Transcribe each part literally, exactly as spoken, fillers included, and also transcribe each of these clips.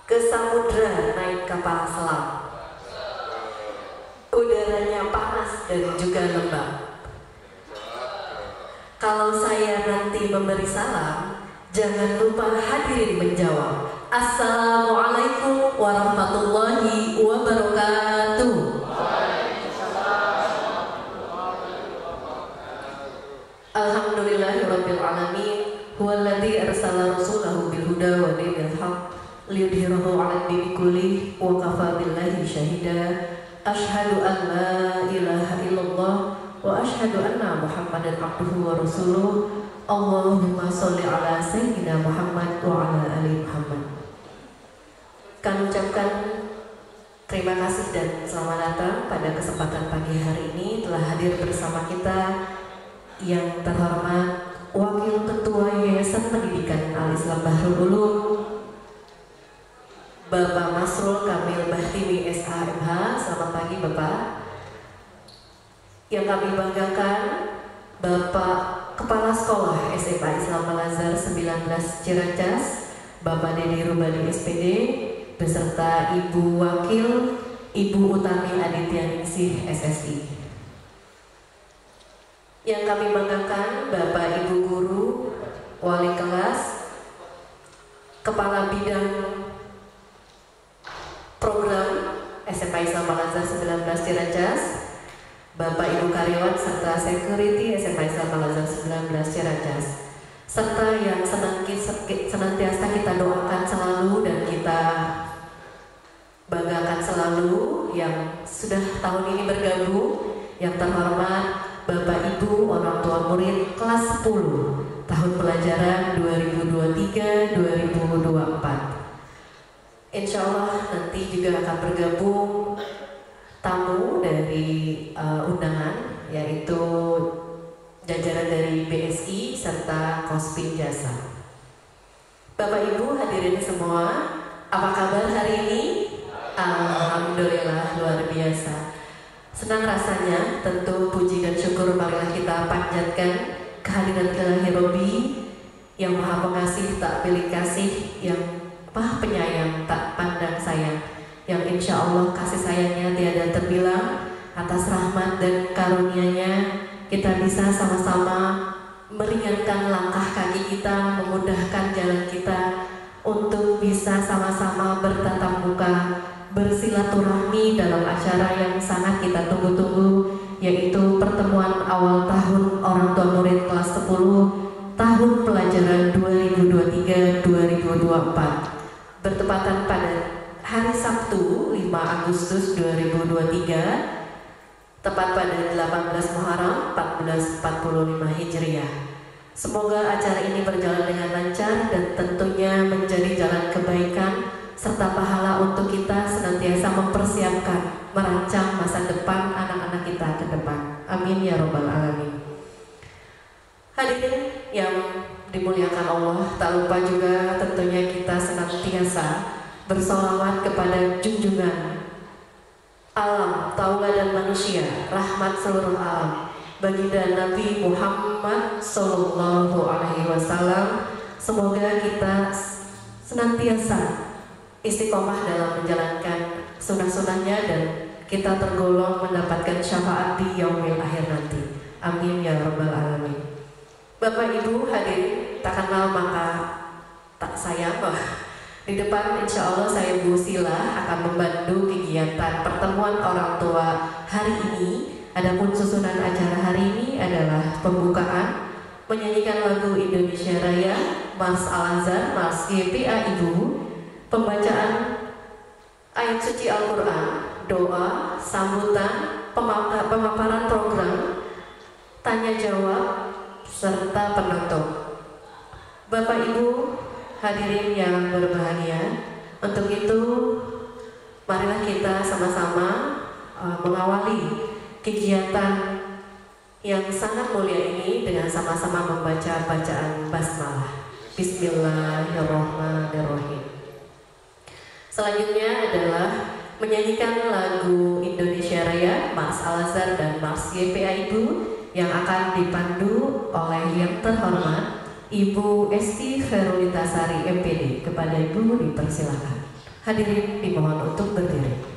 ke samudra naik kapal selam. Udaranya panas dan juga lembab. Kalau saya nanti memberi salam, jangan lupa hadirin menjawab. Assalamualaikum warahmatullahi wabarakatuh. Alhamdulillahirabbil alamin. Huwallazi arsala rasulahu bil huda wa dinil haqq liyudhhirahu 'alad dini kullihi wa kafaa billahi syahida. Asyhadu an la ilaha illallah wa asyhadu anna Muhammadan abduhu wa rasuluh. Allahumma sholli ala sayyidina Muhammad wa ala ali Muhammad. Kami ucapkan terima kasih dan selamat datang pada kesempatan pagi hari ini. Telah hadir bersama kita yang terhormat Wakil Ketua Yayasan Pendidikan Al-Islam Bahrul Ulum, Bapak Masrul Kamil Bahtimi S A M H. Selamat pagi Bapak. Yang kami banggakan Bapak Kepala Sekolah S M A Islam Al-Azhar sembilan belas Ciracas, Bapak Dedi Rubadi S P D, beserta Ibu Wakil Ibu Utami Aditya Ningsih S S I. Yang kami banggakan Bapak Ibu Guru, Wali Kelas, Kepala Bidang Program S M A Islam Al-Azhar sembilan belas Ciracas, Bapak Ibu Karyawan serta Security S M A Islam Al-Azhar sembilan belas Ciracas, serta yang senantiasa kita doakan selalu dan kita banggakan selalu yang sudah tahun ini bergabung, yang terhormat Bapak Ibu orang tua murid kelas sepuluh tahun pelajaran dua ribu dua puluh tiga dua ribu dua puluh empat. Insya Allah nanti juga akan bergabung tamu dari uh, undangan, yaitu jajaran dari B S I serta Kospin Jasa. Bapak Ibu hadirin semua, apa kabar hari ini? Alhamdulillah luar biasa. Senang rasanya, tentu puji dan syukur marilah kita panjatkan kehadiran Ilahi Robbi yang maha pengasih tak pilih kasih, yang maha penyayang tak pandang sayang, yang insya Allah kasih sayangnya tiada terbilang. Atas rahmat dan karunia-Nya kita bisa sama-sama meringankan langkah kaki kita, memudahkan jalan kita untuk bisa sama-sama bertatap muka, bersilaturahmi dalam acara yang sangat kita tunggu-tunggu, yaitu pertemuan awal tahun orang tua murid kelas sepuluh tahun pelajaran dua ribu dua puluh tiga dua ribu dua puluh empat, bertepatan pada hari Sabtu lima Agustus dua ribu dua puluh tiga, tepat pada delapan belas Muharram seribu empat ratus empat puluh lima Hijriah. Semoga acara ini berjalan dengan lancar dan tentunya menjadi jalan kebaikan serta pahala untuk kita senantiasa mempersiapkan, merancang masa depan anak-anak kita ke depan. Amin ya robbal alamin. Hadirin yang dimuliakan Allah, tak lupa juga tentunya kita senantiasa bersolawat kepada junjungan alam, tauladan manusia, rahmat seluruh alam, baginda Nabi Muhammad Sallallahu Alaihi Wasallam. Semoga kita senantiasa istiqomah dalam menjalankan sunnah-sunnahnya dan kita tergolong mendapatkan syafaat di yaumil akhir nanti. Amin ya rabbal alamin. Bapak Ibu hadirin, tak kenal maka tak sayang. Di depan insya Allah saya Bu Sila akan membantu kegiatan pertemuan orang tua hari ini. Adapun susunan acara hari ini adalah pembukaan, menyanyikan lagu Indonesia Raya, Mars Al-Azhar, Mars G P A Ibu, pembacaan ayat suci Al-Quran, doa, sambutan, pemaparan program, tanya jawab, serta penutup. Bapak Ibu hadirin yang berbahagia, untuk itu marilah kita sama-sama uh, mengawali kegiatan yang sangat mulia ini dengan sama-sama membaca bacaan basmalah. Bismillahirrahmanirrahim. Selanjutnya adalah menyanyikan lagu Indonesia Raya, Mars Al-Azhar dan Mars G P A Ibu yang akan dipandu oleh yang terhormat Ibu Esti Ferulita Sari M P D. Kepada Ibu dipersilakan. Hadirin dimohon untuk berdiri.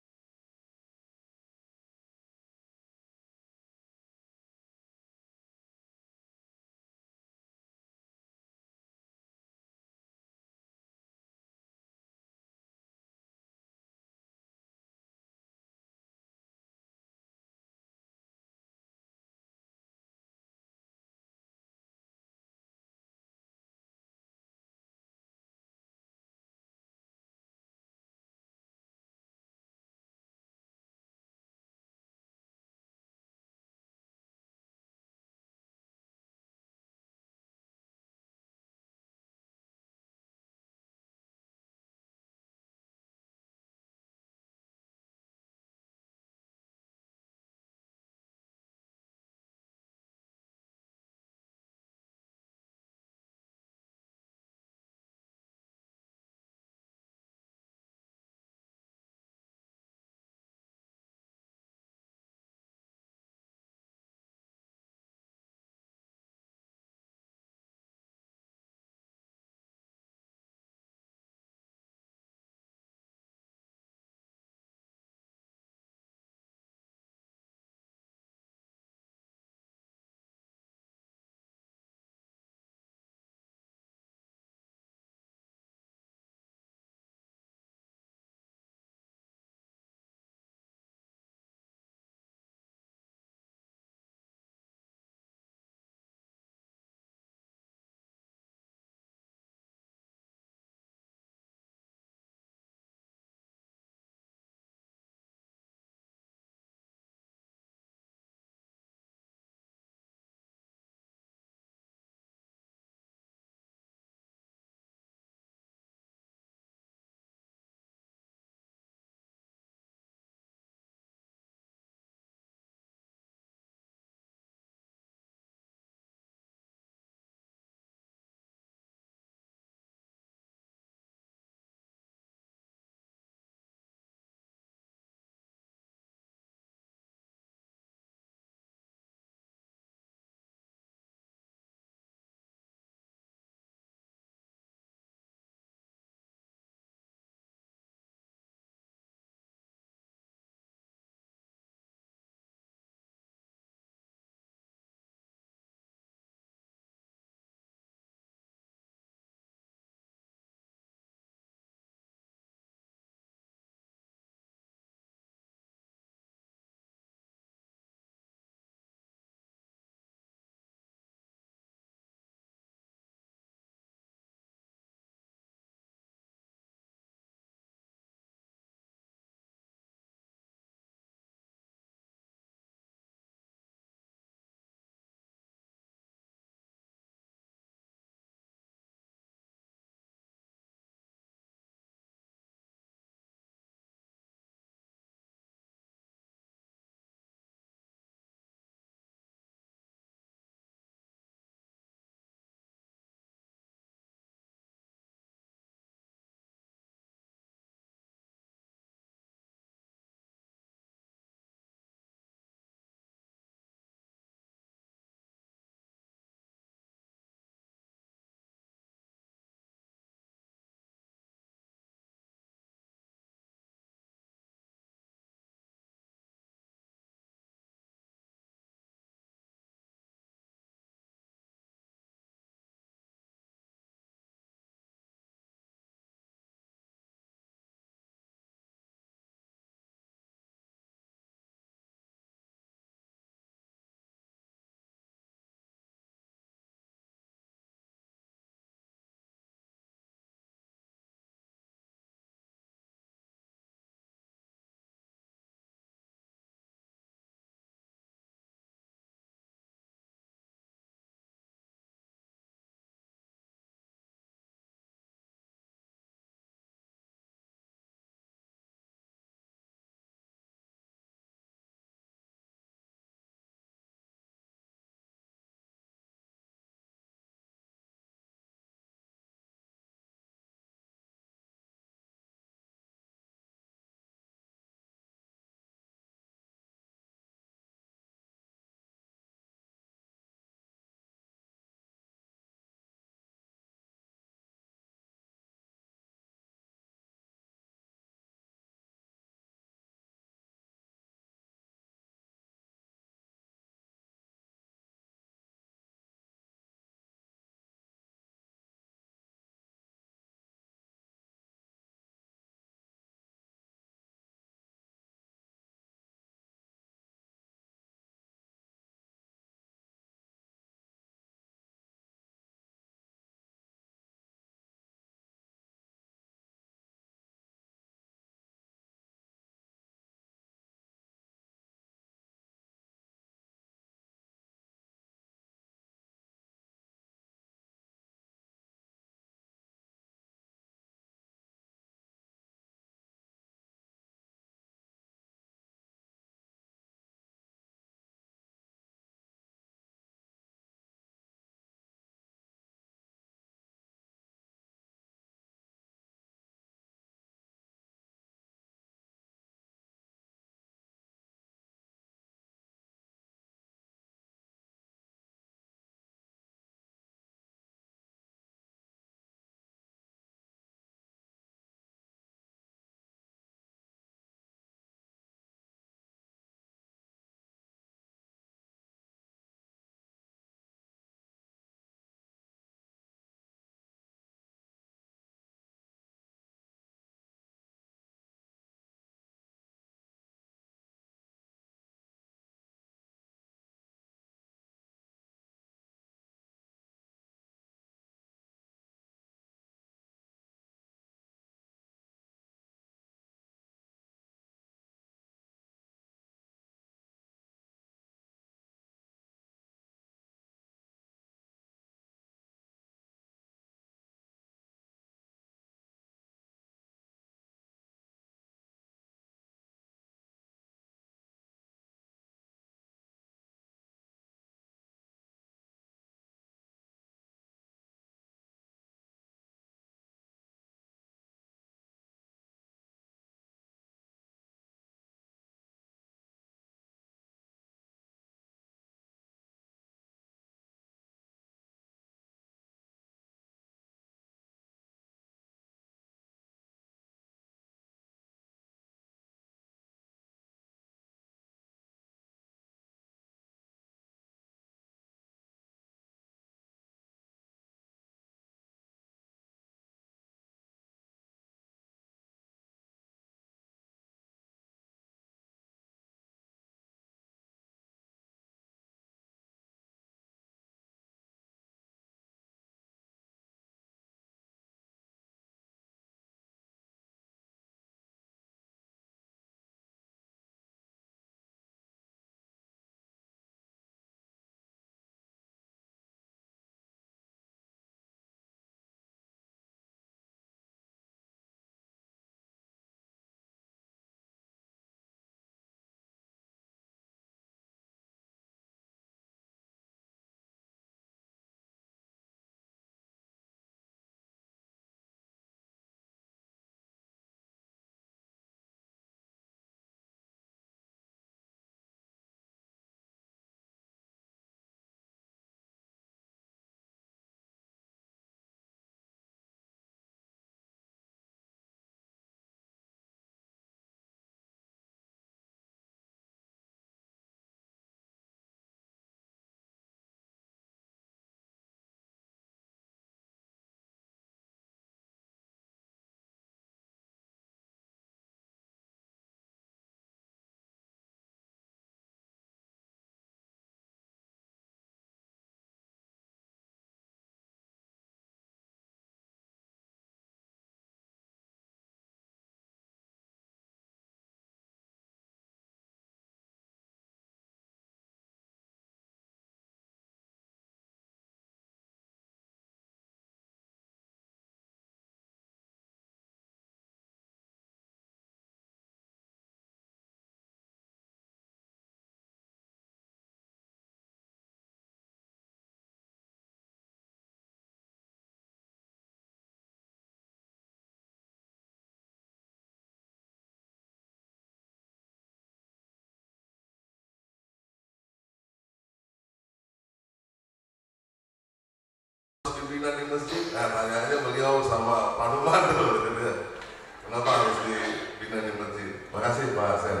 bina di masjid? Nah, tanyanya beliau sama Pak Numan dulu, gitu ya. Kenapa harus dibina di masjid? Makasih Pak Hasan.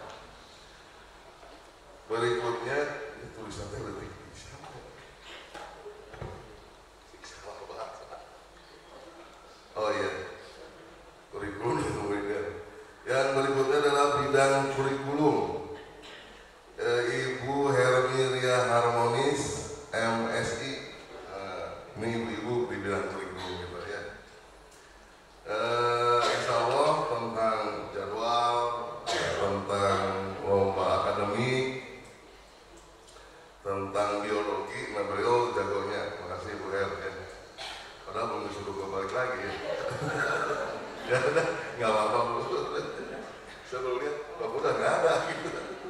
Berikutnya itu tulisannya lebih oh iya, kurikulum itu beda. Yang berikutnya adalah bidang kurikulum. E, Ibu Hermiria Harmonis M Si. Nah, ini ibu-ibu di bidang kurikulum gitu ya. E, insya Allah tentang jadwal, tentang lomba akademik, tentang biologi, nah beliau jagonya. Makasih Bu Her ya. Padahal belum disuruh gue balik lagi ya. Ya udah, nggak apa-apa Bu. Saya baru lihat, Bapak udah nggak ada gitu.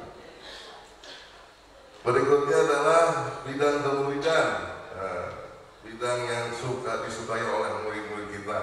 Berikutnya adalah bidang kemuliaan, nah, bidang yang suka disukai oleh murid-murid kita.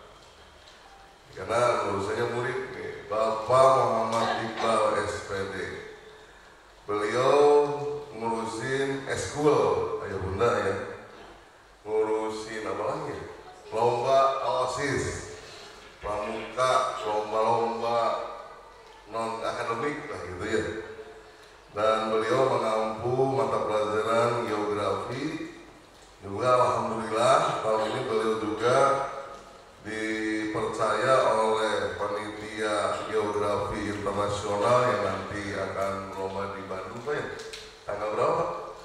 Karena lulusannya murid nih, Bapak Muhammad Iqbal S P D. Beliau ngurusin eskul, ayah bunda ya. Ngurusin apa lagi? Lomba OSIS, pramuka, lomba-lomba non akademik lah gitu ya. Dan beliau mengampu mata pelajaran geografi. Juga alhamdulillah tahun ini beliau juga dipercaya oleh panitia geografi internasional yang nanti akan lomba di Bandung, Pak ya. Tanggal berapa?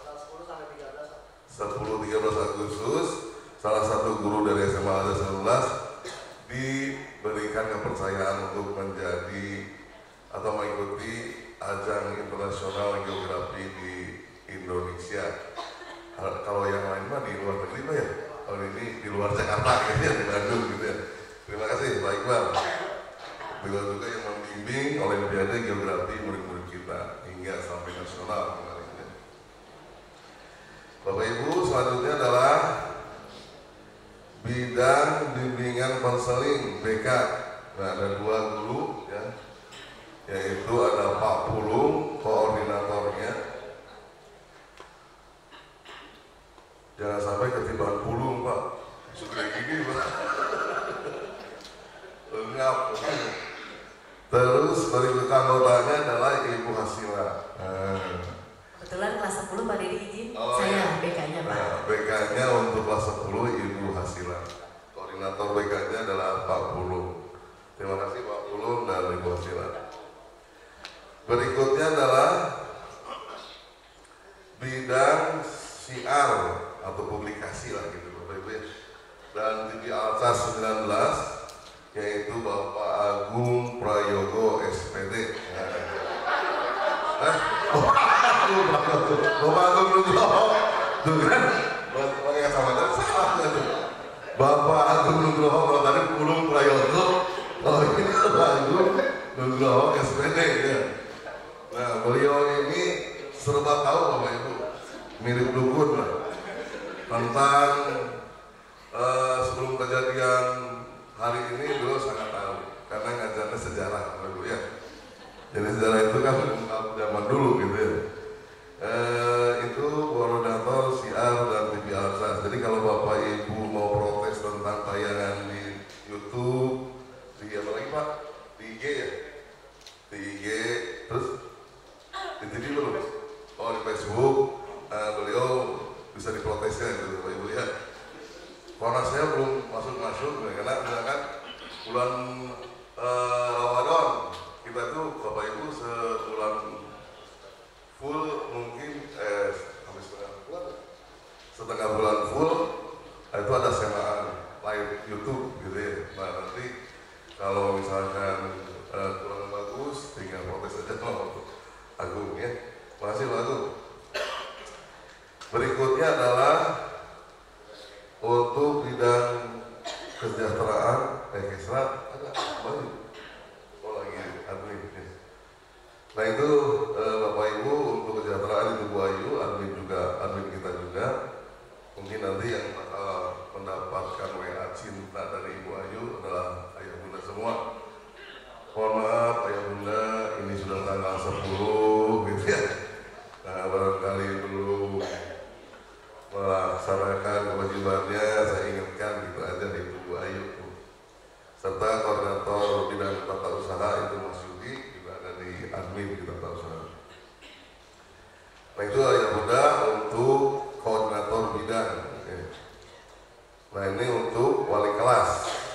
sepuluh tiga belas Agustus, salah satu guru dari S M A Al sembilan belas diberikan kepercayaan untuk menjadi atau mengikuti ajang internasional geografi di Indonesia. Kalau yang lain mah di luar negeri Pak ya, kalau ini di luar Jakarta gitu ya, di Bandung gitu ya. Terima kasih Pak Iqbal. Beliau juga yang membimbing Olimpiade Geografi murid-murid kita hingga sampai nasional kemarin. Bapak Ibu, selanjutnya adalah bidang bimbingan konseling B K. Nah, ada dua guru ya, yaitu ada Pak Pulung koordinatornya. Jangan sampai ketiban pulung Pak, sudah gini Pak. Lengkap. Terus berikut anggotanya adalah Ibu Hasila. Nah, kebetulan kelas sepuluh Pak Didi izin, oh, saya B K-nya Pak. Nah, B K-nya untuk kelas sepuluh Ibu Hasila. Koordinator B K-nya adalah Pak Pulung. Terima kasih Pak Pulung dan Ibu Hasila. Berikutnya adalah bidang siar atau publikasi lah gitu Bapak Ibu ya. Dan T V Alsas sembilan belas yaitu Bapak Agung Prayogo S P D. Nah, eh, oh, Bapak Agung Nugroho, tuh kan, pakai kacamata salah tuh. Bapak Agung Nugroho, kalau tadi Pulung Prayogo, oh ini Bapak Agung Nugroho S P D ya. Nah beliau ini serba tahu Bapak Ibu, mirip dukun lah, tentang uh, sebelum kejadian hari ini beliau sangat tahu, karena ngajarnya sejarah Bapak Ibu ya. Jadi sejarah itu kan zaman dulu gitu ya. E, itu koordinator siar dan T V Alsas. Jadi kalau Bapak Ibu mau protes tentang tayangan di YouTube, di apa lagi Pak? Di I G ya? Di I G, terus di T V belum? Oh di Facebook, nah, beliau bisa diprotesnya gitu Bapak Ibu ya. Karena saya belum masuk-masuk, karena misalkan bulan uh, Ramadan kita tuh Bapak Ibu sebulan full mungkin eh habis setengah bulan setengah bulan full itu ada semaan live YouTube gitu ya. Nah nanti kalau misalkan eh, kurang bagus tinggal protes aja Pak Agung ya. Makasih Pak Agung. Berikutnya adalah untuk bidang kesejahteraan eh kesehatan ada banyak. Admin. Nah itu eh, Bapak Ibu untuk kesejahteraan Ibu Ayu, admin juga, admin kita juga. Mungkin nanti yang bakal mendapatkan W A cinta dari Ibu Ayu adalah ayah bunda semua. Mohon maaf ayah bunda, ini sudah tanggal sepuluh gitu ya. Nah Nah itu Ayah Bunda untuk koordinator bidang. Nah ini untuk wali kelas.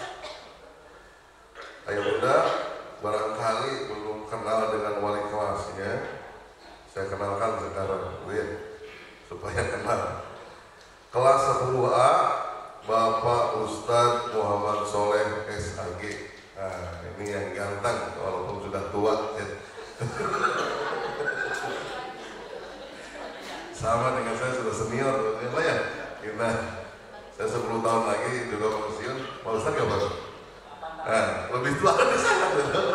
Ayah Bunda barangkali belum kenal dengan wali kelasnya, saya kenalkan sekarang, ya, supaya kenal. Kelas sepuluh A Bapak Ustadz Muhammad Soleh S A G. Nah ini yang ganteng walaupun sudah tua, ya. Sama dengan saya sudah senior, ya. Kita saya sepuluh tahun lagi juga pensiun. Pak Ustadz gak Pak? Nah, lebih tua dari saya.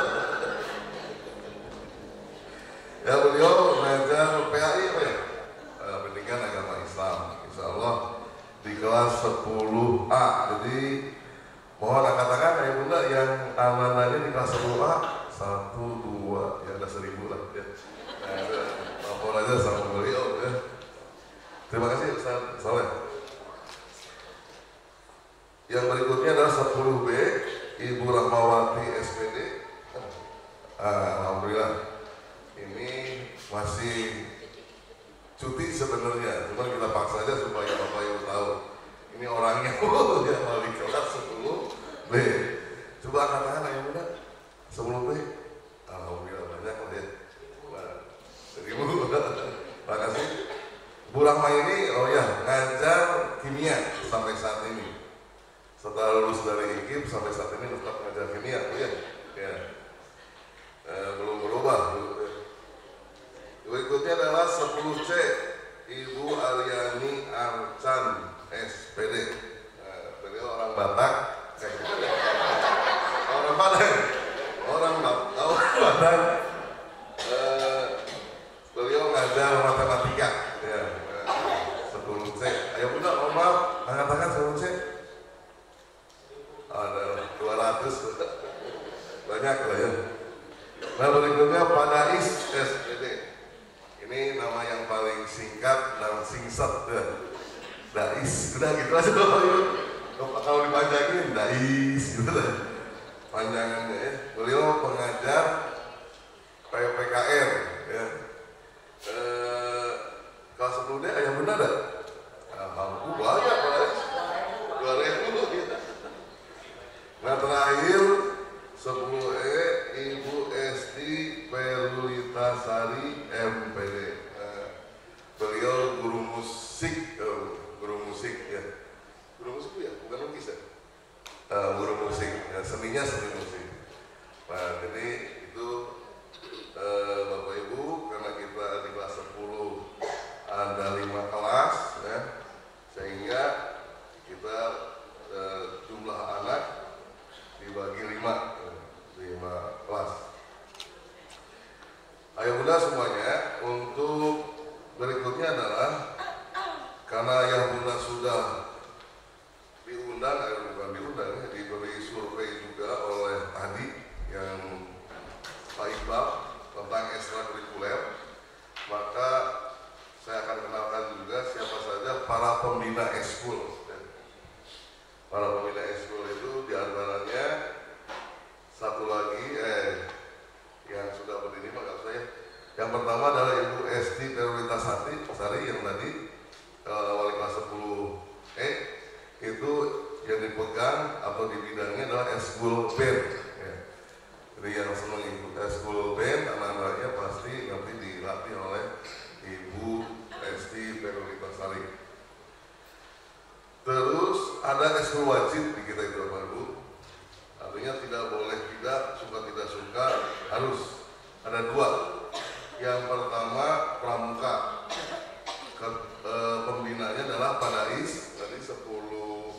Ya beliau mengajar P A I apa ya? Pendidikan Agama Islam. Insya Allah di kelas sepuluh A. Jadi mohon katakan ya Bunda yang anak-anaknya di kelas sepuluh A satu dua ya ada seribu lah. Ya. Nah, lapor aja sama beliau. Ya. Terima kasih Ustaz Soleh. Yang berikutnya adalah sepuluh B Ibu Rahmawati S P D. Alhamdulillah ini masih cuti sebenarnya, cuma kita paksa aja supaya Bapak Ibu tahu ini orangnya yang mau di kelas sepuluh B. Coba katakan ayo Bunda sepuluh B. Alhamdulillah banyak lah ya. Nah, seribu. Terima kasih. Bu Rahma ini oh ya ngajar kimia sampai saat ini. Setelah lulus dari I K I P sampai saat ini tetap ngajar kimia, oh ya, ya. Eh, belum berubah. Berikutnya adalah sepuluh C Ibu Aryani Arcan S P D. Nah, beliau orang Batak, eh, orang Padang, orang Batak, orang Padang. Eh, beliau ngajar matematika, ya. sepuluh C. Ayo Bunda, mohon maaf, angkat-angkat sepuluh C. Ada dua ratus banyak lah ya. Nah berikutnya Padais S P D. Ini nama yang paling singkat dan singset ya. Dais, udah gitu aja loh. Kalau dipanjangin Dais gitu lah panjangannya ya. Beliau pengajar P P K R ya. Eh, kelas sepuluh D ayah Bunda ada? Alhamdulillah banyak Padais. dua ribu gitu. Nah terakhir sepuluh E Ibu Esti Perulitasari M P D. Nah, beliau guru musik, oh, guru musik ya, guru musik ya, bukan lukis ya, uh, guru musik, ya, seninya seni musik. Nah jadi itu uh, Bapak Ibu karena kita di kelas sepuluh ada lima kelas ya, sehingga kita uh, jumlah anak dibagi lima, lima kelas. Ayo Bunda semuanya, untuk berikutnya adalah karena yang Bunda sudah diundang, ayo bukan diundang, diberi survei juga oleh tadi yang Pak Iqbal tentang ekstrakurikuler, maka saya akan kenalkan juga siapa saja para pembina ekskul. Para pembina ekskul itu diantaranya satu lagi eh yang sudah berdiri maka saya. Yang pertama adalah Ibu Esti Perulitasari yang tadi eh, wali kelas sepuluh E itu yang dipegang atau di bidangnya adalah ekskul band. Ya. Jadi yang senang ikut ekskul band anak-anaknya pasti nanti dilatih oleh Ibu Esti Perulitasari. Terus ada ekskul wajib di kita itu Bapak Ibu. Artinya tidak boleh tidak, suka tidak suka, harus. Ada dua. Yang pertama pramuka. Ke, e, pembinanya adalah Padais tadi sepuluh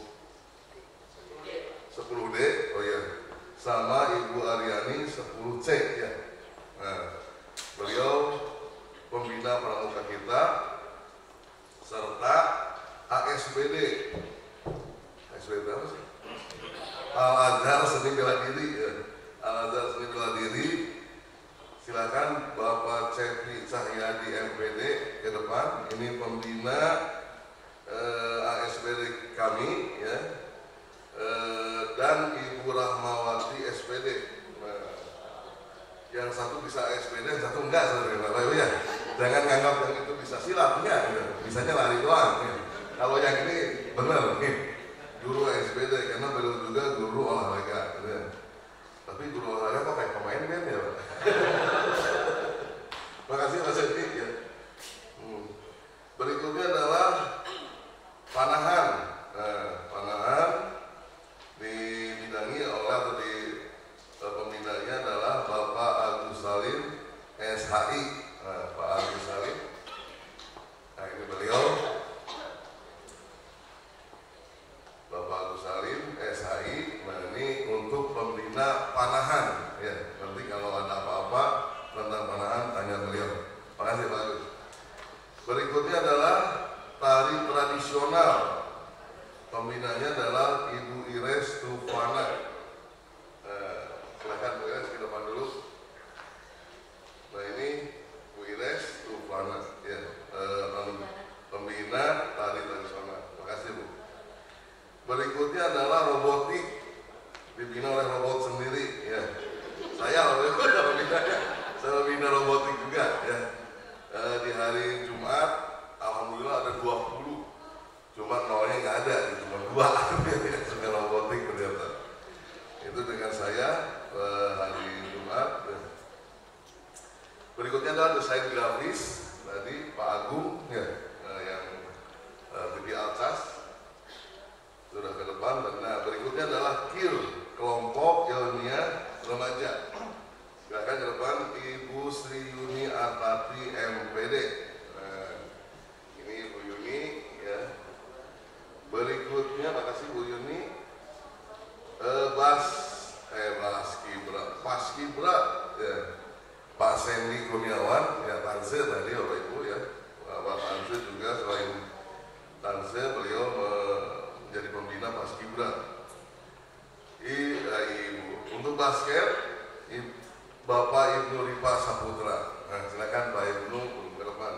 D, oh ya. Sama Ibu Aryani sepuluh C ya. Nah, beliau pembina pramuka kita serta A S B D. A S B D apa sih? Al-Azhar Seni Bela Diri ya. Al-Azhar Seni Bela Diri. Silakan Bapak Cepri Cahyadi M P D ke depan. Ini pembina eh, A S B D kami ya. Eh, dan Ibu Rahmawati S P D. Nah, yang satu bisa A S B D, yang satu enggak saudara Bapak Ibu ya. Jangan nganggap yang itu bisa silat, enggak, gitu. Bisanya lari doang. Gitu. Kalau yang ini benar nih, guru S P D karena beliau juga guru olahraga. Gitu. Tapi guru olahraga kok kayak pemain kan ya? Makasih Mas Edi ya. Hmm. Berikutnya adalah panahan. Nah, panahan dibidangi oleh atau di pembinanya adalah Bapak Agus Salim S H I. Nah, Pak Agus Salim. Nah ini beliau Bapak Agus Salim S H I. Nah ini untuk pembina panahan ya. Nanti kalau ada apa-apa tentang panahan tanya beliau. Makasih Pak Agus. Berikutnya adalah tari tradisional. Pembinanya adalah Ibu Ires Tufana. Nah, silakan Bu Ires ke depan dulu. Nah ini Bu Ires Tufana ya, eh, pembina tari tradisional. Terima kasih Bu. Berikutnya adalah robotik, dibina oleh robot sendiri ya. Saya loh pembinanya, saya pembina robotik juga ya. Eh, di hari Jumat, alhamdulillah ada dua puluh, cuma nolnya nggak ada, cuma dua. Sudah robotik ternyata. Itu dengan saya eh, hari Jumat. Ya. Berikutnya adalah desain grafis tadi Pak Agung ya, eh, yang eh, T V Alcas sudah ke depan. Nah berikutnya adalah K I R, kelompok ilmiah remaja. Silakan ke depan Ibu Sri Yuni Artati M P D. Nah, ini Ibu Yuni ya. Berikutnya makasih Bu Yuni. Eh, Bas eh Bas Kibra, Pas Kibra ya. Pak Sandy Kurniawan, ya Tanse tadi Bapak Ibu ya. Pak Tanse juga selain Tanse beliau menjadi pembina Paskibra. I, eh, Ibu untuk basket Ibu, Bapak Ibnu Rifa Saputra. Nah silakan Pak Ibnu ke depan.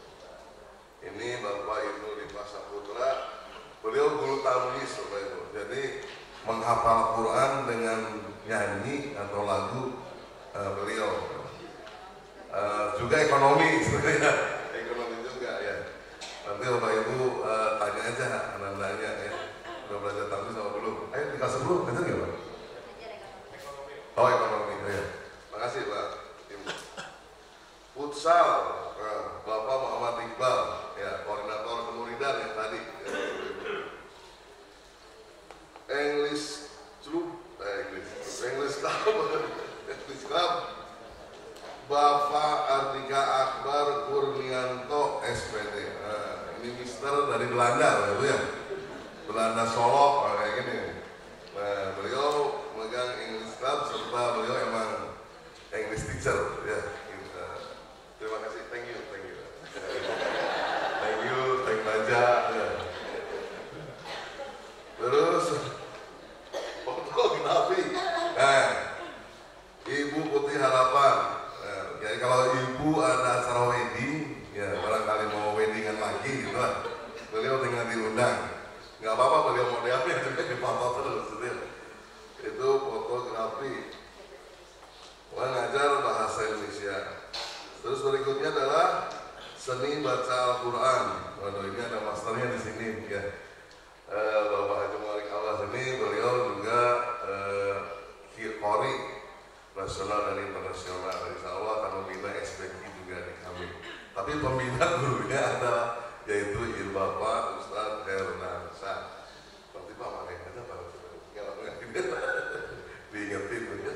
Ini Bapak Ibnu Rifa Saputra. Beliau guru tamyiz Bapak Ibu. Jadi menghafal Quran dengan nyanyi atau lagu uh, beliau. Uh, juga ekonomi sebenarnya, ekonomi juga ya. Nanti Bapak Ibu uh, tanya aja anandanya ya. Udah belajar tamyiz sama belum? Ayo di kelas sepuluh, belajar nggak Pak? Oh ekonomi ya. Makasih Pak. Futsal, uh, Bapak Muhammad Iqbal ya, koordinator kemuridan yang tadi. Ya. English Club, eh, English, English Club, English Club. Bapak Artika Akbar Kurnianto S P D. Nah, ini mister dari Belanda ya, Belanda Solok kayak gini. Nah, beliau megang English Club serta beliau emang English teacher ya. Terima kasih, thank you, thank you. Thank you, thank Baja ya. Terus fotografi. Nah, Ibu Putih Harapan. Jadi kalau ibu ada acara wedding, ya barangkali mau weddingan lagi gitu lah, beliau tinggal diundang. Nggak apa-apa beliau modelnya juga dipoto terus, gitu. Itu fotografi. Mengajar bahasa Indonesia. Terus berikutnya adalah seni baca Al-Quran. Waduh ini ada masternya di sini ya. E, Bapak Haji Malik Abbas ini beliau juga e, Qori nasional dan internasional. Insya Allah akan membina S P Q juga di kami. Tapi pembina gurunya adalah yaitu Ibu Bapak Ustadz Hernansa. Nanti Pak pakai aja Pak. Nggak nggak diingetin ya.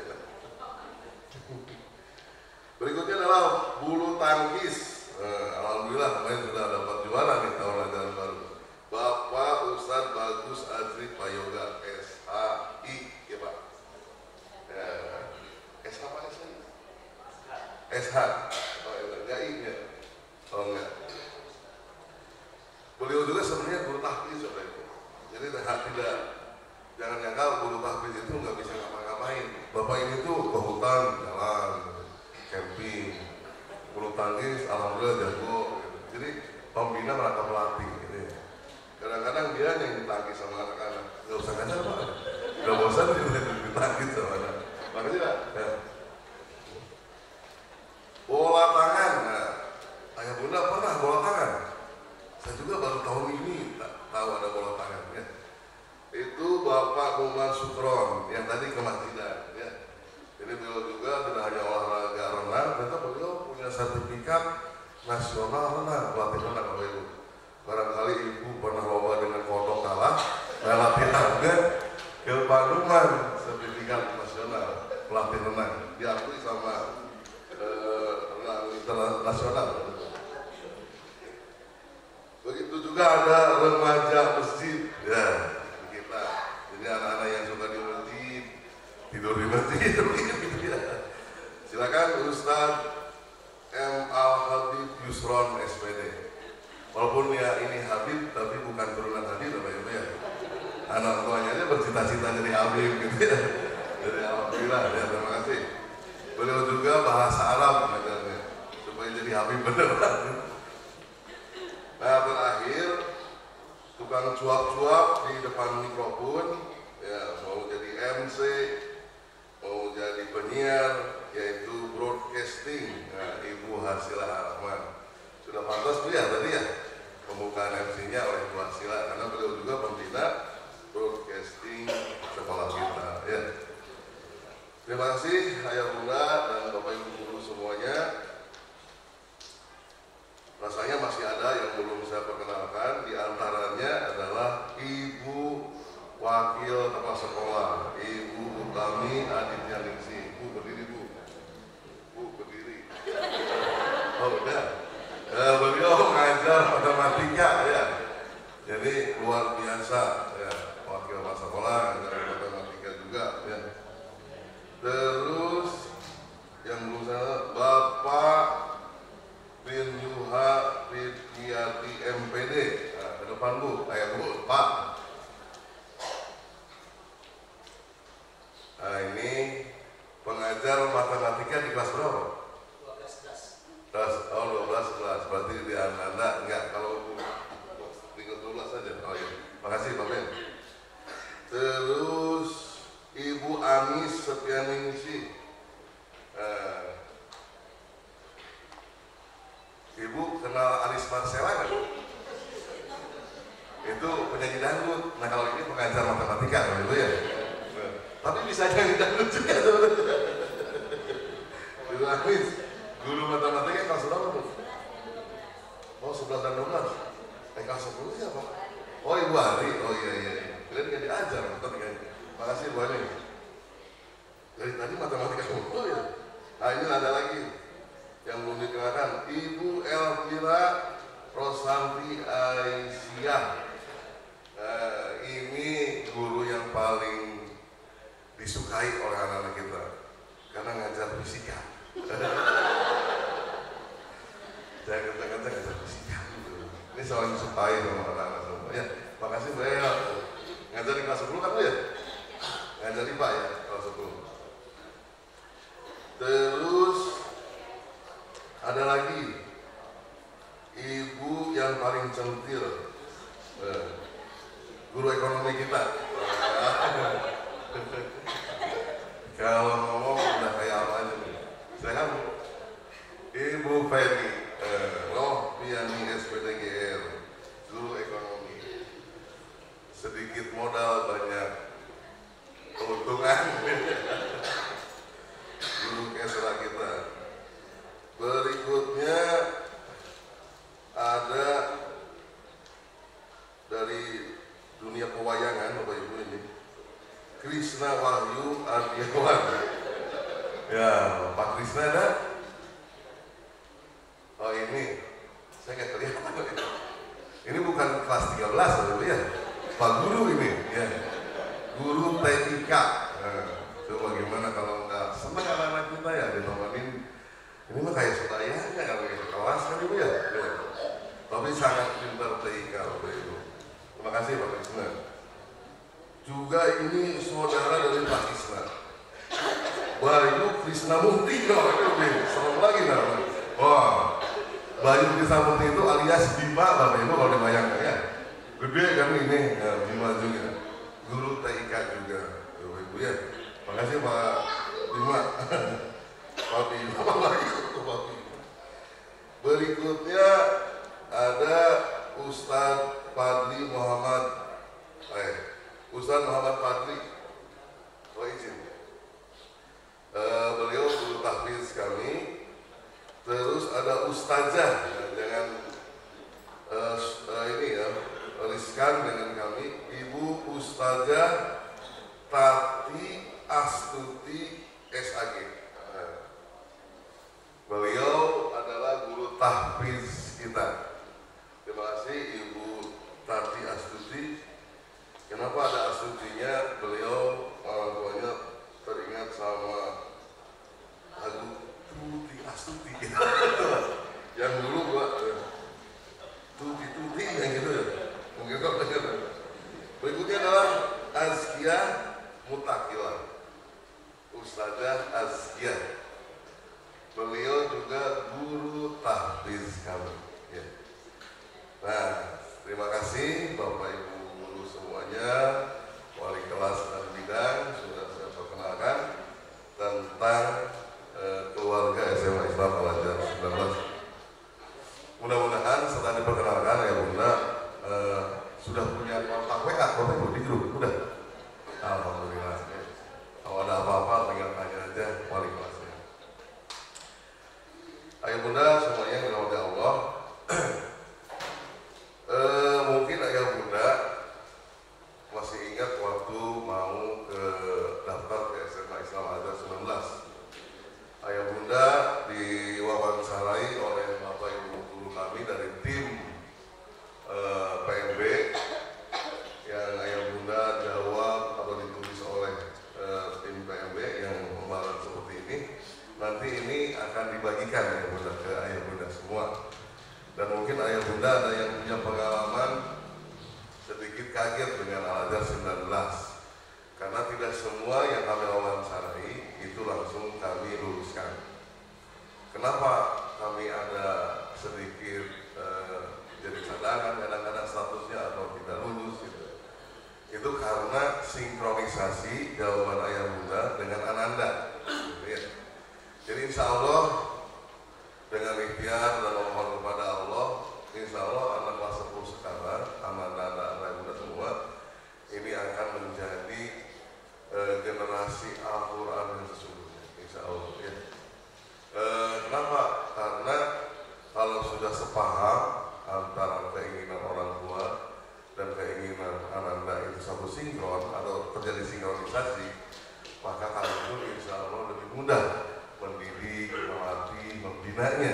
Berikutnya adalah bulu tangkis. Nah, alhamdulillah kemarin sudah dapat juara nih tahun ajaran baru. Bapak Ustadz Bagus Azri Payoga S H I ya Pak. Ya. S H apa S H? S H. Oh enggak I ya. Oh enggak. Beliau juga sebenarnya guru tahfiz Bapak Ibu. Jadi tidak jangan nyangka guru tahfiz itu nggak bisa ngapa-ngapain. Bapak ini tuh ke hutan jalan, camping, bulu tangkis, alhamdulillah jago. Jadi pembina merangkap pelatih. Gitu. Kadang-kadang dia yang ditangkis sama anak-anak. Nggak usah ngajar Pak. Nggak bosan juga ditangkis sama anak. Makasih Pak. Ya. Bola tangan, nah, nasional renang, pelatih renang Bapak Ibu. Barangkali Ibu pernah lomba dengan kodok kalah, nah latihan enggak ke Paduman, sertifikat nasional pelatih renang, diakui sama eh, renang internasional. Begitu juga ada remaja masjid, ya kita. Jadi anak-anak yang suka di masjid, tidur di masjid, gitu ya. Silakan Ustadz M. Al Habib Yusron S P D. Walaupun ya ini Habib, tapi bukan turunan Habib, Bapak Ibu ya. Anak tuanya aja bercita-cita jadi Habib, gitu ya. Jadi alhamdulillah, ya terima kasih. Beliau juga bahasa Arab ngajarnya, supaya jadi Habib beneran. Nah terakhir, tukang cuap-cuap di depan mikrofon, ya mau jadi M C, mau jadi penyiar, yaitu broadcasting. Nah, Ibu Hasilah Rahman sudah pantas Bu ya tadi ya pembukaan M C-nya oleh Ibu Hasilah, karena beliau juga pembina broadcasting sekolah kita. Ya. Terima kasih Ayah Bunda dan Bapak Ibu guru semuanya. Rasanya masih ada yang belum saya perkenalkan, di antaranya adalah Ibu Wakil Kepala Sekolah, Ibu Utami Aditya Ningsih. Bu berdiri Bu, Bu berdiri. Oh udah, eh, beliau mengajar matematika ya, jadi luar biasa ya, Wakil Kepala Sekolah ngajar matematika juga ya. Terus yang belum saya, Bapak Bin Yuha Ridiyati M P D, nah, ke depan Bu, ayo Bu, Pak. Nah ini pengajar matematika di kelas berapa? dua belas kelas. Oh dua belas kelas, berarti di Anda enggak, kalau Bu tinggal dua belas saja. Oh iya, makasih Pak Ben. Terus Ibu Anis Setianingsih. Nah, Ibu kenal Aris Marcella kan? Itu penyanyi dangdut. Nah kalau ini pengajar matematika, Ibu ya. Nah, tapi bisa nyanyi dangdut juga sebenarnya. Ibu Anis, guru matematika kelas berapa Bu? Oh sebelas dan dua belas. Eh kelas sepuluh siapa? Oh Ibu Ari. Oh iya iya. Kalian kan diajar matematika. Makasih Bu Anis. Dari tadi matematika semua ya. Nah ini ada lagi yang belum dikenalkan, Ibu Elvira Rosanti Aisyah. Nah, ini guru yang paling disukai oleh anak-anak kita karena ngajar fisika. Saya kata-kata ngajar fisika. Ini selalu disukai sama anak-anak semua. Ya, makasih Bu El. Ngajar di kelas sepuluh kan Bu ya? Ngajar di Pak ya, kelas sepuluh. Terus ada lagi Ibu yang paling centil, eh, guru ekonomi kita. Kalau ngomong udah kayak apa aja nih. Silakan Ibu Ferry eh, Rohpiani S P D G R, guru ekonomi. Sedikit modal banyak keuntungan. Guru kesra kita. Berikutnya ada dari dunia pewayangan Bapak Ibu ini, Krisna Wahyu Ardiawan. Ya, Pak Krisna ada? Oh ini, saya nggak kelihatan. Ini bukan kelas tiga belas Bapak Ibu ya, Pak Guru ini, ya, Guru T I K. Nah, coba gimana kalau nggak senang anak-anak kita ya ditemenin. Ini mah kayak saudaranya kalau gitu kelas kan Ibu ya. Ya. Tapi sangat pintar T I K Bapak Ibu. Terima kasih Pak Krisna. Juga ini saudara dari Pak Krisna, Bayu Krisna Mukti. Oh, ini serem lagi namanya. Wah, Bayu Krisna Mukti itu alias Bima Bapak Ibu kalau dibayangkan ya. Gede kan ini, ya, Bima juga. Guru T I K juga Bapak Ibu ya. Terima kasih Pak Bima. Pak Bima lagi Pak Bima. Berikutnya ada Ustadz Fadli Muhammad eh, Ustadz Muhammad Fadli. Oh izin uh, beliau guru tahfiz kami. Terus ada Ustazah, nah, jangan Nah, terima kasih Bapak Ibu guru semuanya, wali kelas dan bidang sudah saya perkenalkan tentang eh, keluarga S M A Islam Al-Azhar sembilan belas. Mudah-mudahan setelah diperkenalkan ya Bunda eh, sudah punya kontak W A Bapak Ibu di grup, udah? Alhamdulillah. Kalau ada apa-apa tinggal tanya aja wali kelasnya. Ayah Bunda semuanya yang dirahmati Allah. eh, mungkin ayah Bunda masih ingat waktu mau ke daftar ke S M A Islam Al-Azhar sembilan belas. Ayah Bunda diwawancarai oleh Bapak Ibu guru kami dari tim eh, P N B yang ayah Bunda jawab atau ditulis oleh eh, tim P N B yang kemarin seperti ini. Nanti ini akan dibagikan ayah Bunda ke ayah Bunda semua. Dan mungkin ayah Bunda ada yang punya pengalaman sedikit kaget dengan Al-Azhar sembilan belas. Karena tidak semua yang kami wawancarai itu langsung kami luluskan. Kenapa kami ada sedikit eh, jadi cadangan kadang-kadang statusnya atau tidak lulus gitu. Itu karena sinkronisasi jawaban ayah Bunda dengan Ananda. Gitu ya. Jadi insya Allah dengan ikhtiar dan mohon kepada Allah, insya Allah anak kelas sepuluh sekarang, Ananda dan ayah Bunda semua ini akan menjadi eh, generasi Al-Quran yang sesungguhnya, insya Allah ya. Eh, kenapa? Karena kalau sudah sepaham antara keinginan orang tua dan keinginan Ananda itu satu sinkron atau terjadi sinkronisasi, maka kami pun insya Allah lebih mudah mendidik, melatih, membinanya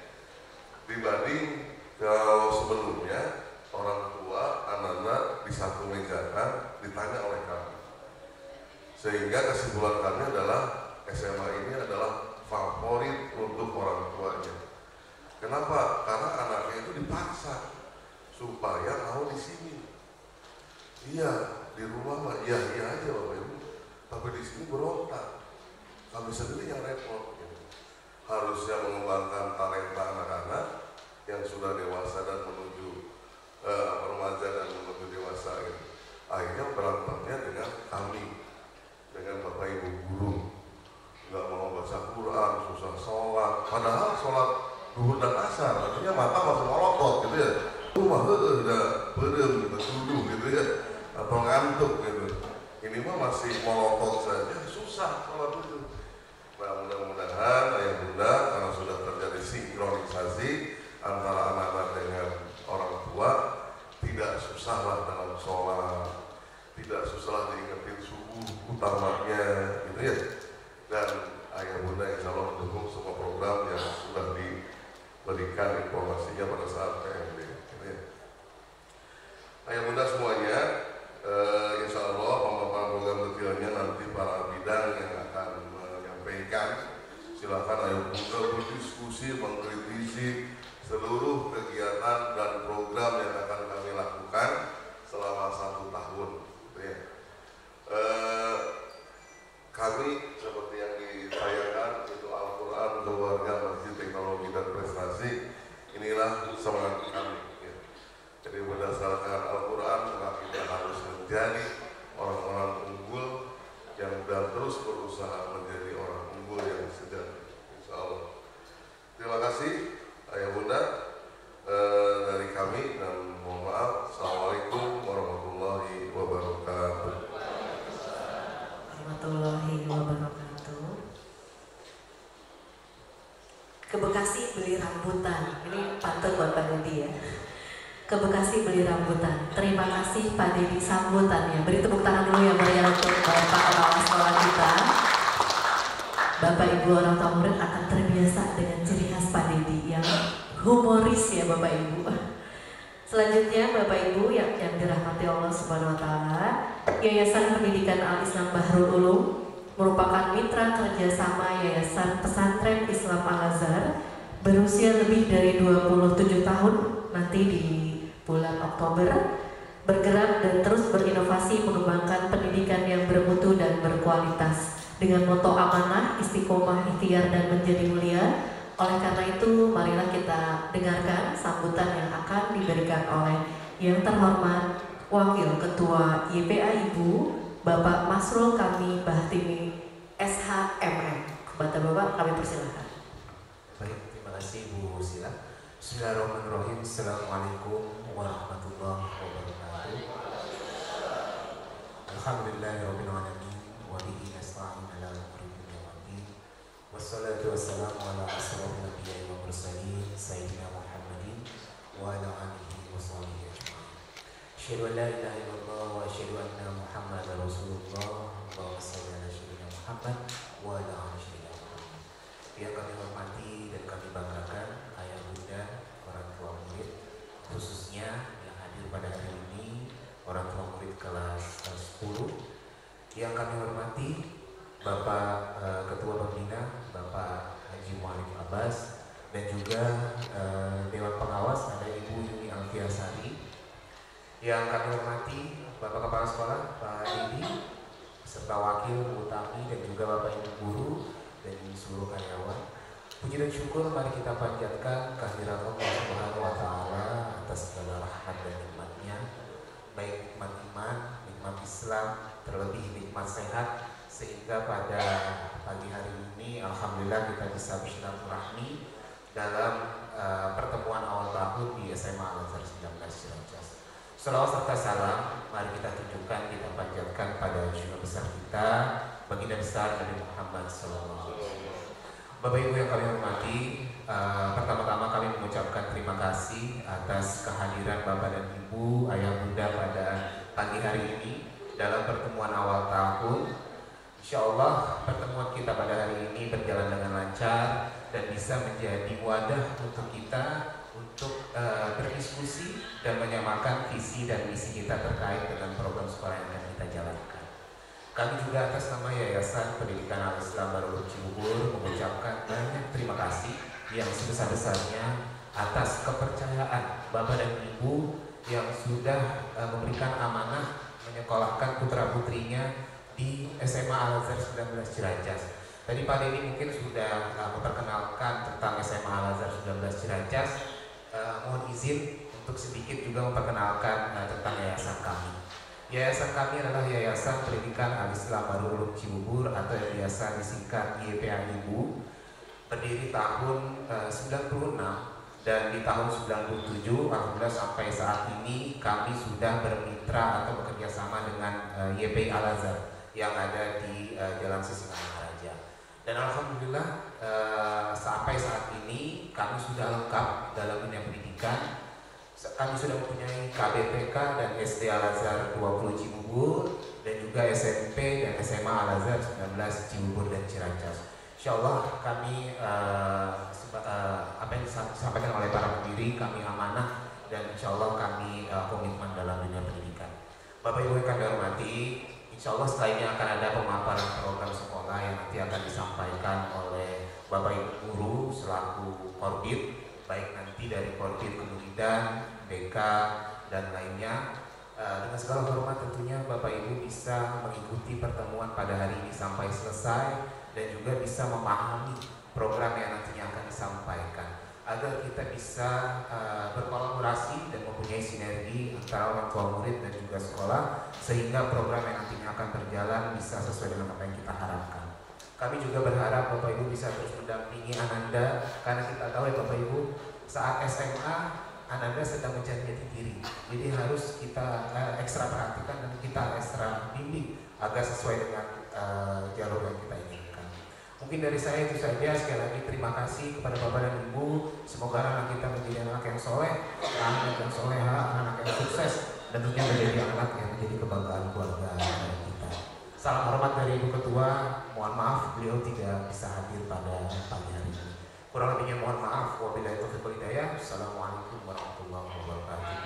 dibanding kalau sebelumnya orang tua Ananda di satu meja kan ditanya oleh kami. Sehingga kesimpulan kami adalah S M A ini adalah favorit untuk orang tuanya. Kenapa? Karena anaknya itu dipaksa supaya mau di sini. Iya, di rumah mah iya iya aja Bapak Ibu. Tapi di sini berontak. Kami sendiri yang repot. Gitu. Harusnya mengembangkan talenta anak-anak yang sudah dewasa dan menuju eh, remaja dan menuju dewasa. Gitu. Akhirnya berantemnya dengan kami, dengan Bapak Ibu guru. Nggak mau baca Quran, susah sholat. Padahal sholat duhur dan asar, artinya mata masih melotot gitu ya. Rumah tuh udah berem gitu, duduk gitu ya, atau ngantuk gitu. Ini mah masih melotot saja, susah sholat itu. Nah mudah-mudahan ayah Bunda karena sudah terjadi sinkronisasi antara anak-anak dengan orang tua, tidak susahlah dalam sholat, tidak susah diingetin subuh utamanya gitu ya. Dan ayah Bunda insya Allah mendukung semua program yang sudah diberikan informasinya pada saat P M B gitu ya. Ayah Bunda semuanya eh, insya Allah pemaparan program detailnya nanti para bidang yang akan menyampaikan. Silakan ayah Bunda berdiskusi, mengkritisi seluruh kegiatan dan program yang akan kami lakukan selama satu tahun gitu ya. Eh, kami seperti yang ditayangkan itu Al-Quran, keluarga, masjid, teknologi dan prestasi. Inilah semangat kami ya. Jadi berdasarkan Al-Quran maka kita harus menjadi orang-orang unggul yang dan terus berusaha menjadi orang unggul yang sejati, insya Allah. Terima kasih ayah Bunda eh, dari kami dan mohon maaf. Assalamualaikum warahmatullahi wabarakatuh. Warahmatullahi wabarakatuh. Ke Bekasi beli rambutan. Ini pantun buat Pak Dedi ya. Ke Bekasi beli rambutan. Terima kasih Pak Dedi sambutannya. Beri tepuk tangan dulu ya meriah untuk Bapak kepala sekolah kita. Bapak Ibu orang tua murid akan terbiasa dengan ciri khas Pak Dedi yang humoris ya Bapak Ibu. Selanjutnya Bapak Ibu yang, yang dirahmati Allah Subhanahu wa taala, Yayasan Pendidikan Al-Islam Bahrul Ulum merupakan mitra kerjasama Yayasan Pesantren Islam Al-Azhar berusia lebih dari dua puluh tujuh tahun nanti di bulan Oktober, bergerak dan terus berinovasi mengembangkan pendidikan yang bermutu dan berkualitas dengan moto amanah, istiqomah, ikhtiar dan menjadi mulia. Oleh karena itu, marilah kita dengarkan sambutan yang akan diberikan oleh yang terhormat Wakil Ketua Y P A Ibu, Bapak Masrul Kami Bahtimi S H M M. Kepada Bapak kami persilahkan. Baik, terima kasih Bu Sila. Bismillahirrahmanirrahim. Assalamualaikum warahmatullahi wabarakatuh. Alhamdulillahirabbil alamin wa bihi nasta'in ala umuri dunya waddin. Wassalatu wassalamu ala asrofil anbiya'i wal mursalin sayyidina Muhammadin wa ala alihi wa sahbihi ajma'in. Asyhadu an la ilaha illallah wa asyhadu anna Muhammadar Rasulullah. Allahumma shalli ala sayyidina Muhammad wa ala ali sayyidina Muhammad. Yang kami hormati dan kami banggakan ayah bunda, orang tua murid, khususnya yang hadir pada hari ini, orang tua murid kelas sepuluh. Yang kami hormati Bapak uh, Ketua Pembina, Bapak Haji Mu'alif Abbas, dan juga uh, Dewan Pengawas, ada Ibu Yuni Alfiasari. Yang kami hormati Bapak Kepala Sekolah, Pak Didi, serta Wakil Utami, dan juga Bapak Ibu Guru dan seluruh karyawan. Puji dan syukur mari kita panjatkan kehadirat Allah Subhanahu wa Ta'ala atas segala rahmat dan nikmatnya, baik nikmat iman, nikmat Islam, terlebih nikmat sehat, sehingga pada pagi hari ini alhamdulillah kita bisa bersilaturahmi dalam uh, pertemuan awal tahun di S M A Al-Azhar sembilan belas Ciracas. Salawat serta salam mari kita tunjukkan, kita panjatkan pada junjungan besar kita, baginda besar Nabi Muhammad sallallahu alaihi wasallam. Bapak Ibu yang kami hormati, uh, pertama-tama kami mengucapkan terima kasih atas kehadiran Bapak dan Ibu, ayah bunda pada pagi hari ini dalam pertemuan awal tahun. Insya Allah pertemuan kita pada hari ini berjalan dengan lancar dan bisa menjadi wadah untuk kita untuk uh, berdiskusi dan menyamakan visi dan misi kita terkait dengan program sekolah yang akan kita jalankan. Kami juga atas nama Yayasan Pendidikan Al-Islam Darul Cibubur mengucapkan banyak terima kasih yang sebesar-besarnya atas kepercayaan Bapak dan Ibu yang sudah uh, memberikan amanah menyekolahkan putra-putrinya di S M A Al-Azhar sembilan belas Ciracas. Tadi Pak Deni mungkin sudah uh, memperkenalkan tentang S M A Al-Azhar sembilan belas Ciracas. Uh, mohon izin untuk sedikit juga memperkenalkan uh, tentang yayasan kami. Yayasan kami adalah Yayasan Pendidikan Al-Islam Darul Cibubur atau yang biasa disingkat Y P A Ibu. Berdiri tahun uh, sembilan puluh enam dan di tahun sembilan puluh tujuh alhamdulillah sampai saat ini kami sudah bermitra atau bekerja sama dengan uh, Y P I Al-Azhar yang ada di uh, Jalan Sisingamangaraja. Dan alhamdulillah uh, sampai saat ini kami sudah lengkap dalam dunia pendidikan. Kami sudah mempunyai K B P K dan S D Al-Azhar dua puluh Cibubur dan juga S M P dan S M A Al-Azhar sembilan belas Cibubur dan Ciracas. Insya Allah kami uh, uh, apa yang disampaikan oleh para pendiri kami amanah dan insya Allah kami uh, komitmen dalam dunia pendidikan. Bapak Ibu yang kami hormati, insya Allah setelah ini akan ada pemaparan program sekolah yang nanti akan disampaikan oleh Bapak Ibu Guru selaku Korbit, baik nanti dari Korbit Kemuridan, B K dan lainnya. Uh, dengan segala hormat tentunya Bapak Ibu bisa mengikuti pertemuan pada hari ini sampai selesai dan juga bisa memahami program yang nantinya akan disampaikan agar kita bisa uh, berkolaborasi dan mempunyai sinergi antara orang tua murid dan juga sekolah sehingga program yang nantinya akan berjalan bisa sesuai dengan apa yang kita harapkan. Kami juga berharap Bapak Ibu bisa terus mendampingi Ananda karena kita tahu ya Bapak Ibu saat S M A Ananda sedang mencari jati diri, jadi harus kita uh, ekstra perhatikan dan kita ekstra bimbing agar sesuai dengan uh, jalur yang kita inginkan. Mungkin dari saya itu saja. Sekali lagi terima kasih kepada Bapak dan Ibu. Semoga anak kita menjadi anak yang soleh, anak yang soleha, anak yang sukses, dan tentunya menjadi anak yang menjadi kebanggaan keluarga kita. Salam hormat dari Ibu Ketua. Mohon maaf beliau tidak bisa hadir pada pagi hari ini. Kurang lebihnya mohon maaf. Wabillahi taufiq wal hidayah. Assalamualaikum warahmatullahi wabarakatuh.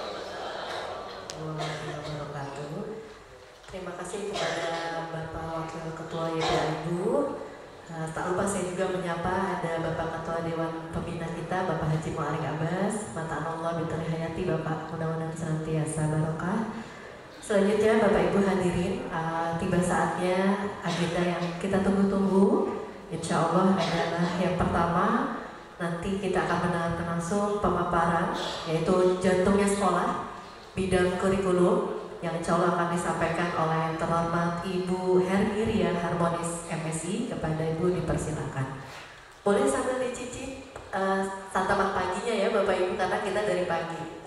Terima kasih kepada Bapak Wakil Ketua Y P A Ibu. Uh, tak lupa saya juga menyapa ada Bapak Ketua Dewan Pembina kita, Bapak Haji Mu'alif Abbas. Mata Allah Bitari Hayati, Bapak mudah-mudahan senantiasa barokah. Selanjutnya Bapak Ibu hadirin, uh, tiba saatnya agenda yang kita tunggu-tunggu. Insya Allah adalah yang pertama nanti kita akan mendengarkan langsung pemaparan yaitu jantungnya sekolah, bidang kurikulum yang insya Allah akan disampaikan oleh yang terhormat Ibu Hermiria Harmonis M Si. Kepada Ibu dipersilakan. Boleh sambil dicicip uh, santapan paginya ya Bapak Ibu, karena kita dari pagi.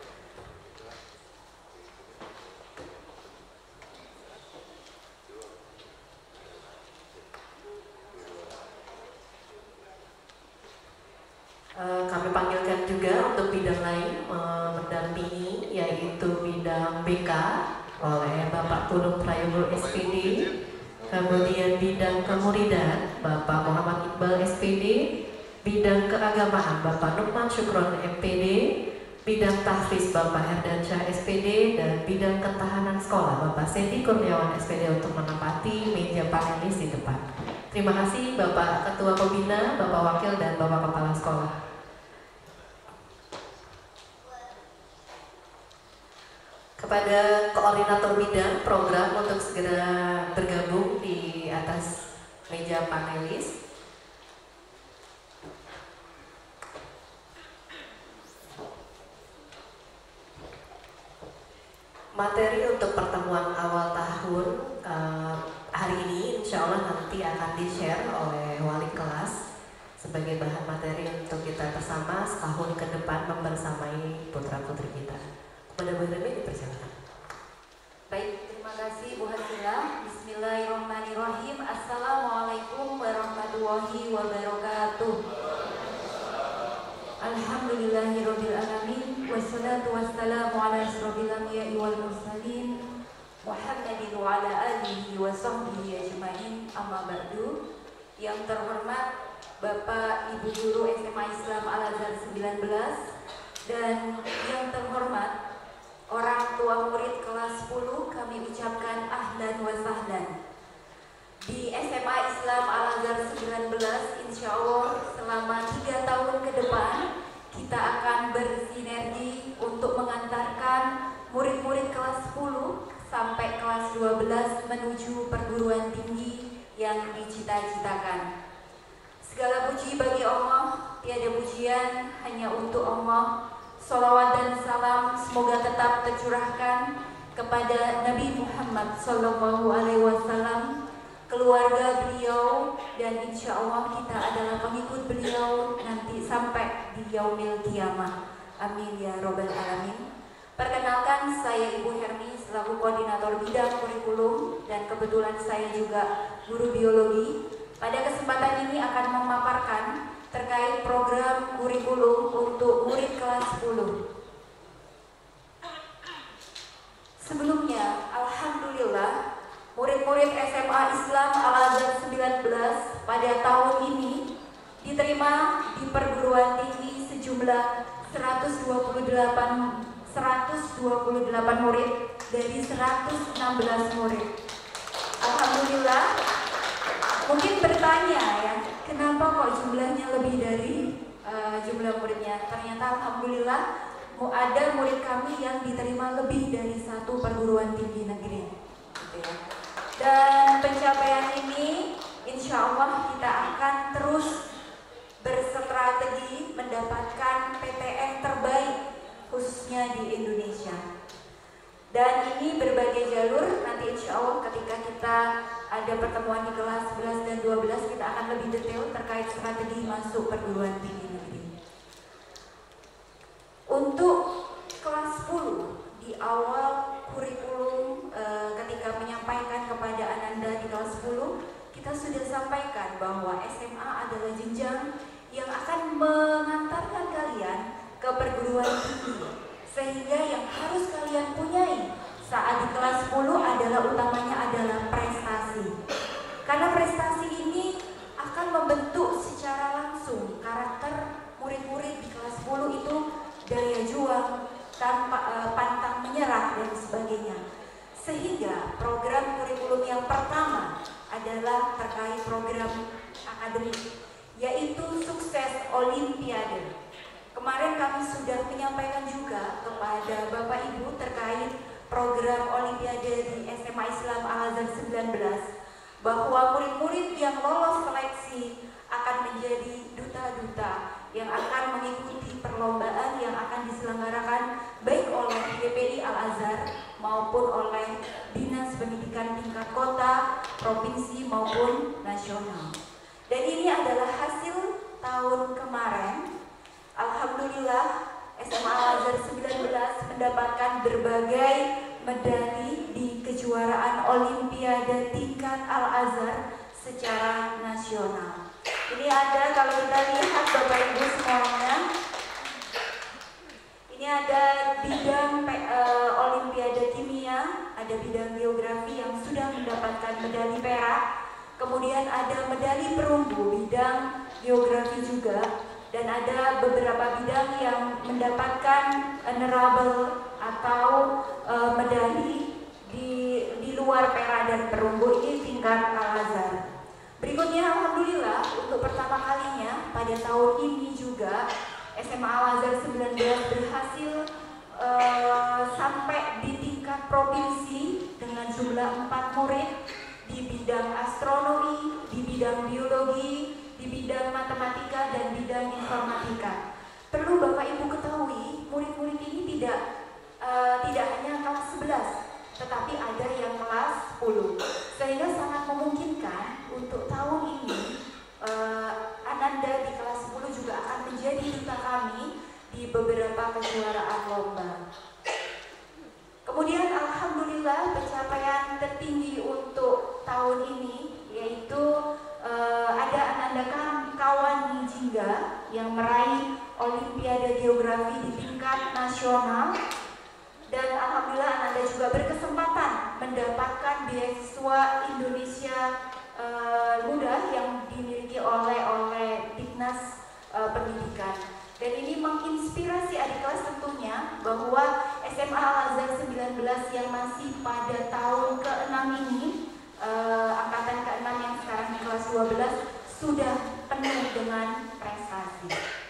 Uh, kami panggilkan juga untuk bidang lain uh, mendampingi, yaitu bidang B K oleh Bapak Gunung Prayogo S P D, kemudian bidang kemuridan Bapak Muhammad Iqbal S P D, bidang keagamaan Bapak Nukman Syukron M P D, bidang tahfiz Bapak Herdansyah S P D, dan bidang ketahanan sekolah Bapak Sedi Kurniawan S P D untuk menempati meja panelis di depan. Terima kasih Bapak Ketua Pembina, Bapak Wakil, dan Bapak Kepala Sekolah. Kepada koordinator bidang program untuk segera bergabung di atas meja panelis. Materi untuk pertemuan awal tahun uh, hari ini insya Allah nanti akan di-share oleh wali kelas sebagai bahan materi untuk kita bersama setahun ke depan membersamai putra-putri kita. Kepada Bu Hermi dipersilakan. Baik, terima kasih Bu Hasilah. Bismillahirrahmanirrahim. Assalamualaikum warahmatullahi wabarakatuh. Alhamdulillahirabbil alamin, wassalatu wassalamu ala asyrofil anbiya'i wal mursalin Muhammadin wa ala alihi wa sahbihi ajmain. Amma ba'du. Yang terhormat Bapak Ibu Guru S M A Islam Al-Azhar sembilan belas dan yang terhormat orang tua murid kelas sepuluh, kami ucapkan ahlan wa sahlan. Di S M A Islam Al-Azhar sembilan belas, insya Allah selama tiga tahun ke depan kita akan bersinergi untuk mengantarkan murid-murid kelas sepuluh sampai kelas dua belas menuju perguruan tinggi yang dicita-citakan. Segala puji bagi Allah, tiada pujian hanya untuk Allah. Salawat dan salam semoga tetap tercurahkan kepada Nabi Muhammad Sallallahu Alaihi Wasallam, keluarga beliau, dan insya Allah kita adalah pengikut beliau nanti sampai di yaumil qiyamah. Amin ya robbal alamin. Perkenalkan, saya Ibu Hermi selaku koordinator bidang kurikulum dan kebetulan saya juga guru biologi. Pada kesempatan ini akan memaparkan terkait program kurikulum untuk murid kelas sepuluh. Sebelumnya, alhamdulillah, murid-murid S M A Islam Al-Azhar sembilan belas pada tahun ini diterima di perguruan tinggi sejumlah seratus dua puluh delapan murid dari seratus enam belas murid. Alhamdulillah. Mungkin bertanya ya, kenapa kok jumlahnya lebih dari uh, jumlah muridnya? Ternyata alhamdulillah ada murid kami yang diterima lebih dari satu perguruan tinggi negeri. Gitu ya. Dan pencapaian ini insya Allah kita akan terus berstrategi mendapatkan P T N terbaik khususnya di Indonesia. Dan ini berbagai jalur, nanti insya Allah ketika kita ada pertemuan di kelas sebelas dan dua belas kita akan lebih detail terkait strategi masuk perguruan tinggi negeri. Untuk kelas sepuluh, di awal kurikulum e, ketika menyampaikan kepada Ananda di kelas sepuluh, kita sudah sampaikan bahwa S M A adalah jenjang yang akan mengantarkan kalian ke perguruan tinggi. Sehingga yang harus kalian punyai saat di kelas sepuluh adalah utamanya adalah prestasi. Karena prestasi ini akan membentuk secara langsung karakter murid-murid di kelas sepuluh itu, daya juang, tanpa e, pantang menyerah dan sebagainya. Sehingga program kurikulum yang pertama adalah terkait program akademik, yaitu sukses Olimpiade. Kemarin kami sudah menyampaikan juga kepada Bapak Ibu terkait program Olimpiade di S M A Islam Al-Azhar sembilan belas, bahwa murid-murid yang lolos seleksi akan menjadi duta-duta yang akan mengikuti perlombaan yang akan diselenggarakan baik oleh D P I Al-Azhar maupun oleh Dinas Pendidikan tingkat kota, provinsi maupun nasional. Dan ini adalah hasil tahun kemarin. Alhamdulillah S M A Al-Azhar sembilan belas mendapatkan berbagai medali di kejuaraan Olimpiade tingkat Al-Azhar secara nasional. Ini ada, kalau kita lihat Bapak Ibu semuanya, ini ada bidang uh, Olimpiade Kimia, ada bidang geografi yang sudah mendapatkan medali perak, kemudian ada medali perunggu bidang geografi juga, dan ada beberapa bidang yang mendapatkan honorable atau uh, medali di, di luar perak dan perunggu. Ini tingkat Al-Azhar. Berikutnya, alhamdulillah untuk pertama kalinya pada tahun ini juga S M A Al-Azhar sembilan belas berhasil uh, sampai di tingkat provinsi dengan jumlah empat murid di bidang astronomi, di bidang biologi, di bidang matematika dan bidang informatika. Perlu Bapak Ibu ketahui, murid-murid ini tidak uh, tidak hanya kelas sebelas, tetapi ada yang kelas sepuluh, sehingga sangat memungkinkan untuk tahun ini uh, Ananda di kelas sepuluh juga akan menjadi duta kami di beberapa kejuaraan lomba. Kemudian alhamdulillah pencapaian tertinggi untuk tahun ini yaitu uh, ada Ananda kawan Jingga yang meraih Olimpiade Geografi di tingkat nasional. Dan alhamdulillah Ananda juga berkesempatan mendapatkan beasiswa Indonesia uh, Muda yang dimiliki oleh oleh Dinas uh, Pendidikan. Dan ini menginspirasi adik kelas tentunya bahwa S M A Al-Azhar sembilan belas yang masih pada tahun keenam ini, uh, angkatan keenam yang sekarang di kelas dua belas, sudah penuh dengan prestasi.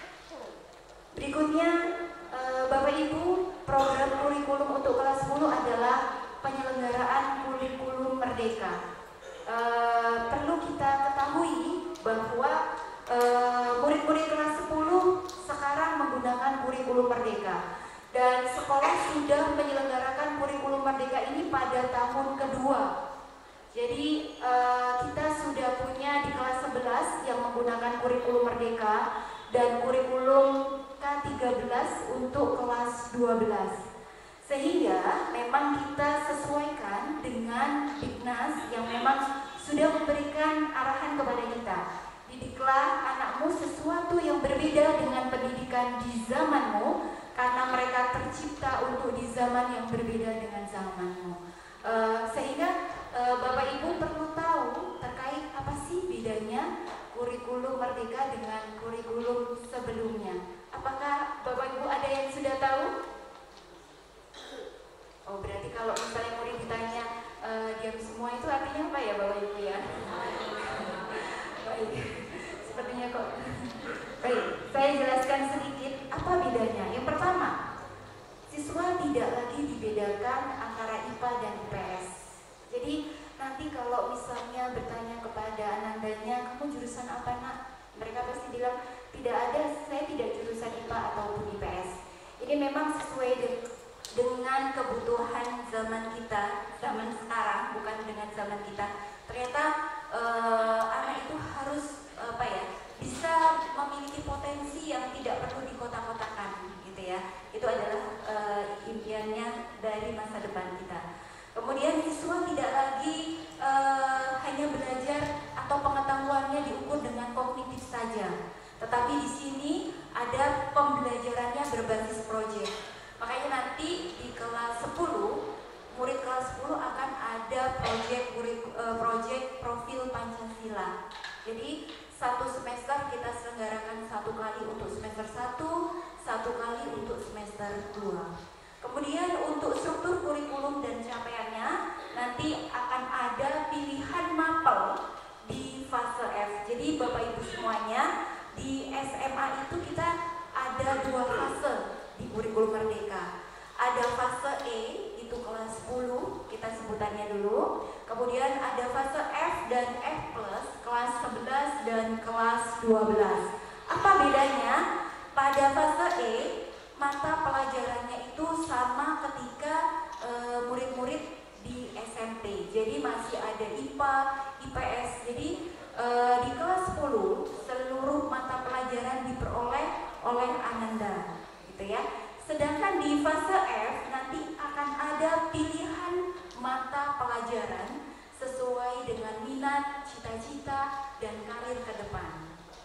Berikutnya, uh, Bapak Ibu, program kurikulum untuk kelas sepuluh adalah penyelenggaraan kurikulum merdeka. E, perlu kita ketahui bahwa murid-murid e, kelas sepuluh sekarang menggunakan kurikulum merdeka, dan sekolah sudah menyelenggarakan kurikulum merdeka ini pada tahun kedua. Jadi e, kita sudah punya di kelas sebelas yang menggunakan kurikulum merdeka dan kurikulum K tiga belas untuk kelas dua belas. Sehingga memang kita sesuaikan dengan Dignas yang memang sudah memberikan arahan kepada kita. Didiklah anakmu sesuatu yang berbeda dengan pendidikan di zamanmu, karena mereka tercipta untuk di zaman yang berbeda dengan zamanmu. Uh, sehingga uh, Bapak Ibu perlu tahu terkait apa sih bedanya kurikulum merdeka dengan kurikulum sebelumnya. Apakah Bapak Ibu ada yang sudah tahu? Oh, berarti kalau misalnya murid ditanya e, diam semua itu artinya apa ya Bapak Ibu ya? Baik, sepertinya kok. Baik, saya jelaskan sedikit apa bedanya. Yang pertama, siswa tidak lagi dibedakan antara I P A dan I P S. Jadi nanti kalau misalnya bertanya kepada anandanya, kamu jurusan apa nak? Mereka pasti bilang, tidak ada, saya tidak jurusan I P A ataupun I P S. Ini memang sesuai de dengan kebutuhan zaman kita, zaman sekarang, bukan dengan zaman kita. Ternyata uh, anak itu harus uh, apa ya, bisa memiliki potensi yang tidak perlu dikotak-kotakan, gitu ya. Itu adalah uh, impiannya dari masa depan kita. Kemudian siswa tidak lagi uh, hanya belajar atau pengetahuannya diukur dengan kognitif saja, tetapi di sini ada pembelajarannya berbasis proyek. Makanya nanti di kelas sepuluh, murid kelas sepuluh akan ada proyek proyek profil Pancasila. Jadi satu semester kita selenggarakan satu kali untuk semester satu, satu kali untuk semester dua. Kemudian untuk struktur kurikulum dan capaiannya nanti akan ada pilihan mapel di fase F. Jadi Bapak Ibu semuanya, di S M A itu kita ada dua fase di kurikulum merdeka. Ada fase E, itu kelas sepuluh, kita sebutannya dulu. Kemudian ada fase F dan F plus, kelas sebelas dan kelas dua belas. Apa bedanya? Pada fase E, mata pelajarannya itu sama ketika e, murid-murid di S M P. Jadi masih ada I P A, I P S. Jadi e, di kelas sepuluh seluruh mata pelajaran diperoleh oleh Ananda, gitu ya. Sedangkan di fase F nanti akan ada pilihan mata pelajaran sesuai dengan minat, cita-cita, dan karir ke depan.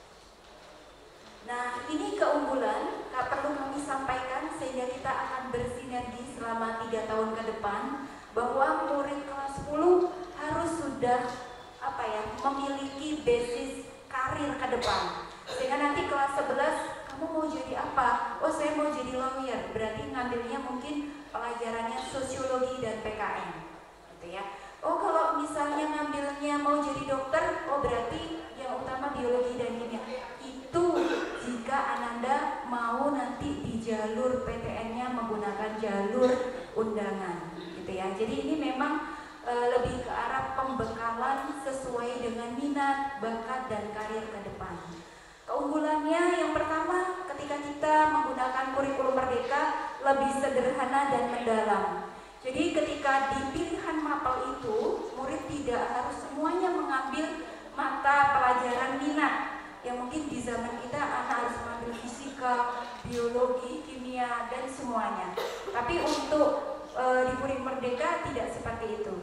Nah, ini keunggulan Kak perlu kami sampaikan sehingga kita akan bersinergi selama tiga tahun ke depan, bahwa murid kelas sepuluh harus sudah apa ya memiliki basis karir ke depan. Sehingga nanti kelas sebelas kamu mau jadi apa? Oh, saya mau jadi lawyer. Berarti ngambilnya mungkin pelajarannya sosiologi dan P K N, gitu ya. Oh, kalau misalnya ngambilnya mau jadi dokter, oh berarti yang utama biologi dan kimia. Itu jika Ananda mau nanti di jalur P T N-nya menggunakan jalur undangan, gitu ya. Jadi ini memang e, lebih ke arah pembekalan sesuai dengan minat, bakat, dan karir ke depan. Keunggulannya yang pertama, ketika kita menggunakan kurikulum Merdeka lebih sederhana dan mendalam. Jadi ketika di pilihan mapel itu, murid tidak harus semuanya mengambil mata pelajaran minat. Yang mungkin di zaman kita anak harus mengambil fisika, biologi, kimia, dan semuanya. Tapi untuk e, di kurikulum Merdeka tidak seperti itu.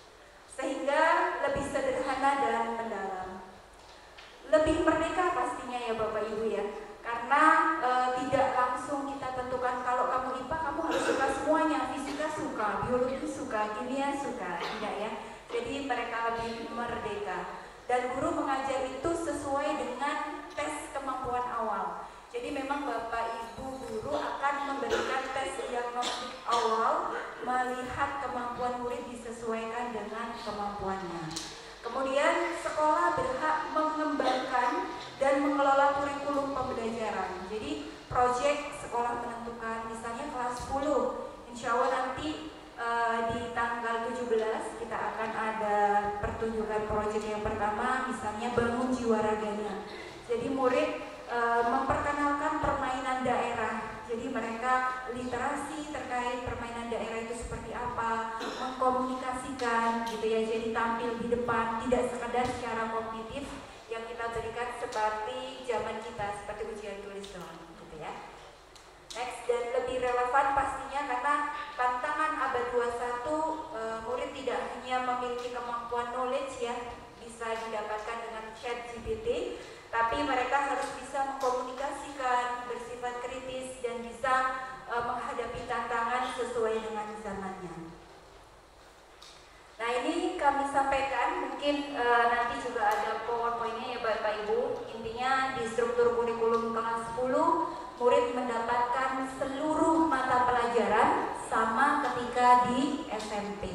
Sehingga lebih sederhana dan mendalam. Lebih merdeka pastinya ya Bapak Ibu ya. Karena e, tidak langsung kita tentukan kalau kamu I P A kamu harus suka semuanya, fisika suka, biologi suka, kimia suka, tidak ya. Jadi mereka lebih merdeka. Dan guru mengajar itu sesuai dengan tes kemampuan awal. Jadi memang Bapak Ibu guru akan memberikan tes diagnostik awal, melihat kemampuan murid disesuaikan dengan kemampuannya. Kemudian sekolah berhak mengembangkan dan mengelola kurikulum pembelajaran. Jadi proyek sekolah menentukan, misalnya kelas sepuluh, insya Allah nanti e, di tanggal tujuh belas kita akan ada pertunjukan proyek yang pertama, misalnya bangun jiwa raganya. Jadi murid e, memperkenalkan permainan daerah. Jadi mereka literasi terkait permainan daerah itu seperti apa, mengkomunikasikan gitu ya, jadi tampil di depan, tidak sekedar secara kognitif yang kita berikan seperti zaman kita, seperti ujian tulis doang gitu ya. Next, dan lebih relevan pastinya karena tantangan abad dua puluh satu, e, murid tidak hanya memiliki kemampuan knowledge ya, bisa didapatkan dengan chat G P T, tapi mereka harus bisa mengkomunikasikan, bersifat kritis, dan bisa e, menghadapi tantangan sesuai dengan zamannya. Nah, ini kami sampaikan, mungkin e, nanti juga ada powerpoint-nya ya Bapak Ibu. Intinya di struktur kurikulum kelas sepuluh, murid mendapatkan seluruh mata pelajaran sama ketika di S M P.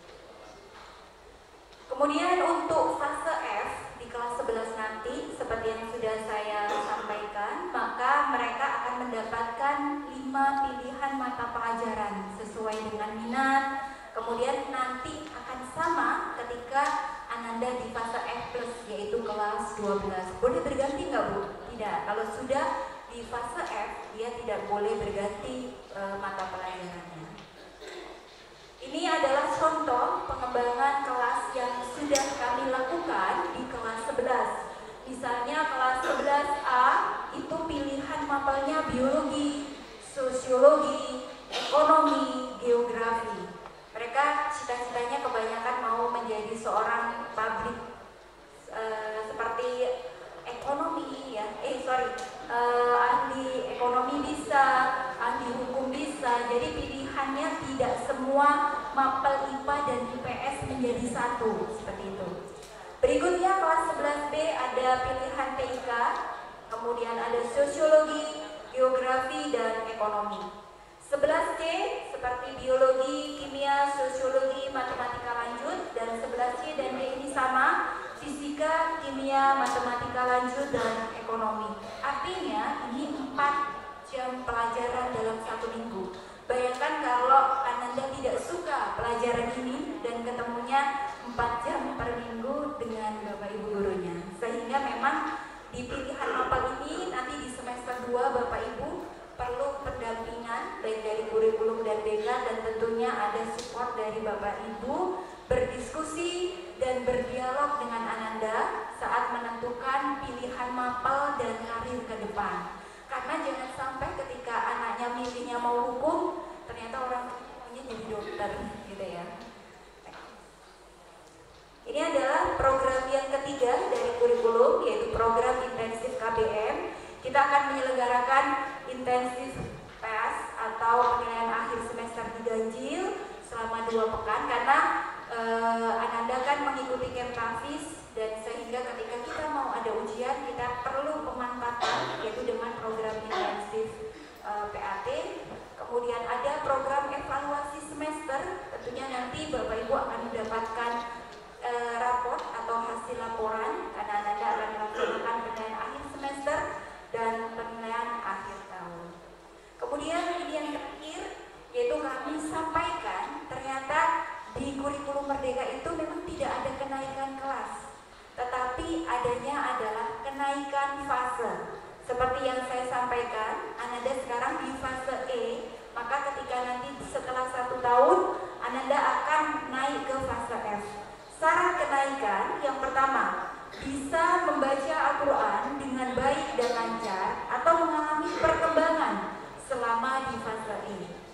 Kemudian untuk fase F, kelas sebelas nanti, seperti yang sudah saya sampaikan, maka mereka akan mendapatkan lima pilihan mata pelajaran sesuai dengan minat. Kemudian nanti akan sama ketika Ananda di fase F plus, yaitu kelas dua belas. Boleh berganti nggak Bu? Tidak. Kalau sudah di fase F, dia tidak boleh berganti e, mata pelajarannya. Ini adalah contoh pengembangan kelas yang sudah kami lakukan di kelas sebelas. Misalnya kelas sebelas A itu pilihan mapelnya biologi, sosiologi, ekonomi, geografi. Mereka cita-citanya kebanyakan mau menjadi seorang public e, seperti ekonomi ya, eh sorry, e, ahli ekonomi bisa, ahli hukum bisa. Jadi pilihannya tidak semua mapel I P A dan I P S menjadi satu seperti itu. Berikutnya kelas sebelas B ada pilihan T I K, kemudian ada sosiologi, geografi, dan ekonomi. sebelas C seperti biologi, kimia, sosiologi, matematika lanjut, dan sebelas C dan D ini sama, fisika, kimia, matematika lanjut, dan ekonomi. Artinya ini empat jam pelajaran dalam satu minggu. Bayangkan kalau Ananda tidak suka pelajaran ini dan ketemunya empat jam per minggu dengan Bapak Ibu gurunya. Sehingga memang di pilihan mapel ini tentunya ada support dari Bapak Ibu, berdiskusi dan berdialog dengan Ananda saat menentukan pilihan mapel dan karir ke depan. Karena jangan sampai ketika anaknya milihnya mau hukum, ternyata orang tuanya jadi dokter gitu ya. Ini adalah program yang ketiga dari kurikulum, yaitu program intensif K B M. Kita akan menyelenggarakan intensif P A S atau penilaian akhir semester diganjil selama dua pekan karena eh, Ananda kan mengikuti Kemtafis, dan sehingga ketika kita mau ada ujian kita perlu pemantapan, yaitu dengan program intensif eh, P A T. Kemudian ada program evaluasi semester, tentunya nanti Bapak Ibu akan mendapatkan e, raport atau hasil laporan karena Ananda akan melaksanakan penilaian akhir semester dan penilaian akhir tahun. Kemudian ini yang terakhir, yaitu kami sampaikan ternyata di kurikulum Merdeka itu memang tidak ada kenaikan kelas, tetapi adanya adalah kenaikan fase. Seperti yang saya sampaikan, Ananda sekarang di fase E, maka ketika nanti setelah satu tahun Ananda akan naik ke fase F. Syarat kenaikan yang pertama, bisa membaca Al-Quran dengan baik dan lancar atau mengalami perkembangan selama di fase E.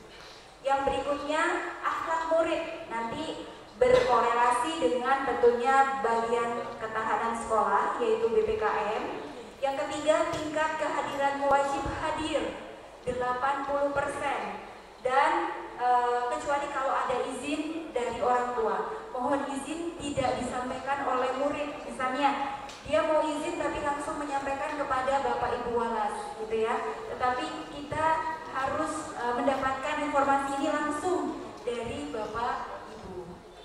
Yang berikutnya, akhlak murid nanti berkorelasi dengan tentunya bagian ketahanan sekolah, yaitu B P K M. Yang ketiga, tingkat kehadiran wajib hadir delapan puluh persen, dan e, kecuali kalau ada izin dari orang tua, mohon izin tidak disampaikan oleh murid. Misalnya dia mau izin tapi langsung menyampaikan kepada Bapak Ibu Walas gitu ya, tetapi kita harus e, mendapatkan informasi ini langsung dari Bapak Ibu.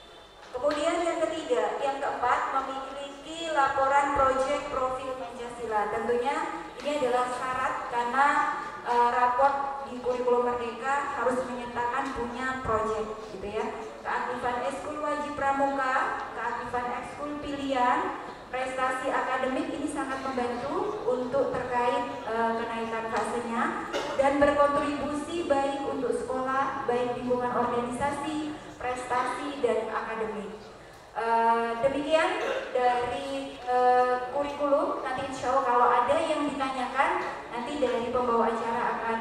Kemudian yang ketiga, yang keempat, memiliki laporan proyek profil Pancasila. Tentunya ini adalah syarat karena e, raport di kurikulum Merdeka harus menyertakan punya proyek gitu ya. Keaktifan ekskul wajib pramuka, keaktifan ekskul pilihan, prestasi akademik ini sangat membantu untuk terkait e, kenaikan fasenya dan berkontribusi baik untuk sekolah, baik lingkungan organisasi, prestasi dan akademik. E, demikian dari e, kurikulum. Nanti insya Allah kalau ada yang ditanyakan, nanti dari pembawa acara akan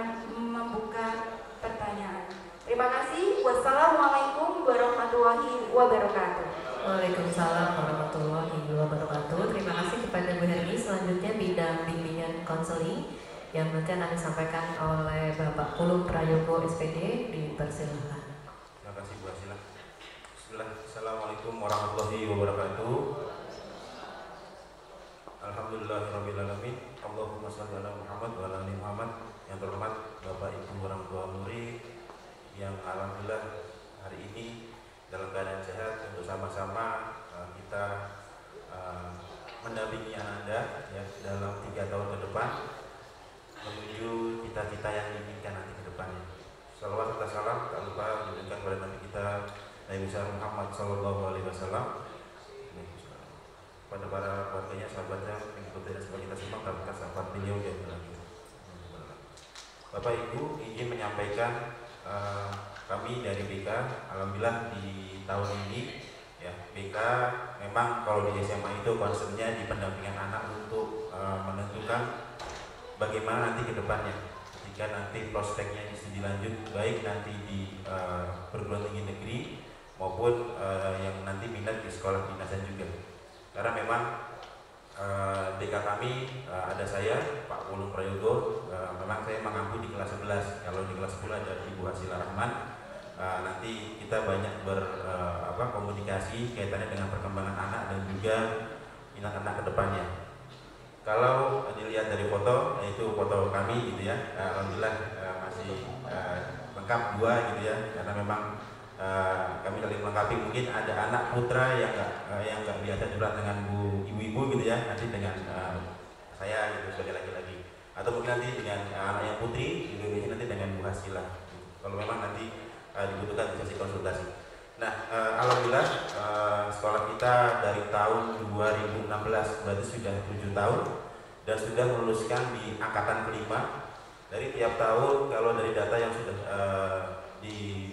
membuka pertanyaan. Terima kasih. Wassalamualaikum warahmatullahi wabarakatuh. Waalaikumsalam warahmatullahi wabarakatuh. Terima kasih kepada Bu Hermi. Selanjutnya bidang bimbingan konseling yang nanti akan disampaikan oleh Bapak Pulung Prayogo S P D, dipersilakan. Terima kasih Bu Asila. Bismillah. Assalamualaikum warahmatullahi wabarakatuh. Alhamdulillahirrahmanirrahim. Allahumma sholli ala Muhammad wa ala ali Muhammad. Yang terhormat Bapak Ibu orang tua murid yang alhamdulillah hari ini dalam keadaan sehat untuk sama-sama uh, kita uh, mendampingi Ananda ya dalam tiga tahun ke depan menuju cita-cita yang diinginkan nanti ke depannya. Salawat serta salam tak lupa diberikan kepada Nabi kita Nabi besar Muhammad Sallallahu Alaihi Wasallam, pada para keluarganya, sahabatnya, pengikutnya dan sebagainya, kita semua karena sahabat beliau yang berlaki. Bapak Ibu, izin menyampaikan uh, kami dari B K, alhamdulillah di tahun ini ya B K memang kalau di S M A itu concernnya di pendampingan anak untuk uh, menentukan bagaimana nanti ke depannya jika nanti prospeknya di studi lanjut, baik nanti di uh, perguruan tinggi negeri maupun uh, yang nanti minat di sekolah dinasan juga. Karena memang uh, D K kami uh, ada saya Pak Pulung Prayogo, uh, memang saya mengampu di kelas sebelas. Kalau di kelas sepuluh ada Ibu Hasila Rahman. Uh, nanti kita banyak berkomunikasi uh, kaitannya dengan perkembangan anak dan juga minat anak ke depannya. Kalau dilihat dari foto, yaitu foto kami gitu ya, uh, alhamdulillah uh, masih uh, lengkap dua gitu ya, karena memang Uh, kami saling melengkapi. Mungkin ada anak putra yang nggak uh, yang nggak biasa curhat dengan bu ibu-ibu gitu ya, nanti dengan uh, saya gitu sebagai laki-laki, atau mungkin nanti dengan uh, anak yang putri gitu, nanti dengan Bu Hasila gitu. Kalau memang nanti uh, dibutuhkan bisa konsultasi. Nah, uh, alhamdulillah uh, sekolah kita dari tahun dua ribu enam belas berarti sudah tujuh tahun dan sudah meluluskan di angkatan kelima. Dari tiap tahun kalau dari data yang sudah uh, di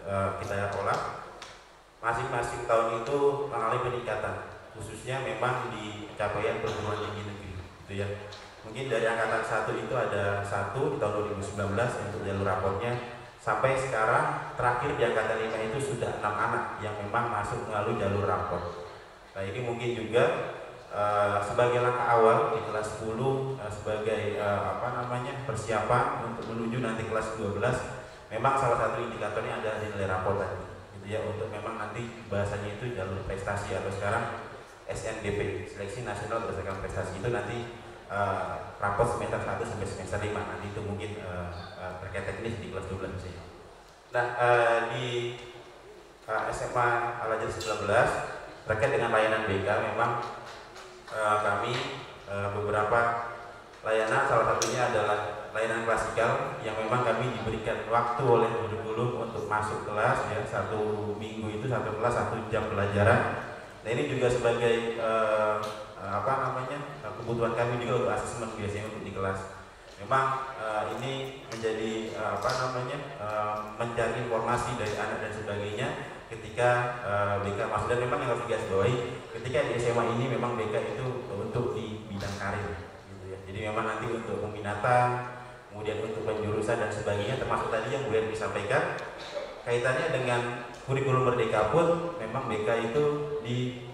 uh, kita olah, masing-masing tahun itu mengalami peningkatan, khususnya memang di capaian perguruan tinggi negeri, gitu ya. Mungkin dari angkatan satu itu ada satu di tahun dua ribu sembilan belas untuk jalur raportnya, sampai sekarang terakhir di angkatan lima itu sudah enam anak yang memang masuk melalui jalur rapor. Nah ini mungkin juga Uh, sebagai langkah awal di kelas sepuluh uh, sebagai uh, apa namanya persiapan untuk menuju nanti kelas dua belas, memang salah satu indikatornya adalah nilai rapor tadi, gitu ya, untuk memang nanti bahasanya itu jalur prestasi atau sekarang S N D P, seleksi nasional berdasarkan prestasi, itu nanti uh, rapor semester satu sampai semester lima, nanti itu mungkin uh, uh, terkait teknis di kelas dua belas misalnya. Nah uh, di uh, S M A Al-Azhar sembilan belas terkait dengan layanan B K, memang Uh, kami uh, beberapa layanan, salah satunya adalah layanan klasikal yang memang kami diberikan waktu oleh guru-guru untuk masuk kelas, ya, satu minggu itu satu kelas satu jam pelajaran. Nah ini juga sebagai uh, uh, apa namanya uh, kebutuhan kami juga untuk asesmen biasanya untuk di kelas. Memang uh, ini menjadi uh, apa namanya uh, mencari informasi dari anak dan sebagainya ketika uh, B K masuk, dan memang yang harus digarisbawahi ketika di S M A ini memang B K itu untuk di bidang karir, gitu ya. Jadi memang nanti untuk peminatan, kemudian untuk penjurusan dan sebagainya, termasuk tadi yang Bu Hermi disampaikan kaitannya dengan kurikulum merdeka pun memang B K itu di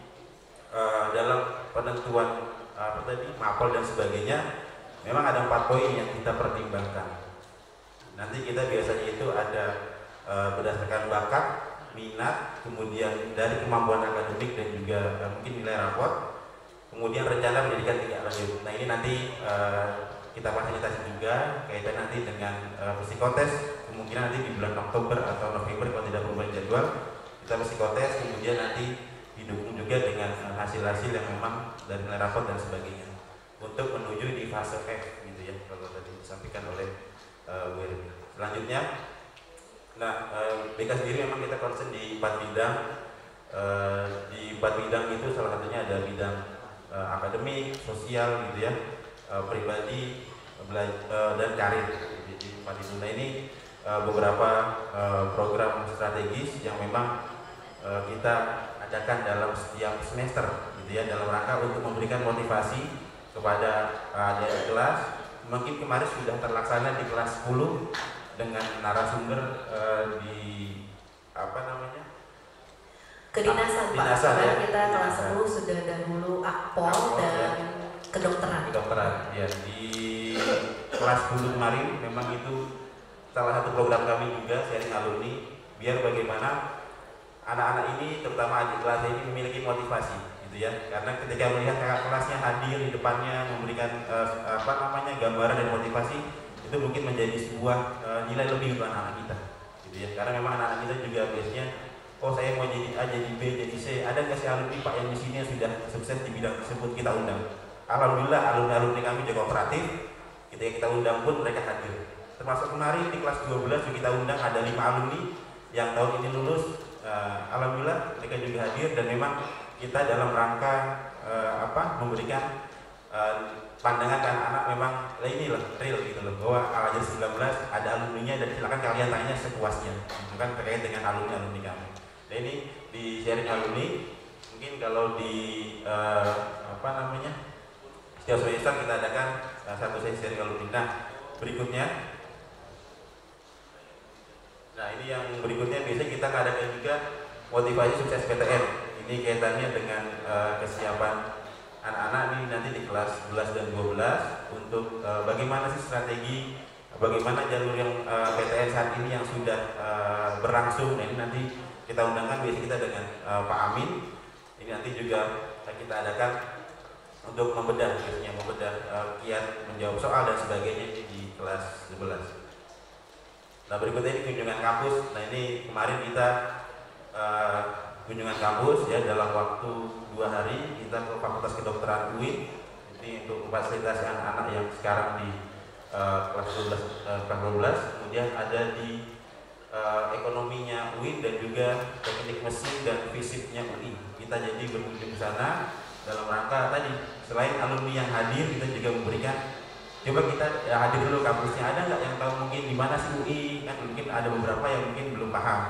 uh, dalam penentuan uh, apa tadi mapel dan sebagainya, memang ada empat poin yang kita pertimbangkan. Nanti kita biasanya itu ada uh, berdasarkan bakat, minat, kemudian dari kemampuan akademik dan juga uh, mungkin nilai rapor, kemudian rencana pendidikan tidak lanjut. Nah ini nanti uh, kita fasilitasi juga kaitan nanti dengan uh, psikotes, kemungkinan nanti di bulan Oktober atau November kalau tidak berubah jadwal, kita psikotes, kemudian nanti didukung juga dengan uh, hasil-hasil yang memang dari nilai rapor dan sebagainya untuk menuju di fase F, gitu ya, kalau tadi disampaikan oleh uh, Bu Hermi. Selanjutnya, nah, B K sendiri memang kita concern di empat bidang. Uh, di empat bidang itu salah satunya ada bidang uh, akademik, sosial, gitu ya, uh, pribadi, uh, dan karir. Jadi empat itu. Nah ini uh, beberapa uh, program strategis yang memang uh, kita adakan dalam setiap semester, gitu ya, dalam rangka untuk memberikan motivasi kepada uh, adik kelas. Mungkin kemarin sudah terlaksana di kelas sepuluh dengan narasumber uh, di apa namanya kedinasan, Pak. Dinasan, Karena ya. kita kelas sepuluh sudah dahulu akpol, Akpol, dan ya. kedokteran. Kedokteran, ya. Di kelas sepuluh kemarin memang itu salah satu program kami juga sharing alumni, biar bagaimana anak-anak ini, terutama adik kelas ini, memiliki motivasi, gitu ya. Karena ketika melihat kakak kelasnya hadir di depannya memberikan uh, apa namanya gambaran dan motivasi, itu mungkin menjadi sebuah uh, nilai lebih untuk anak-anak kita, gitu ya. Karena memang anak-anak kita juga biasanya, oh saya mau jadi A, jadi B, jadi C. Ada nggak sih alumni Pak yang di sini yang sudah sukses di bidang tersebut, kita undang. Alhamdulillah alumni-alumni kami juga kooperatif. Ketika kita undang pun mereka hadir. Termasuk kemarin di kelas dua belas kita undang ada lima alumni yang tahun ini lulus. Uh, Alhamdulillah mereka juga hadir, dan memang kita dalam rangka uh, apa memberikan uh, pandangan ke anak-anak, memang lah ini loh real gitu loh, bahwa Al-Azhar sembilan belas ada alumninya, dan silakan kalian tanya sepuasnya, itu kan terkait dengan alumni-alumni kami. Nah ini di sharing alumni, mungkin kalau di uh, apa namanya setiap semester kita adakan uh, satu sesi sharing alumni. Nah berikutnya, nah ini yang berikutnya biasanya kita adakan juga motivasi sukses P T N. Ini kaitannya dengan uh, kesiapan anak-anak ini nanti di kelas sebelas dan dua belas untuk uh, bagaimana sih strategi, bagaimana jalur yang uh, P T N saat ini yang sudah uh, berlangsung. Nah ini nanti kita undangkan biasanya kita dengan uh, Pak Amin. Ini nanti juga kita adakan untuk membedah, biasanya membedah uh, kiat menjawab soal dan sebagainya di kelas sebelas. Nah berikutnya ini kunjungan kampus. Nah ini kemarin kita uh, kunjungan kampus, ya, dalam waktu dua hari kita ke Fakultas Kedokteran U I N, ini untuk memfasilitasi anak-anak yang sekarang di uh, kelas dua belas, uh, kelas dua belas, kemudian ada di uh, ekonominya U I N dan juga teknik mesin dan fisiknya U I. Kita jadi berkunjung ke sana dalam rangka tadi, selain alumni yang hadir, kita juga memberikan, coba kita ya, hadir dulu kampusnya, ada nggak yang tahu mungkin di mana sih U I, kan mungkin ada beberapa yang mungkin belum paham.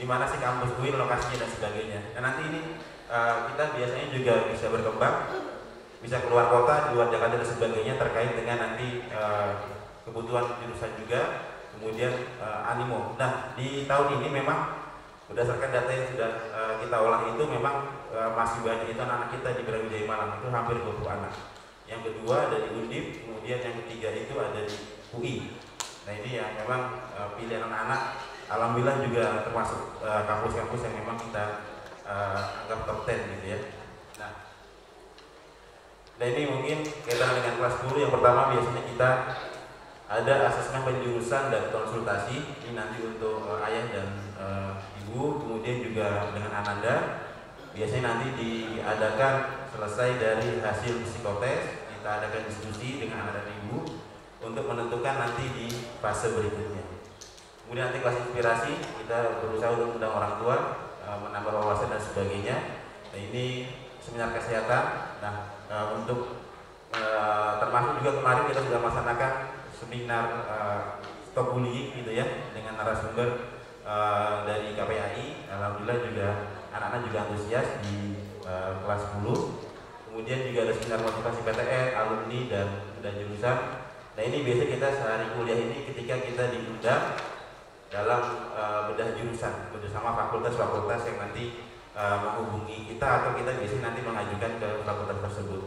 di mana sih kampus U I N, lokasinya dan sebagainya. Dan nanti ini uh, kita biasanya juga bisa berkembang, bisa keluar kota, di luar Jakarta dan sebagainya terkait dengan nanti uh, kebutuhan jurusan juga, kemudian uh, animo. Nah, di tahun ini memang berdasarkan data yang sudah uh, kita olah itu memang uh, masih banyak itu anak-anak kita di Brawijaya Malang, itu hampir dua puluh anak. Yang kedua dari Undip, kemudian yang ketiga itu ada di U I. Nah, ini yang memang uh, pilihan anak-anak, alhamdulillah juga termasuk uh, kampus-kampus yang memang kita uh, anggap top sepuluh gitu ya. Nah, nah ini mungkin kaitan dengan kelas sepuluh. Yang pertama biasanya kita ada asesmen penjurusan dan konsultasi. Ini nanti untuk uh, ayah dan uh, ibu, kemudian juga dengan Ananda. Biasanya nanti diadakan selesai dari hasil psikotes, kita adakan diskusi dengan anak dan ibu untuk menentukan nanti di fase berikutnya. Kemudian nanti kelas inspirasi, kita berusaha untuk mengundang orang tua, uh, menambah wawasan dan sebagainya. Nah, ini seminar kesehatan. Nah, uh, untuk uh, termasuk juga kemarin kita sudah melaksanakan seminar uh, stop bullying gitu ya, dengan narasumber uh, dari K P A I. Alhamdulillah juga anak-anak juga antusias di uh, kelas sepuluh. Kemudian juga ada seminar motivasi P T N, alumni dan dan jurusan. Nah, ini biasa kita sehari kuliah ini ketika kita diundang dalam uh, bedah jurusan bersama fakultas-fakultas yang nanti uh, menghubungi kita, atau kita biasanya nanti mengajukan ke fakultas tersebut.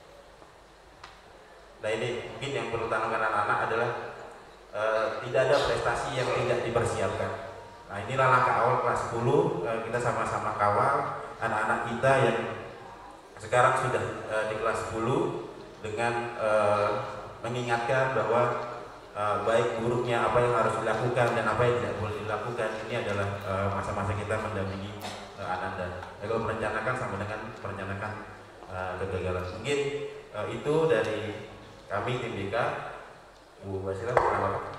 Nah, ini mungkin yang perlu tanamkan anak-anak adalah uh, tidak ada prestasi yang tidak dipersiapkan. Nah, inilah langkah awal kelas sepuluh, uh, kita sama-sama kawal anak-anak kita yang sekarang sudah uh, di kelas sepuluh dengan uh, mengingatkan bahwa uh, baik buruknya apa yang harus dilakukan dan apa yang tidak boleh dilakukan. Ini adalah uh, masa-masa kita mendampingi uh, Ananda. Ya, kalau merencanakan sama dengan merencanakan uh, kegagalan. Mungkin uh, itu dari kami tim B K. Bu Basila, silakan.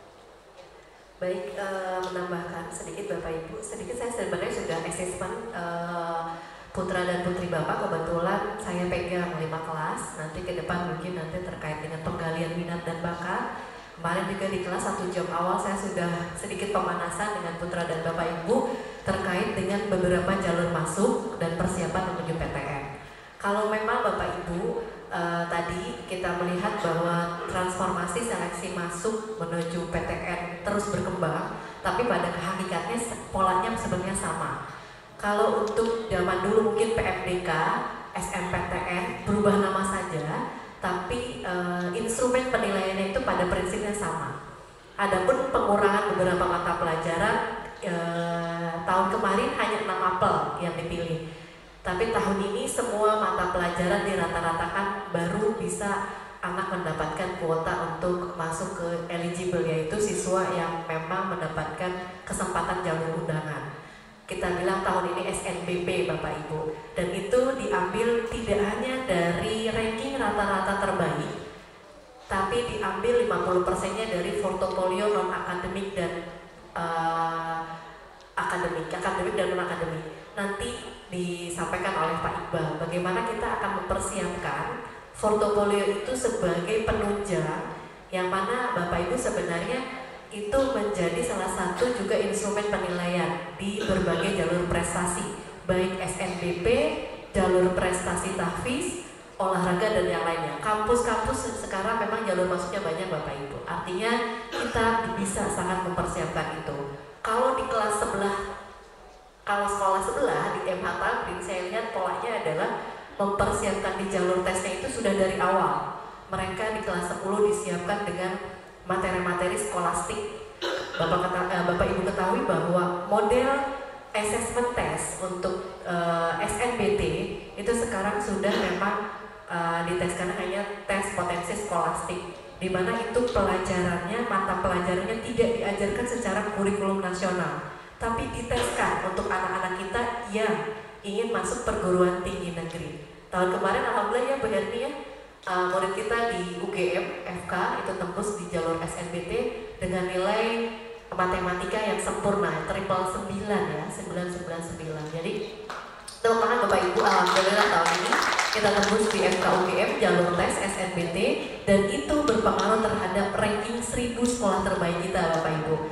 Baik, uh, menambahkan sedikit Bapak Ibu, sedikit saya sebenarnya sudah asesmen uh, putra dan putri Bapak. Kebetulan saya pegang lima kelas, nanti ke depan mungkin nanti terkait dengan penggalian minat dan bakat. Kemarin juga di kelas satu jam awal saya sudah sedikit pemanasan dengan putra dan Bapak Ibu terkait dengan beberapa jalur masuk dan persiapan menuju P T N. Kalau memang Bapak Ibu uh, tadi kita melihat bahwa transformasi seleksi masuk menuju P T N terus berkembang, tapi pada hakikatnya polanya sebenarnya sama. Kalau untuk zaman dulu mungkin P M D K, S M P T N berubah nama saja, tapi e, instrumen penilaiannya itu pada prinsipnya sama. Adapun pengurangan beberapa mata pelajaran, e, tahun kemarin hanya enam mapel yang dipilih. Tapi tahun ini semua mata pelajaran dirata-ratakan baru bisa anak mendapatkan kuota untuk masuk ke eligible, yaitu siswa yang memang mendapatkan kesempatan jalur undangan. Kita bilang tahun ini S N B P Bapak Ibu, dan itu diambil tidak hanya dari ranking rata-rata terbaik, tapi diambil lima puluh persennya dari portofolio non akademik dan uh, akademik, akademik dan non akademik. Nanti disampaikan oleh Pak Iqbal bagaimana kita akan mempersiapkan portofolio itu sebagai penunjang, yang mana Bapak Ibu sebenarnya itu menjadi salah satu juga instrumen penilaian di berbagai jalur prestasi, baik S N B P, jalur prestasi tahfiz, olahraga dan yang lainnya. Kampus-kampus sekarang memang jalur masuknya banyak Bapak Ibu. Artinya kita bisa sangat mempersiapkan itu. Kalau di kelas sebelah, kalau sekolah sebelah di M H Tamrin, saya lihat polanya adalah mempersiapkan di jalur tesnya itu sudah dari awal. Mereka di kelas sepuluh disiapkan dengan materi-materi skolastik. Bapak, kata, eh, Bapak Ibu ketahui bahwa model assessment test untuk uh, S N B T itu sekarang sudah memang uh, diteskan hanya tes potensi skolastik, di mana itu pelajarannya, mata pelajarannya tidak diajarkan secara kurikulum nasional, tapi diteskan untuk anak-anak kita yang ingin masuk perguruan tinggi negeri. Tahun kemarin alhamdulillah ya Bu Herni ya, Uh, murid kita di U G M F K itu tembus di jalur S N B T dengan nilai matematika yang sempurna, triple sembilan ya, sembilan sembilan sembilan. Jadi tepuk tangan Bapak Ibu, alhamdulillah tahun ini kita tembus di F K U G M jalur tes S N B T, dan itu berpengaruh terhadap ranking seribu sekolah terbaik kita Bapak Ibu.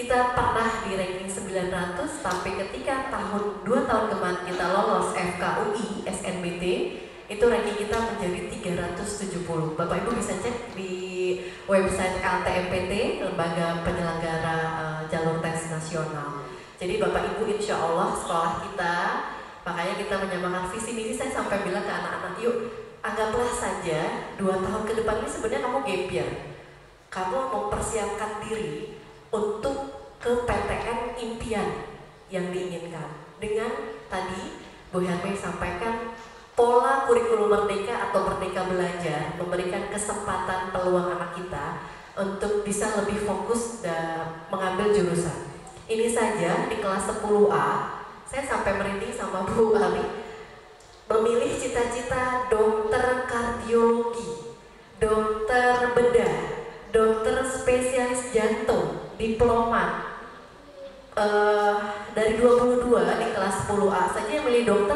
Kita pernah di ranking sembilan ratus, tapi ketika tahun dua tahun kemarin kita lolos F K U I S N B T, itu ranking kita menjadi tiga ratus tujuh puluh. Bapak Ibu bisa cek di website L T M P T, Lembaga Penyelenggara uh, Jalur Tes Nasional. Jadi Bapak Ibu insya Allah sekolah kita, makanya kita menyamakan visi misi. Saya sampai bilang ke anak-anak, yuk anggaplah saja dua tahun ke depan ini sebenarnya kamu gap year. Kamu mempersiapkan diri untuk ke P T N impian yang diinginkan. Dengan tadi Bu Hermi sampaikan pola kurikulum Merdeka atau Merdeka Belajar memberikan kesempatan peluang anak kita untuk bisa lebih fokus dan mengambil jurusan. Ini saja di kelas sepuluh A, saya sampai merinding sama Bu Ali memilih cita-cita dokter kardiologi, dokter bedah, dokter spesialis jantung, diploma. Uh, dari dua puluh dua di kelas sepuluh A saja yang milih dokter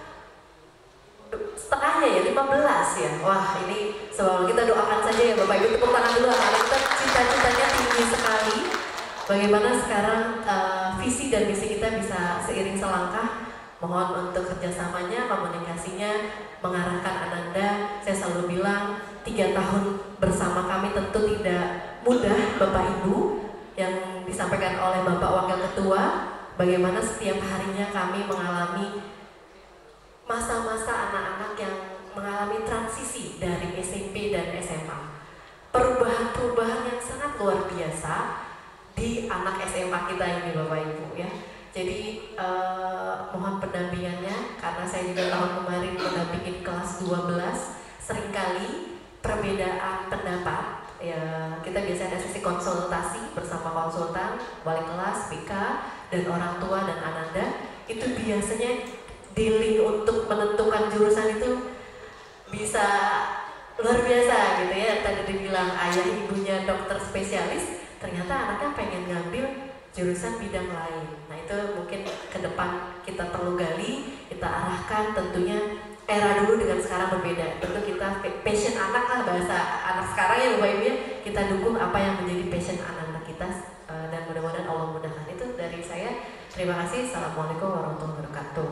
setengahnya ya, lima belas ya. Wah ini sebab kita doakan saja ya Bapak Ibu, tepuk tangan dulu anak kita, cita-citanya tinggi sekali. Bagaimana sekarang uh, visi dan misi kita bisa seiring selangkah. Mohon untuk kerjasamanya, komunikasinya, mengarahkan Ananda. Saya selalu bilang tiga tahun bersama kami tentu tidak mudah Bapak Ibu. Yang disampaikan oleh Bapak Wakil Ketua, bagaimana setiap harinya kami mengalami masa-masa anak-anak yang mengalami transisi dari S M P dan S M A. Perubahan-perubahan yang sangat luar biasa di anak S M A kita ini Bapak Ibu ya. Jadi eh, mohon pendampingannya, karena saya juga tahun kemarin mendampingin kelas dua belas, seringkali perbedaan pendapat ya, kita biasanya ada sesi konsultasi bersama konsultan, wali kelas, B K, dan orang tua dan Ananda. Itu biasanya dealing untuk menentukan jurusan itu bisa luar biasa gitu ya. Tadi dibilang ayah ibunya dokter spesialis, ternyata anaknya pengen ngambil jurusan bidang lain. Nah itu mungkin ke depan kita perlu gali, kita arahkan. Tentunya era dulu dengan sekarang berbeda. Tentu kita passion anak lah, bahasa anak sekarang ya Bapak Ibu ya. Kita dukung apa yang menjadi passion anak-anak kita, dan mudah-mudahan Allah mudahkan. Itu dari saya. Terima kasih. Assalamualaikum warahmatullahi wabarakatuh.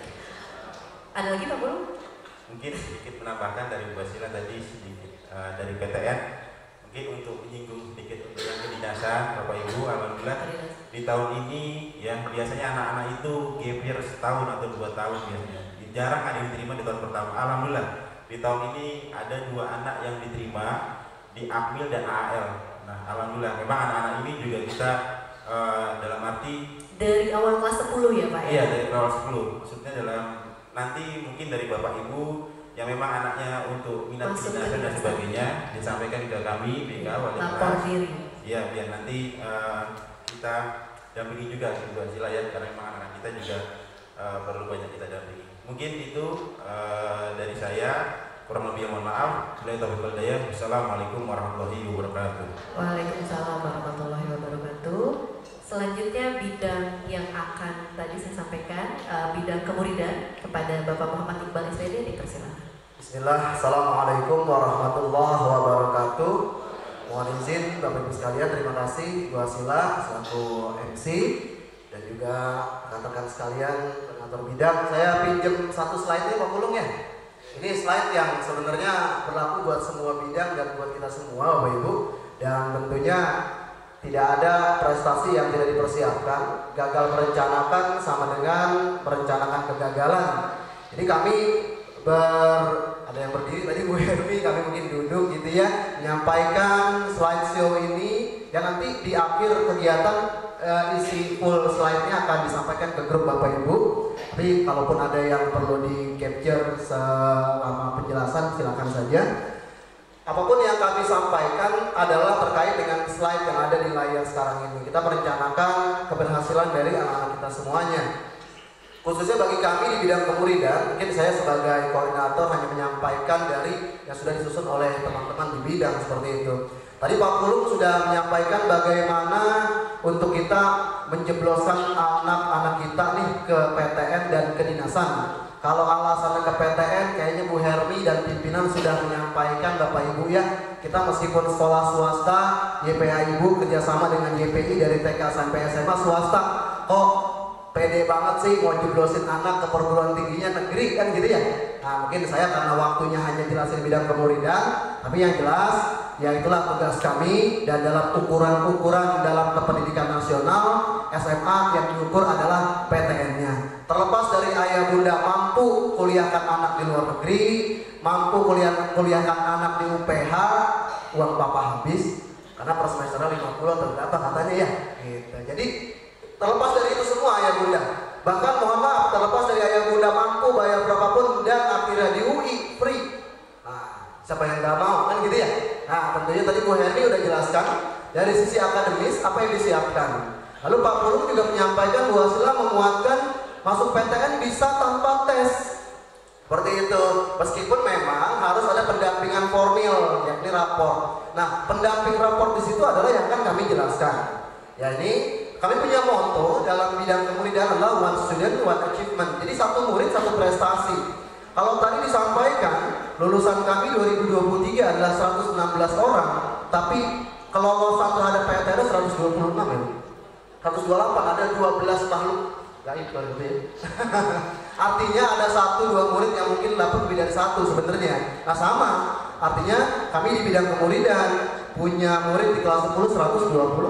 Ada lagi Pak Bulu? Mungkin sedikit menambahkan dari Bu Basila tadi sedikit uh, dari P T N. Mungkin untuk menyinggung sedikit untuk yang kedinasan Bapak Ibu, alhamdulillah di tahun ini yang biasanya anak-anak itu gap year setahun atau dua tahun biasanya. Jarang ada yang diterima di tahun pertama. Alhamdulillah di tahun ini ada dua anak yang diterima di Akmil dan A A L. Nah alhamdulillah memang anak-anak ini juga kita uh, dalam arti dari awal kelas sepuluh ya Pak ya? Iya dari awal sepuluh. Maksudnya dalam nanti mungkin dari Bapak Ibu yang memang anaknya untuk minat kedinasan dan sebagainya disampaikan ke kami B K wali kelas. Iya biar nanti uh, kita dampingi juga Bu Basila ya, karena memang anak-anak kita juga uh, perlu banyak kita dampingi. Mungkin itu uh, dari saya, kurang lebih mohon maaf. Bila taufiq wal hidayah. Wassalamualaikum warahmatullahi wabarakatuh. Waalaikumsalam warahmatullahi wabarakatuh. Selanjutnya bidang yang akan tadi saya sampaikan, uh, bidang kemuridan kepada Bapak Muhammad Iqbal S P D, dipersilakan. Bismillah, Assalamualaikum warahmatullahi wabarakatuh. Mohon izin Bapak Ibu sekalian, terima kasih Bu Basila selaku M C dan juga rekan-rekan sekalian pengatur bidang. Saya pinjam satu slide-nya Pak Pulung ya. Ini slide yang sebenarnya berlaku buat semua bidang dan buat kita semua Bapak Ibu. Dan tentunya tidak ada prestasi yang tidak dipersiapkan. Gagal merencanakan sama dengan merencanakan kegagalan. Jadi kami ber ada yang berdiri tadi Bu Hermi, kami mungkin duduk gitu ya, menyampaikan slideshow ini yang nanti di akhir kegiatan uh, isi full slide-nya akan disampaikan ke grup Bapak Ibu. Tapi kalaupun ada yang perlu di capture selama penjelasan silakan saja. Apapun yang kami sampaikan adalah terkait dengan slide yang ada di layar sekarang ini. Kita merencanakan keberhasilan dari anak-anak kita semuanya. Khususnya bagi kami di bidang kemuridan, mungkin saya sebagai koordinator hanya menyampaikan dari yang sudah disusun oleh teman-teman di bidang seperti itu. Tadi Pak Pulung sudah menyampaikan bagaimana untuk kita menjebloskan anak-anak kita nih ke P T N dan kedinasan. Kalau alasannya ke P T N, kayaknya Bu Hermi dan pimpinan sudah menyampaikan Bapak Ibu ya, kita meskipun sekolah swasta, Y P A Ibu kerjasama dengan Y P I dari T K sampai S M A swasta, kok pede banget sih mau jeblosin anak ke perguruan tingginya negeri kan gitu ya. Nah mungkin saya karena waktunya hanya jelasin bidang kemuridan, tapi yang jelas ya itulah tugas kami, dan dalam ukuran-ukuran dalam kependidikan nasional S M A yang diukur adalah P T N-nya. Terlepas dari ayah bunda mampu kuliahkan anak di luar negeri, mampu kuliah kuliahkan anak di U P H, uang bapak habis karena per semester lima puluh atau berapa katanya ya gitu. Jadi terlepas dari itu semua ayah bunda, bahkan mohon maaf, terlepas dari ayah bunda mampu bayar berapapun dan akhirnya di U I free, nah siapa yang gak mau kan gitu ya. Nah tentunya tadi Bu Herni udah jelaskan dari sisi akademis apa yang disiapkan. Lalu Pak Pulung juga menyampaikan bahwa Sila menguatkan masuk P T N bisa tanpa tes. Seperti itu, meskipun memang harus ada pendampingan formil, yakni rapor. Nah, pendamping rapor di situ adalah yang akan kami jelaskan. Ya ini kami punya moto dalam bidang kemuridan adalah one student one achievement. Jadi satu murid satu prestasi. Kalau tadi disampaikan lulusan kami dua ribu dua puluh tiga adalah seratus enam belas orang, tapi kelolosan terhadap P T N seratus dua puluh enam ya. seratus dua puluh delapan ada dua belas makhluk gaib gitu ya. Artinya ada satu dua murid yang mungkin dapat lebih dari satu sebenarnya. Nah sama, artinya kami di bidang kemuridan punya murid di kelas sepuluh seratus dua puluh.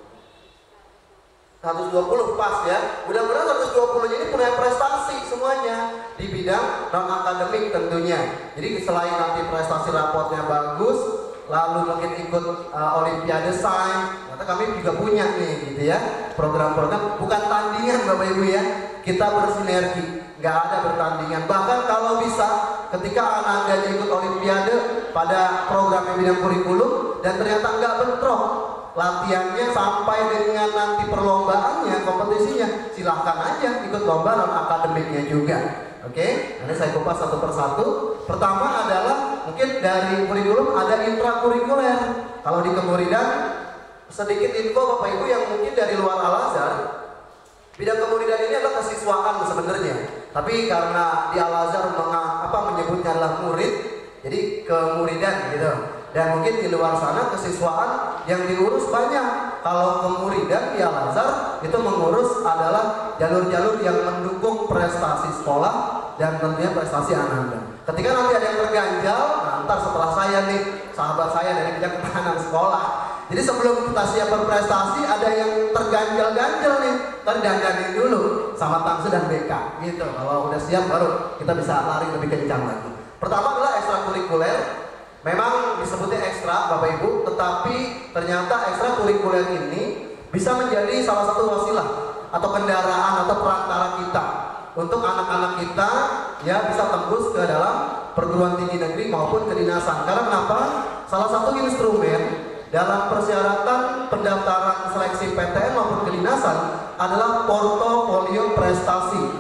seratus dua puluh pas ya. Mudah-mudahan seratus dua puluh ini punya prestasi semuanya di bidang non akademik tentunya. Jadi selain nanti prestasi raportnya bagus, lalu mungkin ikut uh, Olimpiade Sains, ternyata kami juga punya nih gitu ya program-program, bukan tandingan Bapak Ibu ya, kita bersinergi, nggak ada bertandingan. Bahkan kalau bisa ketika anak-anaknya ikut Olimpiade pada program yang bidang kurikulum dan ternyata nggak bentrok latihannya sampai dengan nanti perlombaannya, kompetisinya, silahkan aja ikut lomba non akademiknya juga. Oke, okay? Nanti saya kupas satu persatu. Pertama adalah mungkin dari kurikulum ada intrakurikuler. Kalau di kemuridan sedikit info Bapak Ibu yang mungkin dari luar Al-Azhar, bidang kemuridan ini adalah kesiswaan sebenarnya. Tapi karena di Al-Azhar apa menyebutnya adalah murid, jadi kemuridan gitu. Dan mungkin di luar sana kesiswaan yang diurus banyak. Kalau kemuridan di Al-Azhar itu mengurus adalah jalur-jalur yang mendukung prestasi sekolah dan tentunya prestasi anak-anak. Ketika nanti ada yang terganjal, nah ntar setelah saya nih, sahabat saya dari bidang ketahanan sekolah. Jadi sebelum kita siap berprestasi, ada yang terganjal-ganjal nih, ntar dandanin dulu sama Tamsu dan B K gitu. Kalau udah siap baru kita bisa lari lebih kencang lagi. Pertama adalah ekstrakurikuler. Memang disebutnya ekstra Bapak Ibu, tetapi ternyata ekstrakurikuler ini bisa menjadi salah satu wasilah atau kendaraan atau perantara kita untuk anak-anak kita ya bisa tembus ke dalam perguruan tinggi negeri maupun kedinasan. Karena kenapa? Salah satu instrumen dalam persyaratan pendaftaran seleksi P T N maupun kedinasan adalah portofolio prestasi.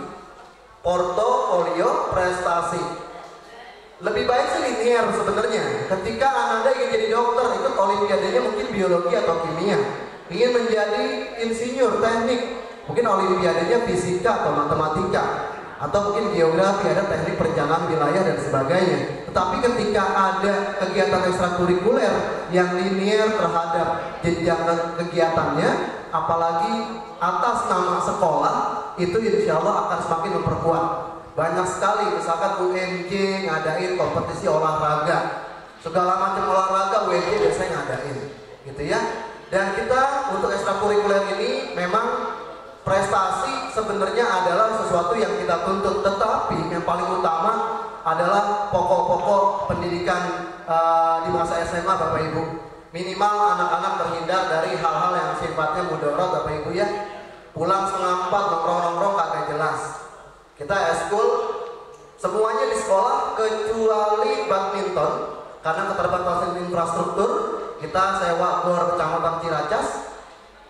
Portofolio prestasi. Lebih baik sih linear sebenarnya. Ketika Anda ingin jadi dokter, ikut olimpiadanya mungkin biologi atau kimia. Ingin menjadi insinyur teknik, mungkin olimpiadanya fisika atau matematika. Atau mungkin geografi, ada teknik perjalanan wilayah dan sebagainya. Tetapi ketika ada kegiatan ekstrakurikuler yang linear terhadap jenjang kegiatannya, apalagi atas nama sekolah, itu insya Allah akan semakin memperkuat. Banyak sekali, misalkan U N J ngadain kompetisi olahraga, segala macam olahraga U N J biasanya ngadain, gitu ya. Dan kita untuk ekstrakurikuler ini memang prestasi sebenarnya adalah sesuatu yang kita tuntut, tetapi yang paling utama adalah pokok-pokok pendidikan uh, di masa S M A Bapak Ibu. Minimal anak-anak terhindar dari hal-hal yang sifatnya mudarat Bapak Ibu ya. Pulang setengah empat nongkrong-nongkrong kagak jelas. Kita eskul semuanya di sekolah kecuali badminton karena keterbatasan infrastruktur. Kita sewa gor Kecamatan Ciracas,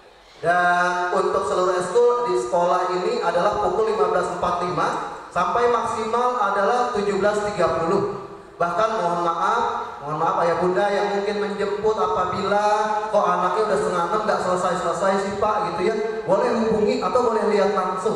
dan untuk seluruh eskul di sekolah ini adalah pukul lima belas empat puluh lima sampai maksimal adalah tujuh belas tiga puluh. Bahkan mohon maaf, mohon maaf ayah bunda yang mungkin menjemput apabila kok anaknya udah setengah enam nggak selesai-selesai sih Pak gitu ya, boleh hubungi atau boleh lihat langsung.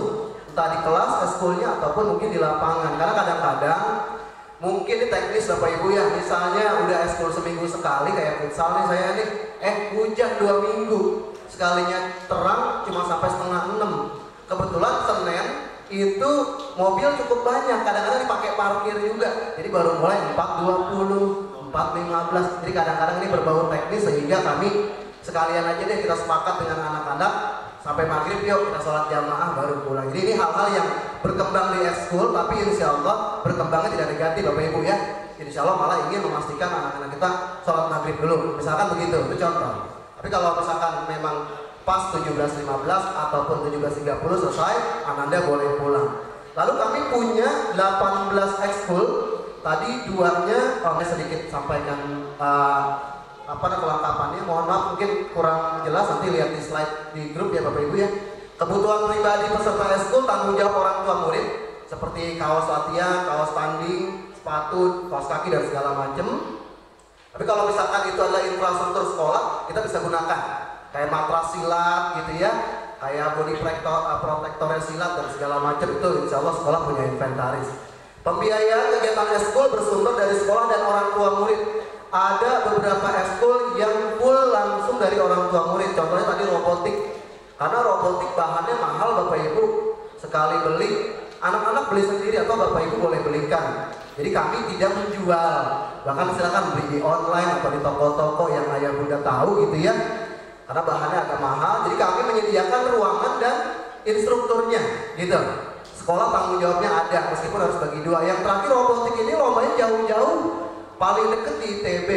entah di kelas, eskulnya, ataupun mungkin di lapangan. Karena kadang-kadang mungkin di teknis Bapak Ibu ya, misalnya udah eskul seminggu sekali kayak futsal nih saya nih, eh hujan dua minggu, sekalinya terang cuma sampai setengah enam. Kebetulan Senin itu mobil cukup banyak, kadang-kadang dipakai parkir juga, jadi baru mulai empat dua puluh, empat lima belas. Jadi kadang-kadang ini berbau teknis sehingga kami sekalian aja deh kita sepakat dengan anak-anak sampai maghrib yuk kita sholat jamaah baru pulang. Jadi ini hal-hal yang berkembang di eskul, tapi insya Allah berkembangnya tidak negatif Bapak Ibu ya. Insya Allah malah ingin memastikan anak-anak kita sholat maghrib dulu, misalkan begitu, itu contoh. Tapi kalau misalkan memang pas tujuh belas lima belas ataupun tujuh belas tiga puluh selesai, Ananda boleh pulang. Lalu kami punya delapan belas ekskul, tadi duanya, oh, saya sedikit sampaikan uh, apa namanya kelengkapannya, mohon maaf mungkin kurang jelas, nanti lihat di slide di grup ya Bapak Ibu ya. Kebutuhan pribadi peserta eskul, tanggung jawab orang tua murid seperti kaos latihan, kaos tanding, sepatu, kaos kaki dan segala macam. Tapi kalau misalkan itu adalah infrastruktur sekolah, kita bisa gunakan kayak matras silat gitu ya, kayak body protector silat dan segala macam, itu insya Allah sekolah punya inventaris. Pembiayaan kegiatan eskul bersumber dari sekolah dan orang tua murid. Ada beberapa eskul yang full langsung dari orang tua murid. Contohnya tadi robotik. Karena robotik bahannya mahal Bapak Ibu. Sekali beli, anak-anak beli sendiri atau Bapak Ibu boleh belikan. Jadi kami tidak menjual. Bahkan silakan beli di online atau di toko-toko yang ayah bunda tahu gitu ya. Karena bahannya agak mahal. Jadi kami menyediakan ruangan dan instrukturnya gitu. Sekolah tanggung jawabnya ada, meskipun harus bagi dua. Yang terakhir robotik ini lombanya jauh-jauh. Paling deket di I T B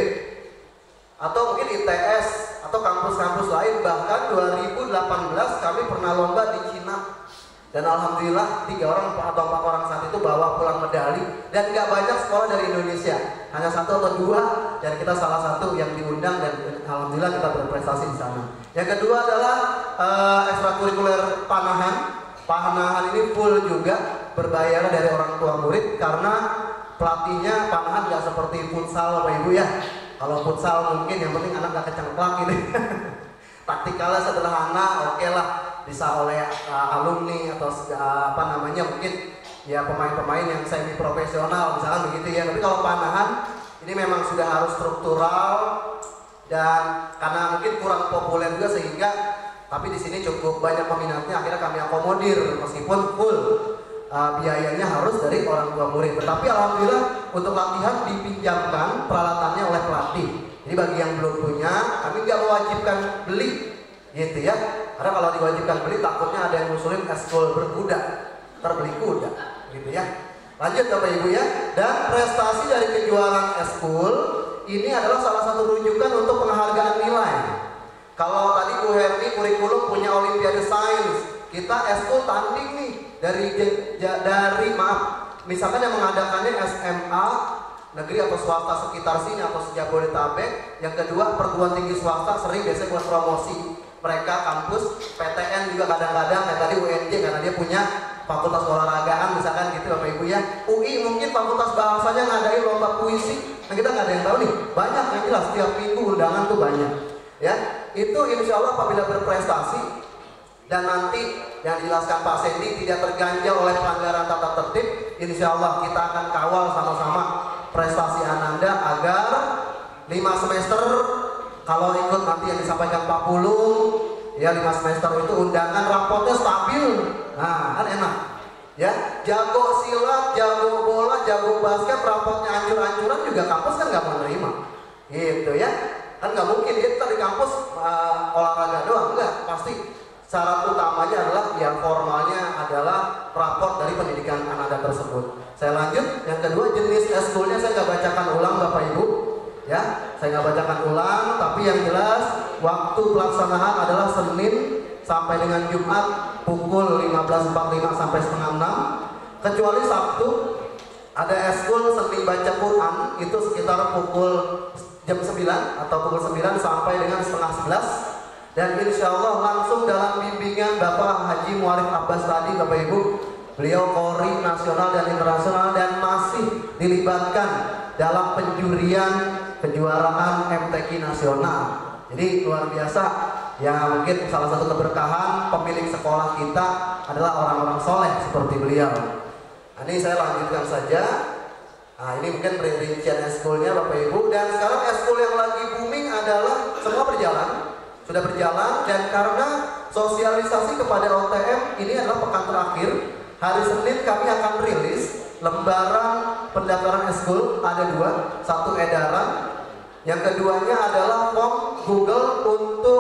atau mungkin I T S atau kampus-kampus lain. Bahkan dua ribu delapan belas kami pernah lomba di Cina dan alhamdulillah tiga orang atau empat orang saat itu bawa pulang medali. Dan nggak banyak sekolah dari Indonesia, hanya satu atau dua, dan kita salah satu yang diundang dan alhamdulillah kita berprestasi di sana. Yang kedua adalah uh, ekstrakurikuler panahan. Panahan ini full juga, berbayar dari orang tua murid karena pelatihnya panahan nggak seperti futsal Bapak Ibu ya. Kalau futsal mungkin yang penting anak nggak kecengklak gitu. Taktikalnya sederhana, oke okay lah, bisa oleh uh, alumni atau uh, apa namanya mungkin ya pemain-pemain yang semi profesional misalkan begitu ya. Tapi kalau panahan ini memang sudah harus struktural dan karena mungkin kurang populer juga sehingga, tapi di sini cukup banyak peminatnya, akhirnya kami akomodir meskipun full. Uh, biayanya harus dari orang tua murid. Tetapi alhamdulillah untuk latihan dipinjamkan peralatannya oleh pelatih. Jadi bagi yang belum punya, kami nggak mewajibkan beli, gitu ya. Karena kalau diwajibkan beli, takutnya ada yang ngusulin eskul berkuda, terbeli kuda, gitu ya. Lanjut Bapak Ibu ya. Dan prestasi dari kejuaraan eskul ini adalah salah satu rujukan untuk penghargaan nilai. Kalau tadi Bu Herni kurikulum punya Olimpiade Sains, kita eskul tanding nih. Dari dari maaf, misalkan yang mengadakannya S M A negeri atau swasta sekitar sini atau Jabodetabek. Yang kedua perguruan tinggi swasta sering biasanya buat promosi mereka kampus. P T N juga kadang-kadang kayak tadi U N J karena dia punya fakultas olahragaan misalkan gitu Bapak Ibu ya. U I mungkin fakultas bahasanya ngadain lomba puisi. Nah kita nggak ada yang tahu nih, banyak yang jelas setiap minggu undangan tuh banyak ya. Itu insya Allah apabila berprestasi dan nanti yang dijelaskan Pak Sendi tidak terganjal oleh pelanggaran tata tertib, insya Allah kita akan kawal sama-sama prestasi Ananda agar lima semester kalau ikut nanti yang disampaikan Pak Pulung ya, lima semester itu undangan rapotnya stabil, nah kan enak ya. Jago silat, jago bola, jago basket, rapotnya ancur-ancuran juga kampus kan nggak menerima gitu ya. Kan nggak mungkin kita di kampus uh, olahraga doang, enggak, pasti syarat utamanya adalah yang formalnya adalah raport dari pendidikan Ananda tersebut. Saya lanjut, yang kedua jenis eskulnya saya nggak bacakan ulang Bapak Ibu ya, saya nggak bacakan ulang, tapi yang jelas waktu pelaksanaan adalah Senin sampai dengan Jumat pukul lima belas empat puluh lima sampai setengah enam, kecuali Sabtu ada eskul seni baca Quran itu sekitar pukul jam sembilan atau pukul sembilan sampai dengan setengah sebelas. Dan insya Allah langsung dalam bimbingan Bapak Haji Muarif Abbas tadi Bapak Ibu, beliau Kori nasional dan internasional dan masih dilibatkan dalam penjurian kejuaraan M T Q nasional. Jadi luar biasa ya mungkin salah satu keberkahan pemilik sekolah kita adalah orang-orang soleh seperti beliau. Nah, ini saya lanjutkan saja. Nah, ini mungkin rincian eskulnya Bapak Ibu. Dan sekarang eskul yang lagi booming adalah semua berjalan, sudah berjalan. Dan karena sosialisasi kepada O T M ini adalah pekan terakhir, hari Senin kami akan rilis lembaran pendaftaran eskul. Ada dua, satu edaran, yang keduanya adalah form Google untuk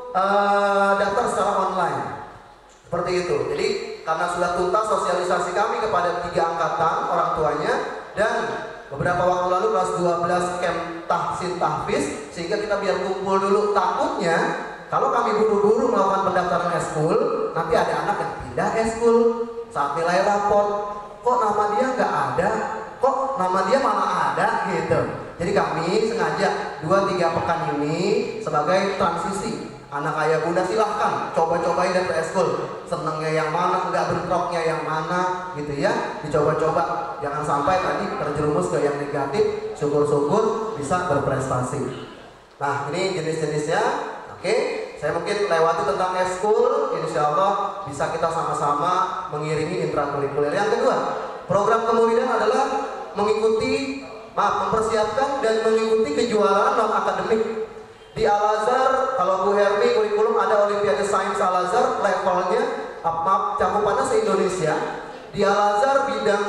uh, daftar secara online. Seperti itu. Jadi karena sudah tuntas sosialisasi kami kepada tiga angkatan orang tuanya, dan beberapa waktu lalu kelas dua belas camp tahsin tahfiz, sehingga kita biar kumpul dulu. Takutnya kalau kami buru-buru melakukan pendaftaran eskul, nanti ada anak yang pindah eskul saat nilai rapor, kok nama dia nggak ada, kok nama dia malah ada gitu. Jadi kami sengaja dua tiga pekan ini sebagai transisi. Anak ayah bunda silahkan coba-cobain dari eskul, senengnya yang mana, enggak bentroknya yang mana gitu ya, dicoba-coba. Jangan sampai tadi terjerumus ke yang negatif. Syukur-syukur bisa berprestasi. Nah, ini jenis-jenisnya. Oke, saya mungkin lewati tentang eskul. Insya Allah bisa kita sama-sama mengiringi intrakurikuler. Yang kedua, program kemuridan adalah mengikuti, maaf, mempersiapkan dan mengikuti kejuaraan non akademik. Di Al-Azhar, kalau Bu Hermi kurikulum ada Olimpiade Sains Al-Azhar, levelnya maaf, cakupannya se-Indonesia. Di Al-Azhar bidang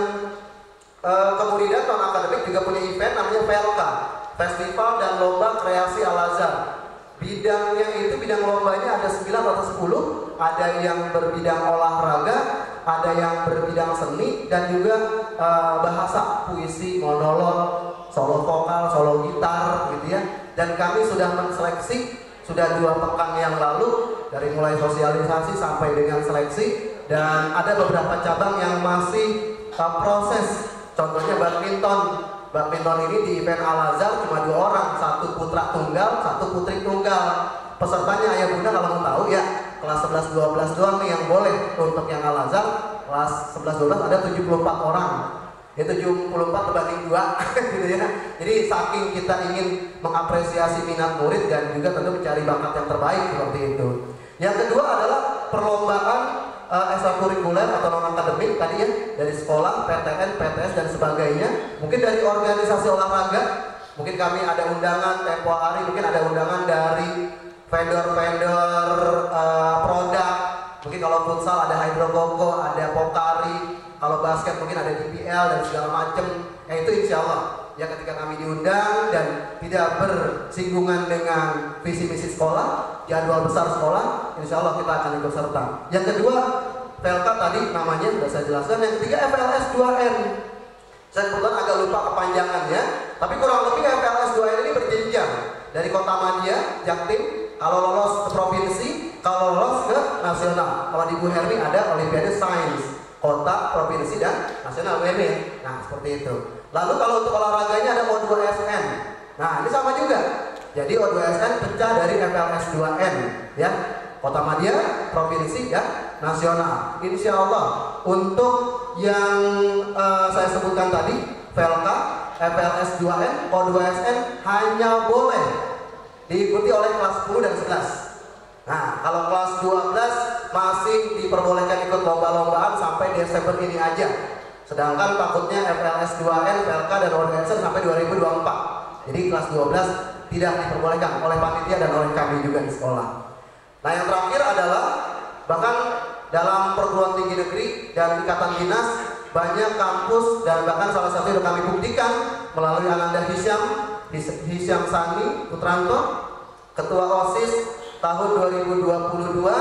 e, kemuridan non akademik juga punya event namanya F E L K, Festival dan Lomba Kreasi Al-Azhar. Bidangnya itu, bidang lombanya ada sembilan atau sepuluh, ada yang berbidang olahraga, ada yang berbidang seni, dan juga e, bahasa, puisi, monolog, solo vokal, solo gitar gitu ya. Dan kami sudah menseleksi, sudah dua pekan yang lalu, dari mulai sosialisasi sampai dengan seleksi. Dan ada beberapa cabang yang masih uh, proses. Contohnya badminton. Badminton ini di event Al-Azhar cuma dua orang, satu putra tunggal, satu putri tunggal. Pesertanya ayah bunda kalau mau tahu ya, kelas sebelas dua belas doang nih yang boleh untuk yang Al-Azhar. Kelas sebelas dua belas ada tujuh puluh empat orang. Ya tujuh puluh empat berbanding dua gitu ya. Jadi saking kita ingin mengapresiasi minat murid dan juga tentu mencari bakat yang terbaik seperti itu. Yang kedua adalah perlombaan uh, ekstrakurikuler atau non akademik tadi ya, dari sekolah, P T N, P T S dan sebagainya. Mungkin dari organisasi olahraga, mungkin kami ada undangan tempo hari, mungkin ada undangan dari vendor-vendor uh, produk. Mungkin kalau futsal ada Hydro Koko, ada Pokari. Kalau basket mungkin ada D P L dan segala macam. Ya itu insya Allah ya, ketika kami diundang dan tidak bersinggungan dengan visi misi sekolah, jadwal besar sekolah, insya Allah kita akan ikut serta. Yang kedua, P L K tadi namanya sudah saya jelaskan. Yang ketiga F L S dua N. Saya kebetulan agak lupa kepanjangannya, tapi kurang lebih F L S dua N ini berjenjang dari Kota Madia, Jaktim. Kalau lolos ke provinsi, kalau lolos ke nasional. Kalau di Bu Hermi ada Olimpiade Sains kota, provinsi, dan nasional W M I. Nah, seperti itu. Lalu kalau untuk olahraganya ada O dua S N. Nah, ini sama juga. Jadi O dua S N pecah dari F L S dua N ya. Kota Madia, provinsi, dan nasional. Insya Allah untuk yang uh, saya sebutkan tadi, P L K, F L S dua N, O dua S N hanya boleh diikuti oleh kelas sepuluh dan sebelas. Nah, kalau kelas dua belas masih diperbolehkan ikut lomba-lombaan sampai Desember ini aja. Sedangkan takutnya F L S dua N, P L K, dan O dua S N sampai dua ribu dua puluh empat. Jadi kelas dua belas tidak diperbolehkan oleh panitia dan oleh kami juga di sekolah. Nah, yang terakhir adalah bahkan dalam perguruan tinggi negeri dan ikatan dinas banyak kampus, dan bahkan salah satu yang kami buktikan melalui Ananda Hisyam, Hisyam Sani Putranto, Ketua OSIS tahun dua ribu dua puluh dua,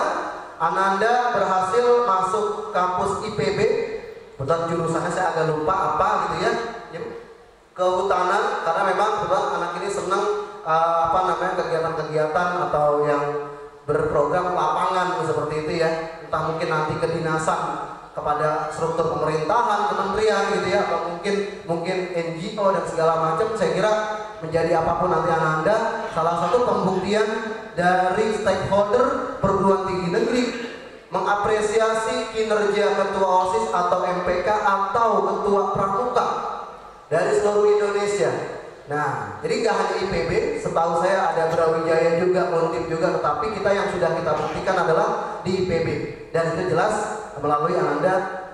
Ananda berhasil masuk kampus I P B. Betul jurusannya saya agak lupa apa gitu ya, kehutanan, karena memang kebetulan anak ini senang uh, apa namanya kegiatan-kegiatan atau yang berprogram lapangan seperti itu ya, entah mungkin nanti kedinasan kepada struktur pemerintahan, kementerian gitu ya, atau mungkin mungkin N G O dan segala macam. Saya kira menjadi apapun nanti Ananda, salah satu pembuktian dari stakeholder perguruan tinggi negeri mengapresiasi kinerja ketua OSIS atau M P K atau ketua pramuka dari seluruh Indonesia. Nah, jadi nggak hanya I P B, setahu saya ada Brawijaya juga, Undip juga, tetapi kita yang sudah kita buktikan adalah di I P B. Dan itu jelas melalui Ananda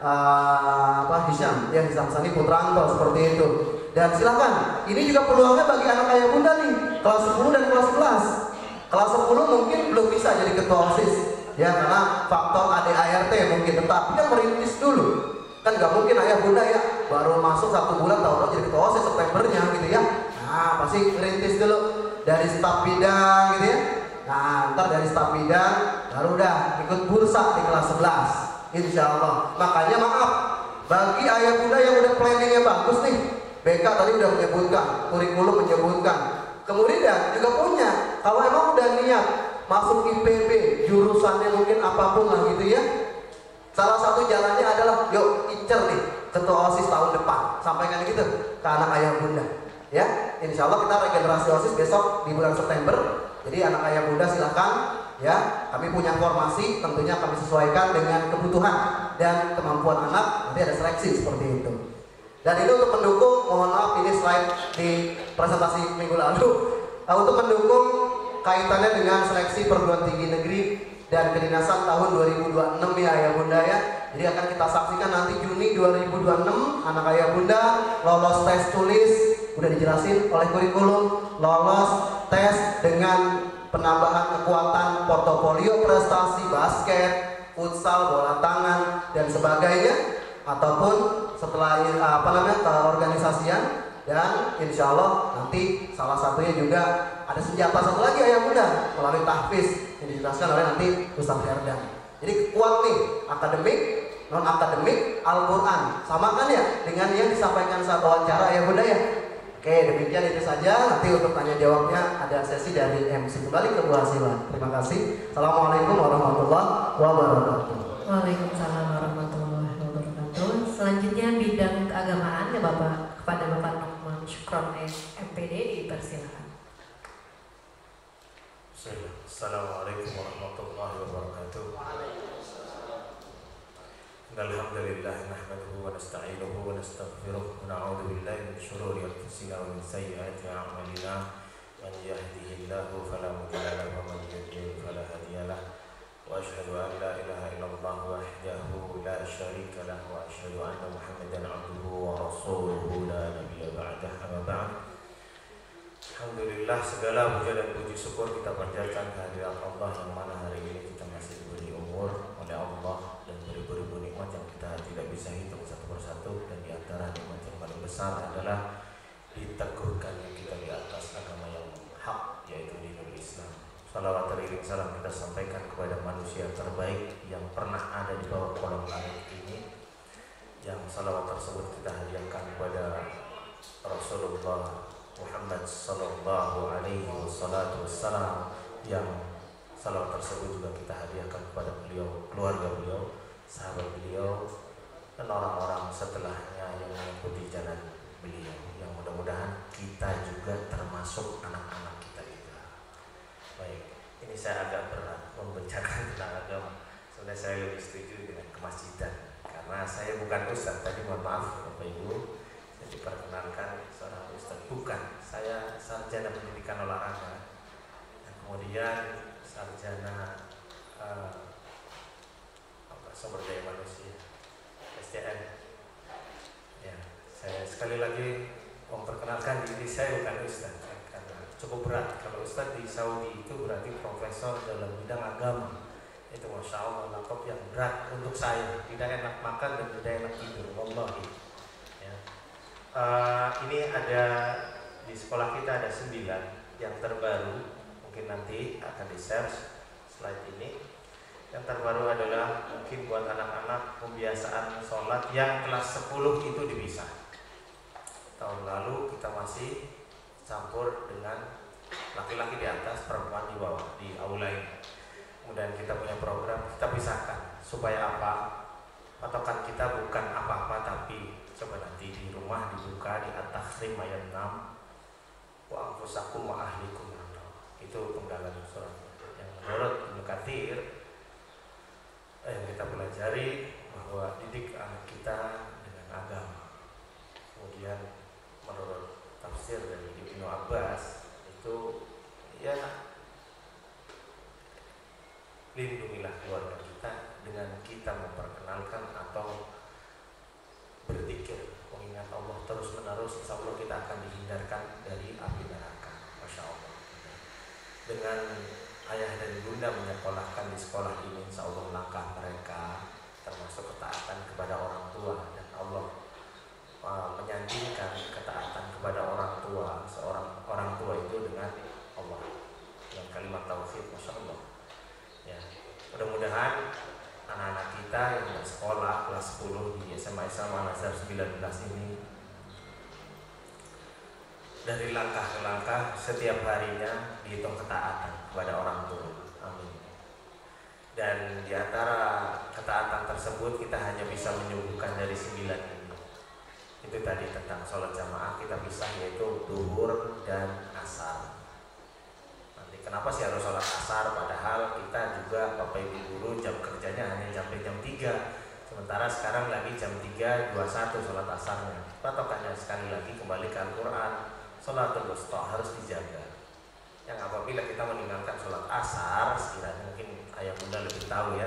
uh, apa Hisham, ya Hisham Sani Putranto seperti itu. Dan silakan, ini juga peluangnya bagi anak ayah bunda nih, kelas sepuluh dan kelas sebelas. Kelas sepuluh mungkin belum bisa jadi ketua OSIS, ya karena faktor A D A R T mungkin, tetapi kan merintis dulu. Kan nggak mungkin ayah bunda ya baru masuk satu bulan tahu-tahu jadi ketua OSIS Septembernya gitu ya. Nah pasti merintis dulu dari staf bidang gitu ya. Nah ntar dari staf bidang baru udah ikut bursa di kelas sebelas, insya Allah. Makanya maaf bagi ayah bunda yang udah planningnya bagus nih, B K tadi udah menyebutkan, kurikulum menyebutkan, kemudian juga punya, kalau emang udah niat masuk I P B jurusannya mungkin apapun lah gitu ya, salah satu jalannya adalah yuk incer nih ketua OSIS tahun depan, sampaikan gitu ke anak ayah bunda ya. Insya Allah kita regenerasi OSIS besok di bulan September. Jadi anak ayah bunda silakan ya, kami punya formasi, tentunya kami sesuaikan dengan kebutuhan dan kemampuan anak, nanti ada seleksi seperti itu. Dan itu untuk mendukung, mohon maaf ini slide di presentasi minggu lalu, untuk mendukung kaitannya dengan seleksi perguruan tinggi negeri dan kedinasan tahun dua ribu dua puluh enam ya ayah bunda ya. Jadi akan kita saksikan nanti Juni dua ribu dua puluh enam anak ayah bunda lolos tes tulis, udah dijelasin oleh kurikulum, lolos tes dengan penambahan kekuatan portofolio prestasi basket, futsal, bola tangan dan sebagainya, ataupun setelah apa namanya keorganisasian. Dan insya Allah nanti salah satunya juga ada senjata satu lagi ayah bunda melalui tahfiz yang dijelaskan oleh nanti Ustaz Herdan. Jadi kuat nih akademik, non akademik, Al-Quran, samakan ya dengan yang disampaikan saat wawancara ayah bunda ya. Oke, demikian itu saja. Nanti untuk tanya jawabnya ada sesi dari M C. Kembali ke Bu Hasila. Terima kasih. Assalamualaikum warahmatullahi wabarakatuh. Waalaikumsalam warahmatullahi wabarakatuh. Selanjutnya bidang keagamaan ya Bapak, kepada Bapak Nukman Syukron M P D dipersilakan. Assalamualaikum warahmatullahi wabarakatuh. Alhamdulillah nahmaduhu wa nasta'inuhu wa nastaghfiruh wa na'udzu billahi min shururi anfusina wa min sayyiati a'malina. Man yahdihillahu fala mudilla lahu wa man yudlil fala hadiya lahu. Wa asyhadu an la ilaha illallah wahdahu la syarika lahu wa asyhadu anna Muhammadan 'abduhu wa rasuluhu la nabiyya ba'dahu. Amma ba'd. Alhamdulillah, segala puja dan puji syukur kita panjatkan kehadirat Allah yang mana hari ini kita masih diberi umur oleh Allah dan beribu-ribu nikmat yang kita tidak bisa hitung satu persatu. Dan di antara nikmat yang paling besar adalah diteguhkannya kita di atas agama yang hak, yaitu dinul Islam. Salawat teriring salam kita sampaikan kepada manusia terbaik yang pernah ada di bawah kolong langit ini, yang salawat tersebut kita hadiahkan kepada Rasulullah Muhammad sallallahu alaihi wasallam, yang salawat tersebut juga kita hadiahkan kepada beliau, keluarga beliau, sahabat beliau, dan orang-orang setelahnya yang mengikuti jalan beliau, yang mudah-mudahan kita juga termasuk anak-anak kita juga. Baik, ini saya agak berat membicarakan tentang agama. Sebenarnya saya lebih setuju dengan kemasjidan, karena saya bukan ustaz. Tadi mohon maaf Bapak Ibu, saya diperkenalkan seorang ustaz. Bukan, saya sarjana pendidikan olahraga, dan kemudian sarjana uh, apa, sumber daya manusia S D M. Ya, saya sekali lagi memperkenalkan diri saya bukan ustaz, karena cukup berat. Kalau ustaz di Saudi itu berarti profesor dalam bidang agama. Itu masya Allah lakop yang berat untuk saya. Tidak enak makan dan tidak enak tidur, wallahi. Ya. Uh, ini ada di sekolah kita ada sembilan yang terbaru, mungkin nanti akan di-share slide ini. Yang terbaru adalah mungkin buat anak-anak pembiasaan sholat yang kelas sepuluh itu dipisah. Tahun lalu kita masih campur dengan laki-laki di atas, perempuan di bawah di aula ini. Kemudian kita punya program, kita pisahkan supaya apa? Patokan kita bukan apa-apa, tapi coba nanti di rumah dibuka di At-Tahrim ayat enam. Wa anfusakum wa ahlikum nar. Itu penggalan surat yang menurut Ibnu Katsir eh, yang kita pelajari bahwa didik anak kita dengan agama. Kemudian menurut tafsir dari mengamalkan atau berzikir, mengingat Allah terus menerus, insya Allah kita akan dihindarkan dari api neraka. Masya Allah. Dengan ayah dan bunda menyekolahkan di sekolah ini, insya Allah langkah mereka termasuk ketaatan kepada orang tua, dan Allah uh, menyandingkan ketaatan kepada orang tua, seorang orang tua itu dengan Allah, dengan kalimat tauhid. Masya Allah. Ya, mudah-mudahan anak-anak kita yang bersekolah kelas sepuluh di S M A Islam Al-Azhar sembilan belas ini dari langkah ke langkah setiap harinya dihitung ketaatan kepada orang tua. Amin. Dan di antara ketaatan tersebut kita hanya bisa menyuguhkan dari sembilan ini. Itu tadi tentang sholat jamaah kita pisah, yaitu duhur dan asar. Nanti kenapa sih harus sholat asar? Padahal kita juga Bapak Ibu guru jam kerjanya hanya sampai jam tiga. Sementara sekarang lagi jam tiga dua puluh satu sholat asarnya. Patokannya sekali lagi kembali ke Al-Quran. Sholatul wusta harus dijaga. Yang apabila kita meninggalkan sholat asar, sekiranya mungkin ayah bunda lebih tahu ya,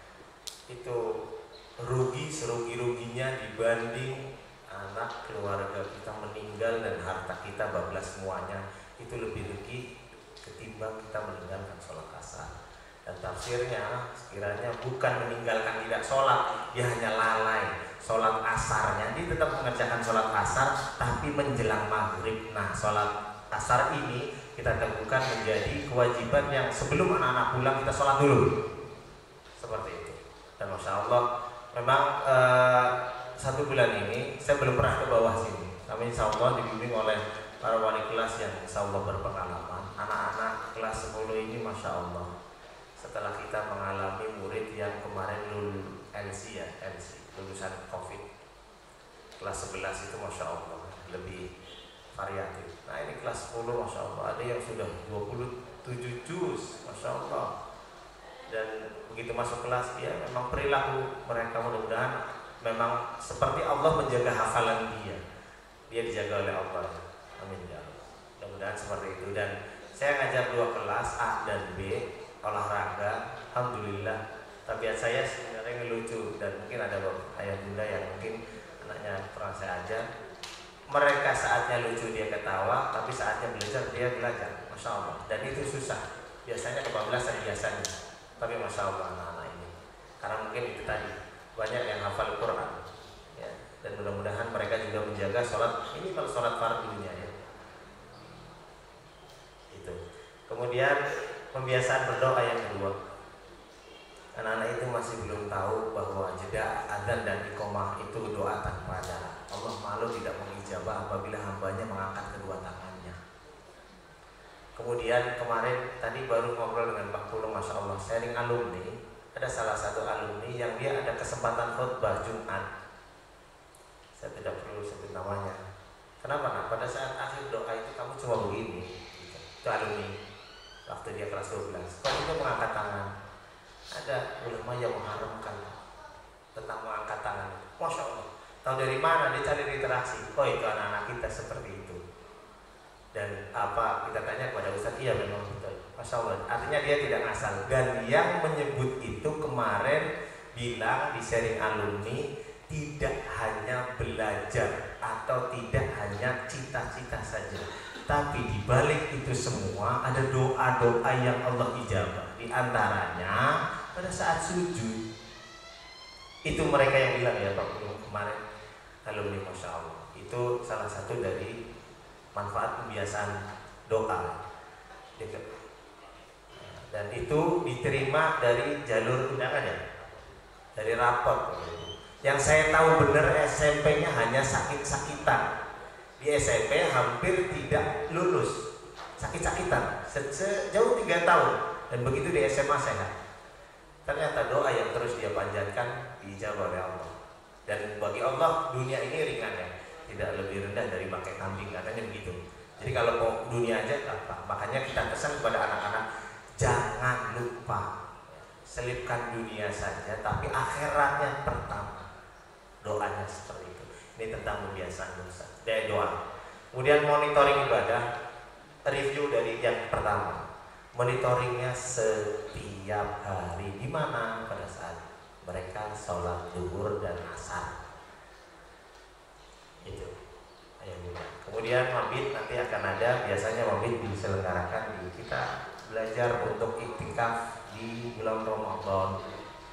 itu rugi serugi-ruginya dibanding anak keluarga kita meninggal dan harta kita bablas semuanya, itu lebih rugi ketimbang kita meninggalkan sholat asar. Dan tafsirnya sekiranya bukan meninggalkan tidak sholat, dia hanya lalai sholat asarnya, dia tetap mengerjakan sholat asar tapi menjelang maghrib. Nah, sholat asar ini kita tentukan menjadi kewajiban yang sebelum anak-anak pulang kita sholat dulu, seperti itu. Dan masya Allah memang eh, satu bulan ini saya belum pernah ke bawah sini, kami insya Allah dibimbing oleh para wali kelas yang insya Allah berpengalaman. Anak-anak kelas sepuluh ini masya Allah, setelah kita mengalami murid yang kemarin lulus L C ya, L C lulusan COVID kelas sebelas itu masya Allah lebih variatif. Nah ini kelas sepuluh masya Allah ada yang sudah dua puluh tujuh juz masya Allah. Dan begitu masuk kelas ya memang perilaku mereka mudah-mudahan memang seperti Allah menjaga hafalan dia, dia dijaga oleh Allah. Amin ya Allah. Mudah-mudahan seperti itu. Dan saya ngajar dua kelas A dan B olahraga, alhamdulillah tabiat saya sebenarnya ngelucu, dan mungkin ada ayah bunda yang mungkin anaknya pernah saya ajar, mereka saatnya lucu dia ketawa, tapi saatnya belajar dia belajar, masya Allah. Dan itu susah, biasanya kebablasan biasanya, tapi masya Allah anak-anak ini, karena mungkin itu tadi banyak yang hafal Quran ya. Dan mudah-mudahan mereka juga menjaga sholat, ini kalau sholat fardunya ya itu. Kemudian pembiasaan berdoa yang kedua, anak-anak itu masih belum tahu bahwa jeda adzan dan iqomah itu doa tanpa ada. Allah malu tidak mengijabah apabila hambanya mengangkat kedua tangannya. Kemudian kemarin tadi baru ngobrol dengan Pak Pulung, masya Allah, sharing alumni. Ada salah satu alumni yang dia ada kesempatan khutbah Jumat. Saya tidak perlu sebut namanya. Kenapa? Nah, pada saat akhir doa itu kamu cuma begini. Itu alumni. Waktu dia kelas dua belas. Kok itu mengangkat tangan? Ada ulama yang mengharamkan tentang mengangkat tangan. Masya Allah. Tahu dari mana? Dia cari literasi. Oh itu anak-anak kita seperti itu. Dan apa kita tanya kepada Ustaz, iya memang betul. Masya Allah. Artinya dia tidak ngasal. Dan yang menyebut itu kemarin bilang di sharing alumni, tidak hanya belajar atau tidak hanya cita-cita saja, tapi di balik itu semua ada doa-doa yang Allah ijabah. Di antaranya pada saat sujud. Itu mereka yang bilang ya Pak kemarin alumni, masya Allah. Itu salah satu dari manfaat pembiasaan doa. Dan itu diterima dari jalur undangan ya, dari rapor. Yang saya tahu benar S M P-nya hanya sakit-sakitan. Di S M P hampir tidak lulus, sakit-sakitan sejauh tiga tahun. Dan begitu di S M A sehat. Ternyata doa yang terus dia panjatkan diijabah oleh Allah. Dan bagi Allah dunia ini ringan ya, tidak lebih rendah dari bangkai kambing, katanya begitu. Jadi kalau mau dunia aja apa? Makanya kita pesan kepada anak-anak, jangan lupa selipkan dunia saja, tapi akhiratnya pertama. Doanya seperti itu. Ini tentang kebiasaan dosa, dari doa. Kemudian monitoring ibadah, review dari yang pertama. Monitoringnya setiap hari. Di mana? Pada saat mereka sholat zuhur dan asar. Itu. Ayo juga. Kemudian mabit nanti akan ada, biasanya mabit diselenggarakan di kita belajar untuk iktikaf di bulan Ramadan.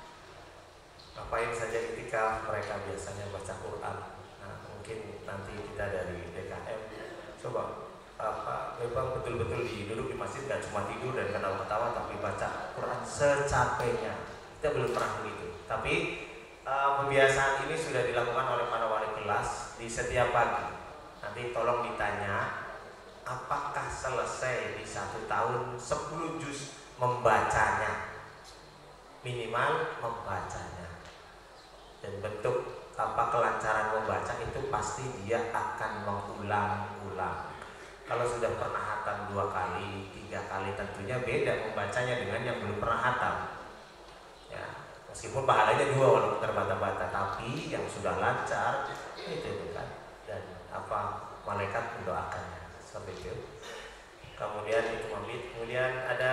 Ngapain saja iktikaf? Mereka biasanya baca Quran. Nah, mungkin nanti kita dari D K M coba apa memang betul-betul di duduk di masjid gak cuma tidur dan ketawa-ketawa, tapi baca Quran secapeknya. Kita belum pernah begitu. Tapi uh, pembiasaan ini sudah dilakukan oleh para wali kelas di setiap pagi. Nanti tolong ditanya apakah selesai di satu tahun sepuluh juz membacanya, minimal membacanya. Dan bentuk apa kelancaran membaca itu pasti dia akan mengulang-ulang. Kalau sudah pernah hatam dua kali, tiga kali, tentunya beda membacanya dengan yang belum pernah hatam. Ya, meskipun pahalanya dua walaupun terbata-bata, tapi yang sudah lancar itu kan. Dan apa malaikat mendoakannya seperti itu. Kemudian itu mabit. Kemudian ada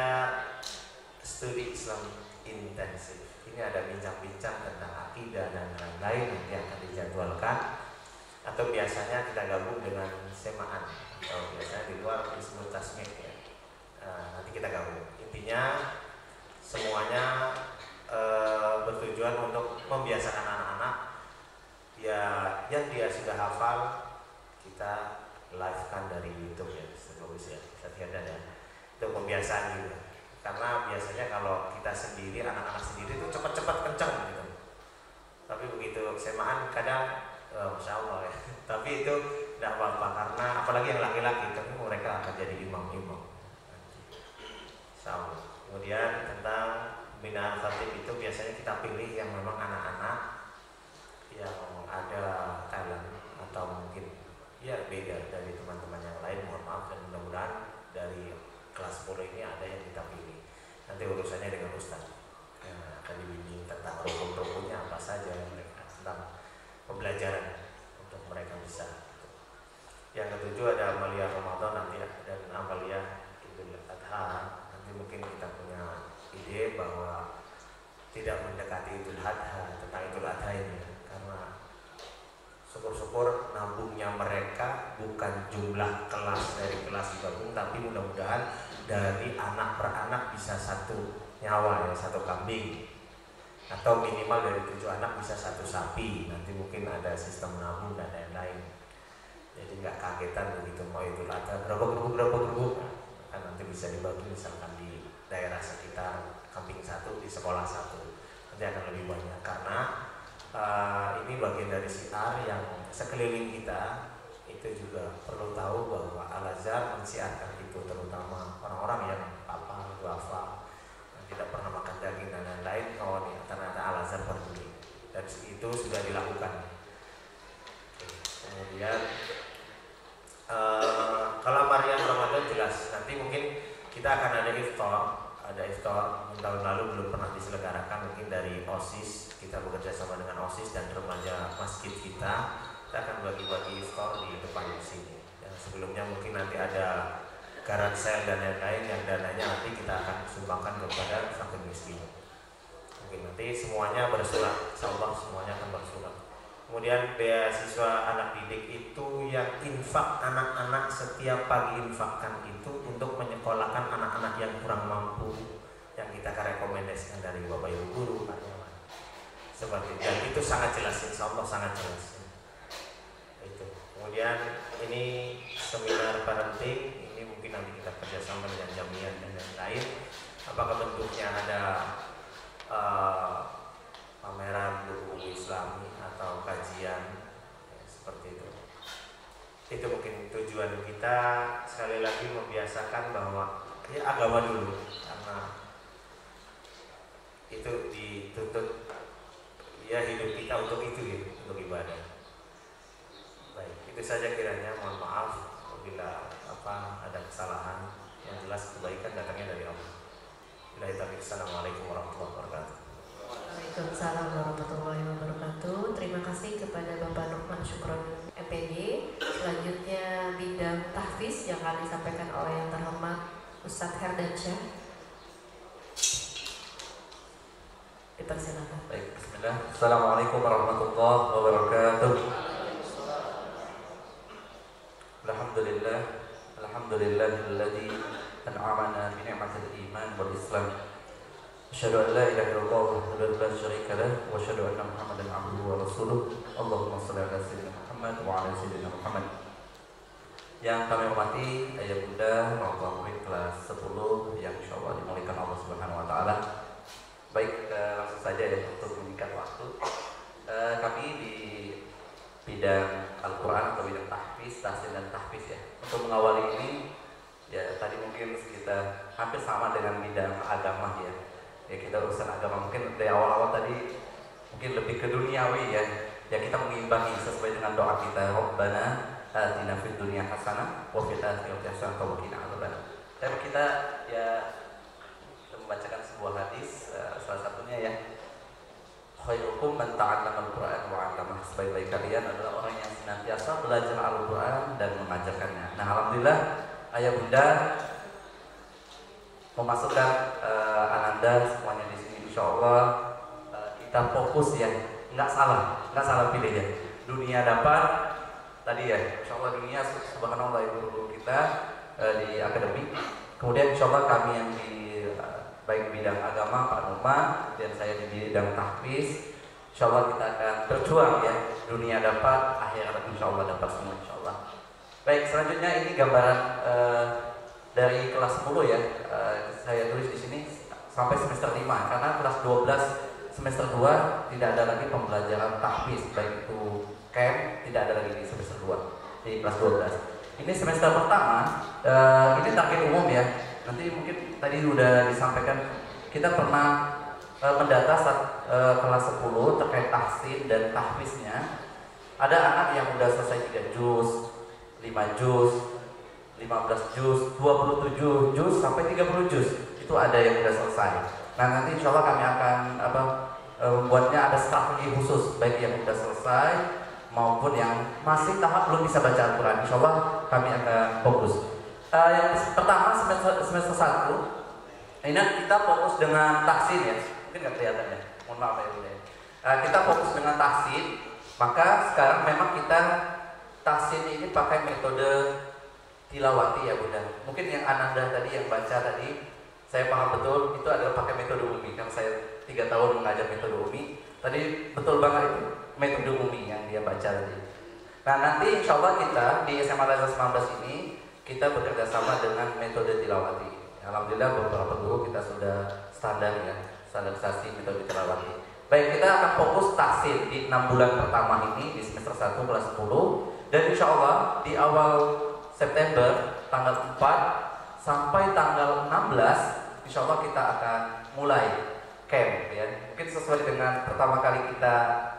studi Islam intensif. Ini ada bincang-bincang tentang akidah dan lain-lain yang akan dijadwalkan. Atau biasanya kita gabung dengan semaan, atau biasanya di luar disebut tasmid ya. Nah, nanti kita gabung. Intinya semuanya e, bertujuan untuk membiasakan anak-anak ya yang dia sudah hafal, kita live-kan dari YouTube ya, bagus ya, Sathiadan ya. Itu pembiasaan juga. Karena biasanya kalau kita sendiri, anak-anak sendiri itu cepat-cepat kencang gitu. Tapi begitu semaan kadang oh, Masya Allah ya. Tapi itu tidak apa-apa, karena apalagi yang laki-laki, tapi mereka akan jadi imam-imam. Sama. Kemudian tentang pembinaan khatib itu biasanya kita pilih yang memang anak-anak yang ada talent atau mungkin ya beda dari teman-teman yang lain. Mohon maaf, dan mudah-mudahan dari kelas sepuluh ini ada yang kita pilih. Nanti urusannya dengan Ustaz. Ya, akan dibimbing tentang rukun-rukunnya apa saja mereka, tentang pembelajaran untuk mereka bisa. Yang ketujuh ada amalia Ramadan nanti dan amalia Idul Adha. Nanti mungkin kita punya ide bahwa tidak mendekati Idul Adha, tentang Idul Adha ini, karena syukur-syukur nabungnya mereka bukan jumlah kelas dari kelas digabung, tapi mudah-mudahan dari anak per anak bisa satu nyawa ya, satu kambing. Atau minimal dari tujuh anak bisa satu sapi. Nanti mungkin ada sistem nabung dan lain-lain. Jadi nggak kagetan begitu mau Idul Adha berapa gerubuk berapa gerubuk. Kan nanti bisa dibagi misalkan di daerah sekitar kambing satu, di sekolah satu. Nanti akan lebih banyak karena uh, ini bagian dari syiar yang sekeliling kita itu juga perlu tahu bahwa Al-Azhar mensiarkan itu, terutama orang-orang yang apa duafa, tidak pernah makan daging dan lain-lain. Oh, ternyata Al-Azhar peduli dan itu sudah dilakukan. Kemudian uh, kalau Maryam Ramadan jelas nanti mungkin kita akan ada iftar, ada iftar tahun lalu belum pernah diselenggarakan, mungkin dari OSIS kita bekerja sama dengan OSIS dan remaja masjid kita, kita akan bagi-bagi iftar di depan di sini. Dan sebelumnya mungkin nanti ada garat sel dan lain-lain yang dananya nanti kita akan sumbangkan kepada fakir miskin. Mungkin nanti semuanya bersurat, insyaallah semuanya akan bersurat. Kemudian beasiswa anak didik itu yang infak anak-anak setiap pagi infakkan itu untuk menyekolahkan anak-anak yang kurang mampu, yang kita rekomendasikan dari Bapak Ibu guru karyawan. Seperti itu. Dan itu sangat jelas, insyaallah sangat jelas. Itu. Kemudian ini seminar parenting. Mungkin nanti kita kerjasama dengan jamiah dan lain-lain. Apakah bentuknya ada uh, pameran buku Islami atau kajian ya, seperti itu. Itu mungkin tujuan kita sekali lagi membiasakan bahwa ya agama dulu, karena itu dituntut ya hidup kita untuk itu ya, untuk ibadah. Baik, itu saja kiranya. Mohon maaf apabila apa ada kesalahan. Yang jelas kebaikan datangnya dari Allah. Assalamualaikum warahmatullahi wabarakatuh. Waalaikumsalam warahmatullahi wabarakatuh. Terima kasih kepada Bapak Nukman Syukron M P D. Selanjutnya bidang tahfiz yang akan disampaikan oleh yang terhormat Ustadz Herdansyah. Dipersilakan. Baik. Assalamualaikum warahmatullahi wabarakatuh. Alhamdulillah, alhamdulillahilladzi an'amana bi ni'matil iman wal islam. Asyhadu an la ilaha illallah wahdahu la syarika lah wa asyhadu anna Muhammadan abduhu wa rasuluh. Allahumma shalli ala sayyidina Muhammad wa ala sayyidina Muhammad. Yang kami hormati ayah bunda maupun murid kelas sepuluh yang insyaallah dimuliakan Allah Subhanahu wa taala. Baik, eh, langsung saja ya untuk menyingkat waktu. Eh, kami di bidang Al-Quran atau bidang tahfiz, tahsin dan tahfiz ya. Untuk mengawali ini, ya tadi mungkin sekitar hampir sama dengan bidang agama ya. Ya kita urusan agama mungkin dari awal-awal tadi mungkin lebih ke duniawi ya. Ya kita mengimbangi sesuai dengan doa kita. Rabbana atina fid dunya hasanah wa fil akhirati hasanah wa qina adzabannar. Dan kita ya membacakan sebuah hadis, uh, salah satunya ya, khairukum man ta'allama al-Qur'an wa 'allamah. Sebaik-baik kalian adalah orang yang senantiasa belajar Al-Qur'an dan mengajarkannya. Nah, alhamdulillah ayah bunda memasukkan uh, ananda semuanya di sini insyaallah. Uh, kita fokus ya, nggak salah, nggak salah pilih ya. Dunia dapat tadi ya, insyaallah dunia subhanallah ibu guru kita uh, di akademik. Kemudian insyaallah kami yang di baik bidang agama Pak Numa dan saya di bidang tahfiz, insyaallah kita akan berjuang ya, dunia dapat, akhirat insyaallah dapat semua insyaallah. Baik, selanjutnya ini gambaran uh, dari kelas sepuluh ya, uh, saya tulis di sini sampai semester lima karena kelas dua belas semester dua tidak ada lagi pembelajaran tahfiz, baik itu camp tidak ada lagi di semester dua di kelas dua belas. Ini semester pertama, uh, ini target umum ya. Nanti mungkin tadi sudah disampaikan kita pernah e, mendata saat e, kelas sepuluh terkait tahsin dan tahfiznya. Ada anak yang sudah selesai tiga juz, lima juz, lima belas juz, dua puluh tujuh juz sampai tiga puluh juz. Itu ada yang sudah selesai. Nah, nanti insya Allah kami akan apa e, membuatnya ada strategi khusus baik yang sudah selesai maupun yang masih tahap belum bisa baca Al-Quran. Insya Allah kami akan fokus. Uh, yang pertama semester semester satu, ini kita fokus dengan tahsin ya, mungkin nggak kelihatan ya, mohon maaf ya bunda. Uh, kita fokus dengan tahsin, maka sekarang memang kita tahsin ini pakai metode tilawati ya bunda. Mungkin yang ananda tadi yang baca tadi, saya paham betul itu adalah pakai metode umi. Karena saya tiga tahun mengajar metode umi, tadi betul banget itu metode umi yang dia baca tadi. Nah nanti insya Allah kita di S M A Al-Azhar sembilan belas ini kita bekerja sama dengan metode tilawati. Alhamdulillah beberapa guru kita sudah standar ya, standarisasi metode tilawati. Baik, kita akan fokus tahsin di enam bulan pertama ini di semester satu kelas sepuluh dan insya Allah di awal September tanggal empat sampai tanggal enam belas insya Allah kita akan mulai camp ya. Mungkin sesuai dengan pertama kali kita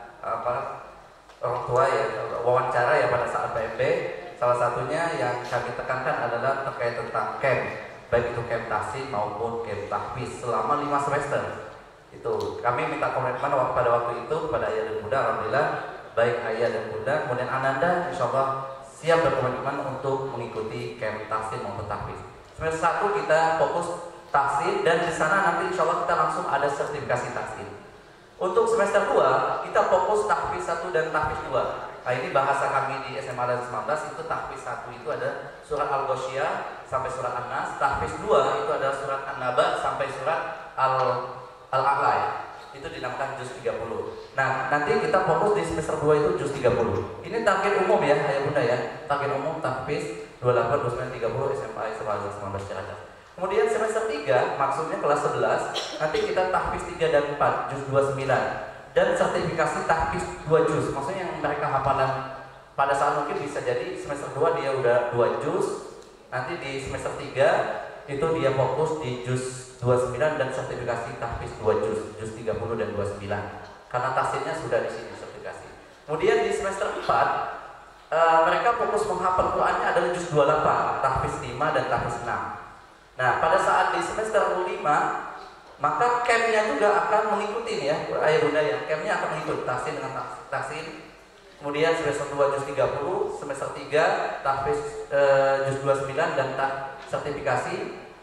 apa orang tua ya wawancara ya pada saat P M B. Salah satunya yang kami tekankan adalah terkait tentang camp, baik itu camp tahsin maupun camp tahfiz selama lima semester. Itu kami minta komitmen pada waktu itu kepada ayah dan bunda. Alhamdulillah baik ayah dan bunda kemudian ananda insya Allah siap berkomitmen untuk mengikuti camp tahsin maupun tahfiz. Semester satu kita fokus tahsin dan di sana nanti insya Allah kita langsung ada sertifikasi tahsin. Untuk semester dua kita fokus tahfiz satu dan tahfiz dua. Nah ini bahasa kami di S M A Al-Azhar sembilan belas itu tahfiz satu itu ada surat Al-Ghasyiyah sampai surat An-Nas, tahfiz dua itu adalah surat An-Naba sampai surat Al-A'la ya. Itu dinamakan juz tiga puluh. Nah, nanti kita fokus di semester dua itu juz tiga puluh. Ini target umum ya, ayah bunda ya. Target umum tahfiz dua puluh delapan, dua puluh sembilan, tiga puluh S M A Al-Azhar sembilan belas Cilacap. Kemudian semester tiga maksudnya kelas sebelas, nanti kita tahfiz tiga dan empat, juz dua puluh sembilan. Dan sertifikasi tahfiz dua juz, maksudnya yang mereka hafalan pada saat mungkin bisa jadi semester dua dia udah dua juz, nanti di semester tiga itu dia fokus di juz dua puluh sembilan dan sertifikasi tahfiz dua juz, juz tiga puluh dan dua puluh sembilan. Karena tahsinnya sudah di sini sertifikasi. Kemudian di semester empat uh, mereka fokus menghafal Qur'annya adalah juz dua puluh delapan, tahfiz lima dan tahfiz enam. Nah, pada saat di semester lima maka campnya juga akan mengikuti ya ayah bunda ya, campnya akan mengikut tahsin dengan tahsin. Kemudian semester dua juz tiga puluh, semester tiga tahfiz e, juz dua puluh sembilan dan tah, sertifikasi.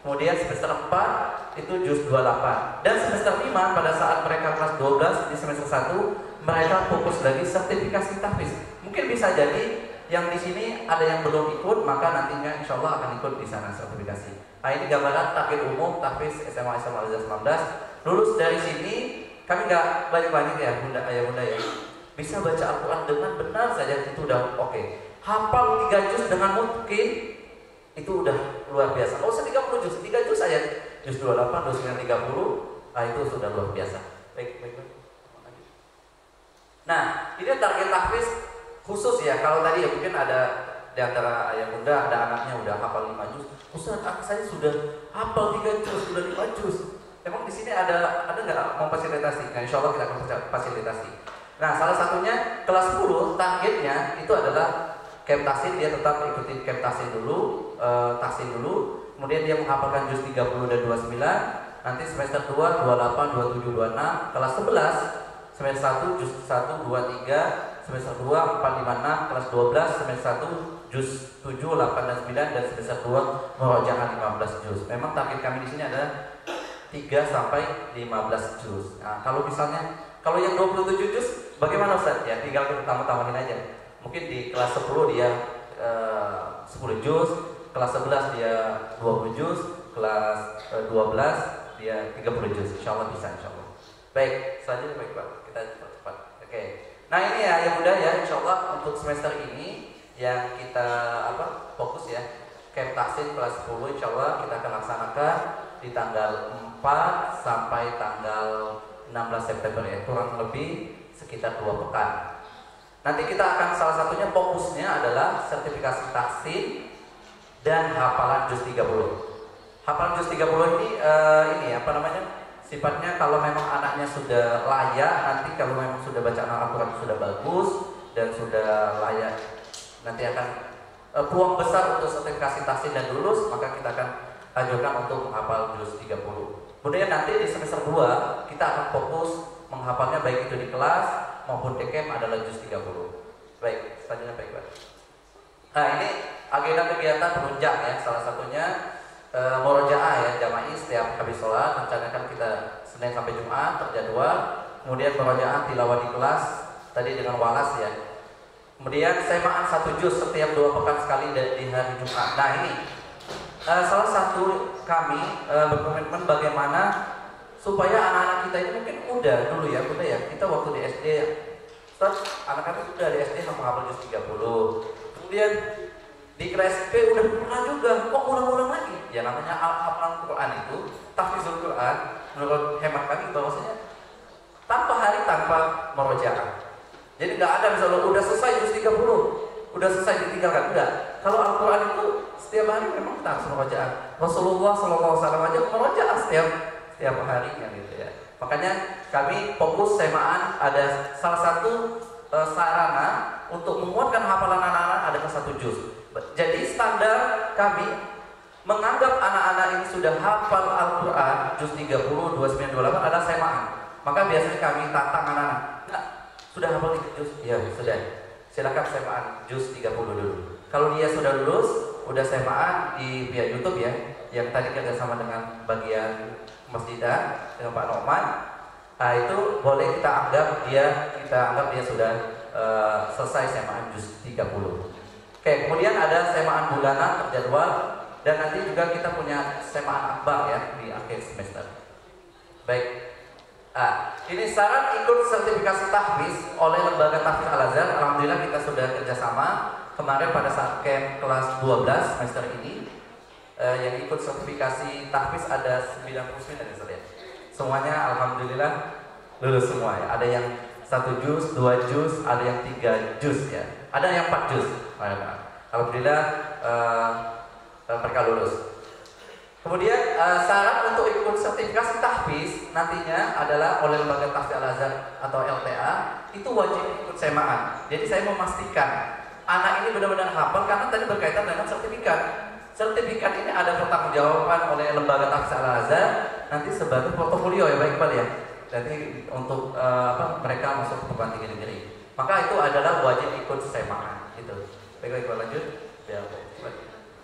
kemudian semester empat itu juz dua puluh delapan, dan semester lima pada saat mereka kelas dua belas di semester satu mereka fokus lagi sertifikasi tahfiz. Mungkin bisa jadi yang di sini ada yang belum ikut, maka nantinya insya Allah akan ikut di sana sertifikasi. Nah, ini gambaran target umum tahfiz S M A S M A Al-Azhar sembilan belas. Lulus dari sini kami nggak banyak-banyak ya bunda ayah bunda ya, bisa baca Al-Quran dengan benar saja itu udah oke. Okay. Hafal tiga juz dengan mungkin itu udah luar biasa. Kalau usah tiga puluh juz, tiga juz saja, juz dua puluh delapan, dua puluh sembilan, tiga puluh, nah itu sudah luar biasa. Baik, baik, baik. Nah, ini target tahfiz khusus ya. Kalau tadi ya mungkin ada di antara ayah bunda ada anaknya udah hafal lima juz. Ustaz, saya sudah hafal tiga juz, sudah lima juz. Emang di sini ada ada nggak memfasilitasi? Nah, insya Allah kita akan fasilitasi. Nah, salah satunya kelas sepuluh targetnya itu adalah camp tahsin, dia tetap ikuti camp tahsin dulu, e, tahsin dulu. Kemudian dia menghafalkan juz tiga puluh dan dua puluh sembilan. Nanti semester dua, dua puluh delapan, dua puluh tujuh, dua puluh enam. Kelas sebelas, semester satu, juz satu, dua, tiga. Semester dua, empat, lima, enam. Kelas dua belas, semester satu, juz tujuh, delapan, dan sembilan. Dan semester dua, murojaah lima belas juz. Memang target kami di sini adalah tiga sampai lima belas juz. Nah, kalau misalnya kalau yang dua puluh tujuh juz bagaimana Ustaz? Ya tinggal kita tambah-tambahin aja. Mungkin di kelas sepuluh dia uh, sepuluh juz, kelas sebelas dia dua puluh juz, kelas uh, dua belas dia tiga puluh juz. Insyaallah bisa insyaallah. Baik, selanjutnya baik Pak. Kita cepat. Oke. Nah, ini ya yang mudah ya insyaallah untuk semester ini yang kita apa? Fokus ya. Camp tahsin kelas sepuluh insyaallah kita akan laksanakan di tanggal empat sampai tanggal enam belas September ya, kurang lebih sekitar dua pekan. Nanti kita akan salah satunya fokusnya adalah sertifikasi tahsin dan hafalan juz tiga puluh. Hafalan juz tiga puluh ini uh, ini apa namanya? Sifatnya kalau memang anaknya sudah layak, nanti kalau memang sudah baca Al-Quran sudah bagus dan sudah layak, nanti akan uh, peluang besar untuk sertifikasi tahsin dan lulus, maka kita akan anjurkan untuk menghafal juz tiga puluh. Kemudian nanti di semester dua kita akan fokus menghafalnya baik itu di kelas maupun di camp adalah juz tiga puluh. Baik, selanjutnya baik Pak. Nah, ini agenda kegiatan penunjang ya, salah satunya e, murojaah ya, jama'i setiap habis sholat. Rencanakan kita Senin sampai Jumat terjadwal. Kemudian murojaah tilawah di kelas tadi dengan walas ya. Kemudian semaan satu juz setiap dua pekan sekali di hari Jumat. Nah, ini Uh, salah satu kami uh, berkomitmen bagaimana supaya anak-anak kita ini mungkin udah dulu ya, udah ya kita waktu di S D, terus anak-anak udah di S D menghafal juz tiga puluh, kemudian di kelas S P udah pernah juga, kok ulang-ulang lagi? Ya namanya hafalan Quran itu, tahfizul Quran, menurut hemat kami bahwasanya tanpa hari tanpa murojaah. Jadi nggak ada misalnya udah selesai juz tiga puluh, udah selesai ditinggalkan, enggak. Kalau Al-Quran itu setiap hari memang kita harus murojaah. Rasulullah shallallahu alaihi wasallam aja murojaah setiap setiap harinya gitu ya. Makanya kami fokus semaan ada salah satu e, sarana untuk menguatkan hafalan anak-anak ada ke satu juz. Jadi standar kami menganggap anak-anak ini sudah hafal Al-Quran juz tiga puluh, dua puluh sembilan, dua puluh delapan adalah semaan. Maka biasanya kami tantang anak-anak, nah, sudah hafal tiga juz? Ya sudah. Silakan semaan juz tiga puluh dulu. Kalau dia sudah lulus, udah semaan di via YouTube ya, yang tadi kerjasama dengan bagian masjidah dengan Pak Noman, nah itu boleh kita anggap dia kita anggap dia sudah uh, selesai semaan juz tiga puluh. Oke, kemudian ada semaan bulanan terjadwal dan nanti juga kita punya semaan akbar ya di akhir semester. Baik. Ah, ini syarat ikut sertifikasi tahfiz oleh Lembaga Tahfiz Al-Azhar. Alhamdulillah kita sudah kerjasama kemarin pada saat camp kelas dua belas semester ini eh, yang ikut sertifikasi tahfiz ada sembilan puluh sembilan ya, ya. Semuanya alhamdulillah lulus semua ya. Ada yang satu juz, dua juz, ada yang tiga juz ya. Ada yang empat juz. Alhamdulillah eh, mereka lulus. Kemudian uh, syarat untuk ikut sertifikasi tahfiz nantinya adalah oleh Lembaga Tahfiz Al-Azhar atau L T A itu wajib ikut semaan. Jadi saya memastikan anak ini benar-benar hafal karena tadi berkaitan dengan sertifikat. Sertifikat ini ada pertanggungjawaban oleh Lembaga Tahfiz Al-Azhar nanti sebagai portofolio ya baik Pak ya. Jadi untuk uh, apa mereka masuk ke perguruan tinggi negeri. Maka itu adalah wajib ikut semaan gitu. Baik-baik Pak lanjut. Ya, Pak.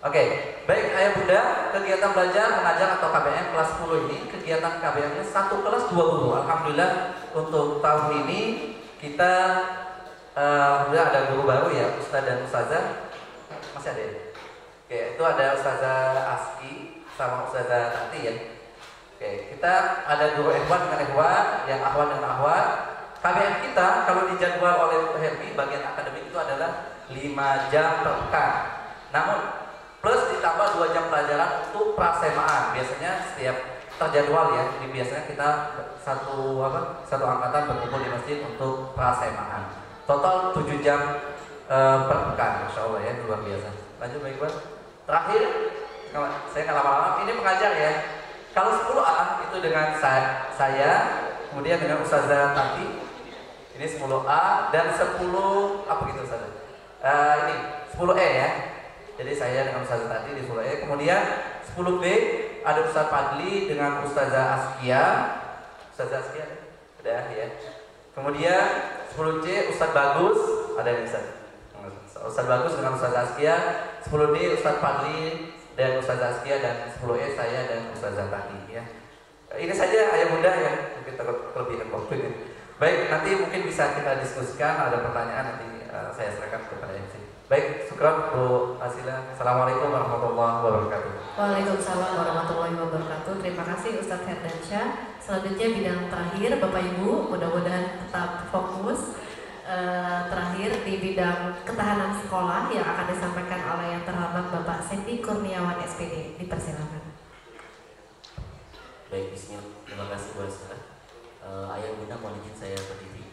Oke, baik ayah bunda, kegiatan belajar mengajar atau K B M kelas sepuluh ini, kegiatan K B M-nya satu kelas dua guru. Alhamdulillah untuk tahun ini kita uh, alhamdulillah ada guru baru ya, Ustadz dan Ustazah. Masih ada ya? Oke, itu ada Ustazah Aski sama Ustazah Tati ya. Oke, kita ada guru ikhwan dengan ikhwan, yang ahwan dengan ahwan. K B M kita kalau dijadwal oleh Hermi bagian akademik itu adalah lima jam per pekan. Namun plus ditambah dua jam pelajaran untuk prasemaan. Biasanya setiap terjadwal ya. Jadi biasanya kita satu apa? Satu angkatan berkumpul di masjid untuk prasemaan. Total tujuh jam e, per pekan. Masya Allah ya, luar biasa. Lanjut baik Pak. Terakhir, saya nggak lama-lama. Ini mengajar ya. Kalau sepuluh A itu dengan saya, saya kemudian dengan Ustazah Tati. Ini sepuluh A dan sepuluh apa gitu Ustazah? Uh, ini sepuluh E ya. Jadi saya dengan Ustazah Tati di sepuluh E. Kemudian sepuluh B ada Ustaz Fadli dengan Ustazah Askia. Ustazah Askia udah ya. Kemudian sepuluh C Ustaz Bagus, ada yang Ustaz. Ustaz Bagus dengan Ustazah Askia. sepuluh D Ustaz Fadli dan Ustazah Askia, dan sepuluh E saya dan Ustazah Tati ya. Ini saja ayah bunda yang mungkin kelebihan waktu ini. Baik, nanti mungkin bisa kita diskusikan, ada pertanyaan nanti uh, saya serahkan kepada M C. Baik, syukran Bu Asila. Assalamualaikum warahmatullahi wabarakatuh. Waalaikumsalam warahmatullahi wabarakatuh. Terima kasih Ustadz Herdansyah. Selanjutnya bidang terakhir Bapak Ibu, mudah-mudahan tetap fokus. Uh, terakhir di bidang ketahanan sekolah yang akan disampaikan oleh yang terhormat Bapak Sendi Kurniawan S P D. Dipersilakan. Baik, bismillah. Terima kasih Bu Asila. Uh, ayah bunda mohon izin saya berdiri.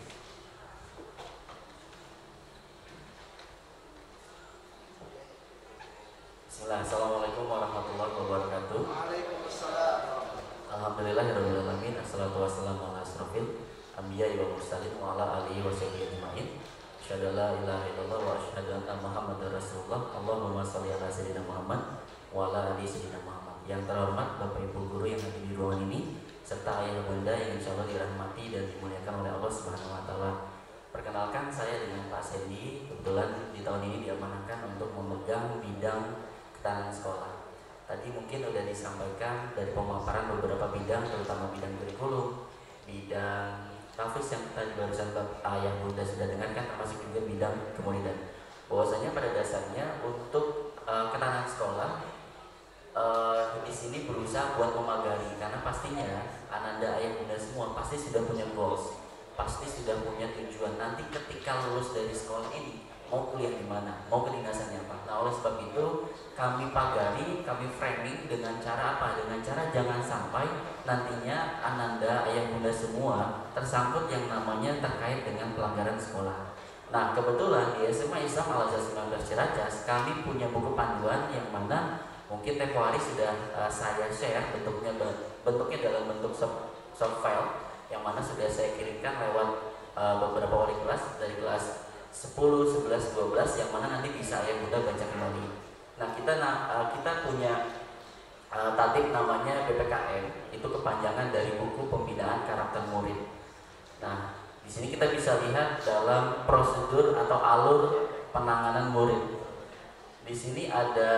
Bismillah. Assalamualaikum warahmatullahi wabarakatuh. Waalaikumsalam. Alhamdulillahirabbil alamin. Assalatu wassalamu ala asrofil anbiya'i wal mursalin wa ala alihi washabihi ajmain. Asyhadu an la ilaha illallah wa asyhadu anna Muhammadar Rasulullah. Allahumma shalli ala sayyidina Muhammad wa ala ali sayyidina Muhammad. Yang terhormat Bapak Ibu guru yang ada di ruangan ini, serta ayah bunda yang insya Allah dirahmati dan dimuliakan oleh Allah Subhanahu Wa Taala. Perkenalkan, saya dengan Pak Sendi. Kebetulan di tahun ini diamanahkan untuk memegang bidang ketahanan sekolah. Tadi mungkin sudah disampaikan dari pemaparan beberapa bidang, terutama bidang kurikulum, bidang tafis yang tadi barusan ayah bunda sudah dengarkan, termasuk juga bidang kemudian. Bahwasanya pada dasarnya untuk uh, ketahanan sekolah Uh, di sini berusaha buat memagari, karena pastinya ananda ayah bunda semua pasti sudah punya goals, pasti sudah punya tujuan nanti ketika lulus dari sekolah ini mau kuliah di mana, mau kedinasannya apa. Nah oleh sebab itu kami pagari, kami framing dengan cara apa? Dengan cara jangan sampai nantinya ananda ayah bunda semua tersangkut yang namanya terkait dengan pelanggaran sekolah. Nah kebetulan di S M A Islam Al-Azhar sembilan belas Ciracas kami punya buku panduan yang mana mungkin tempo hari sudah uh, saya share, bentuknya bentuknya dalam bentuk soft, soft file yang mana sudah saya kirimkan lewat uh, beberapa wali kelas dari kelas sepuluh, sebelas, dua belas yang mana nanti bisa ayah bunda baca kembali. Nah kita uh, kita punya uh, tatib namanya B P K M, itu kepanjangan dari buku pembinaan karakter murid. Nah di sini kita bisa lihat dalam prosedur atau alur penanganan murid. Di sini ada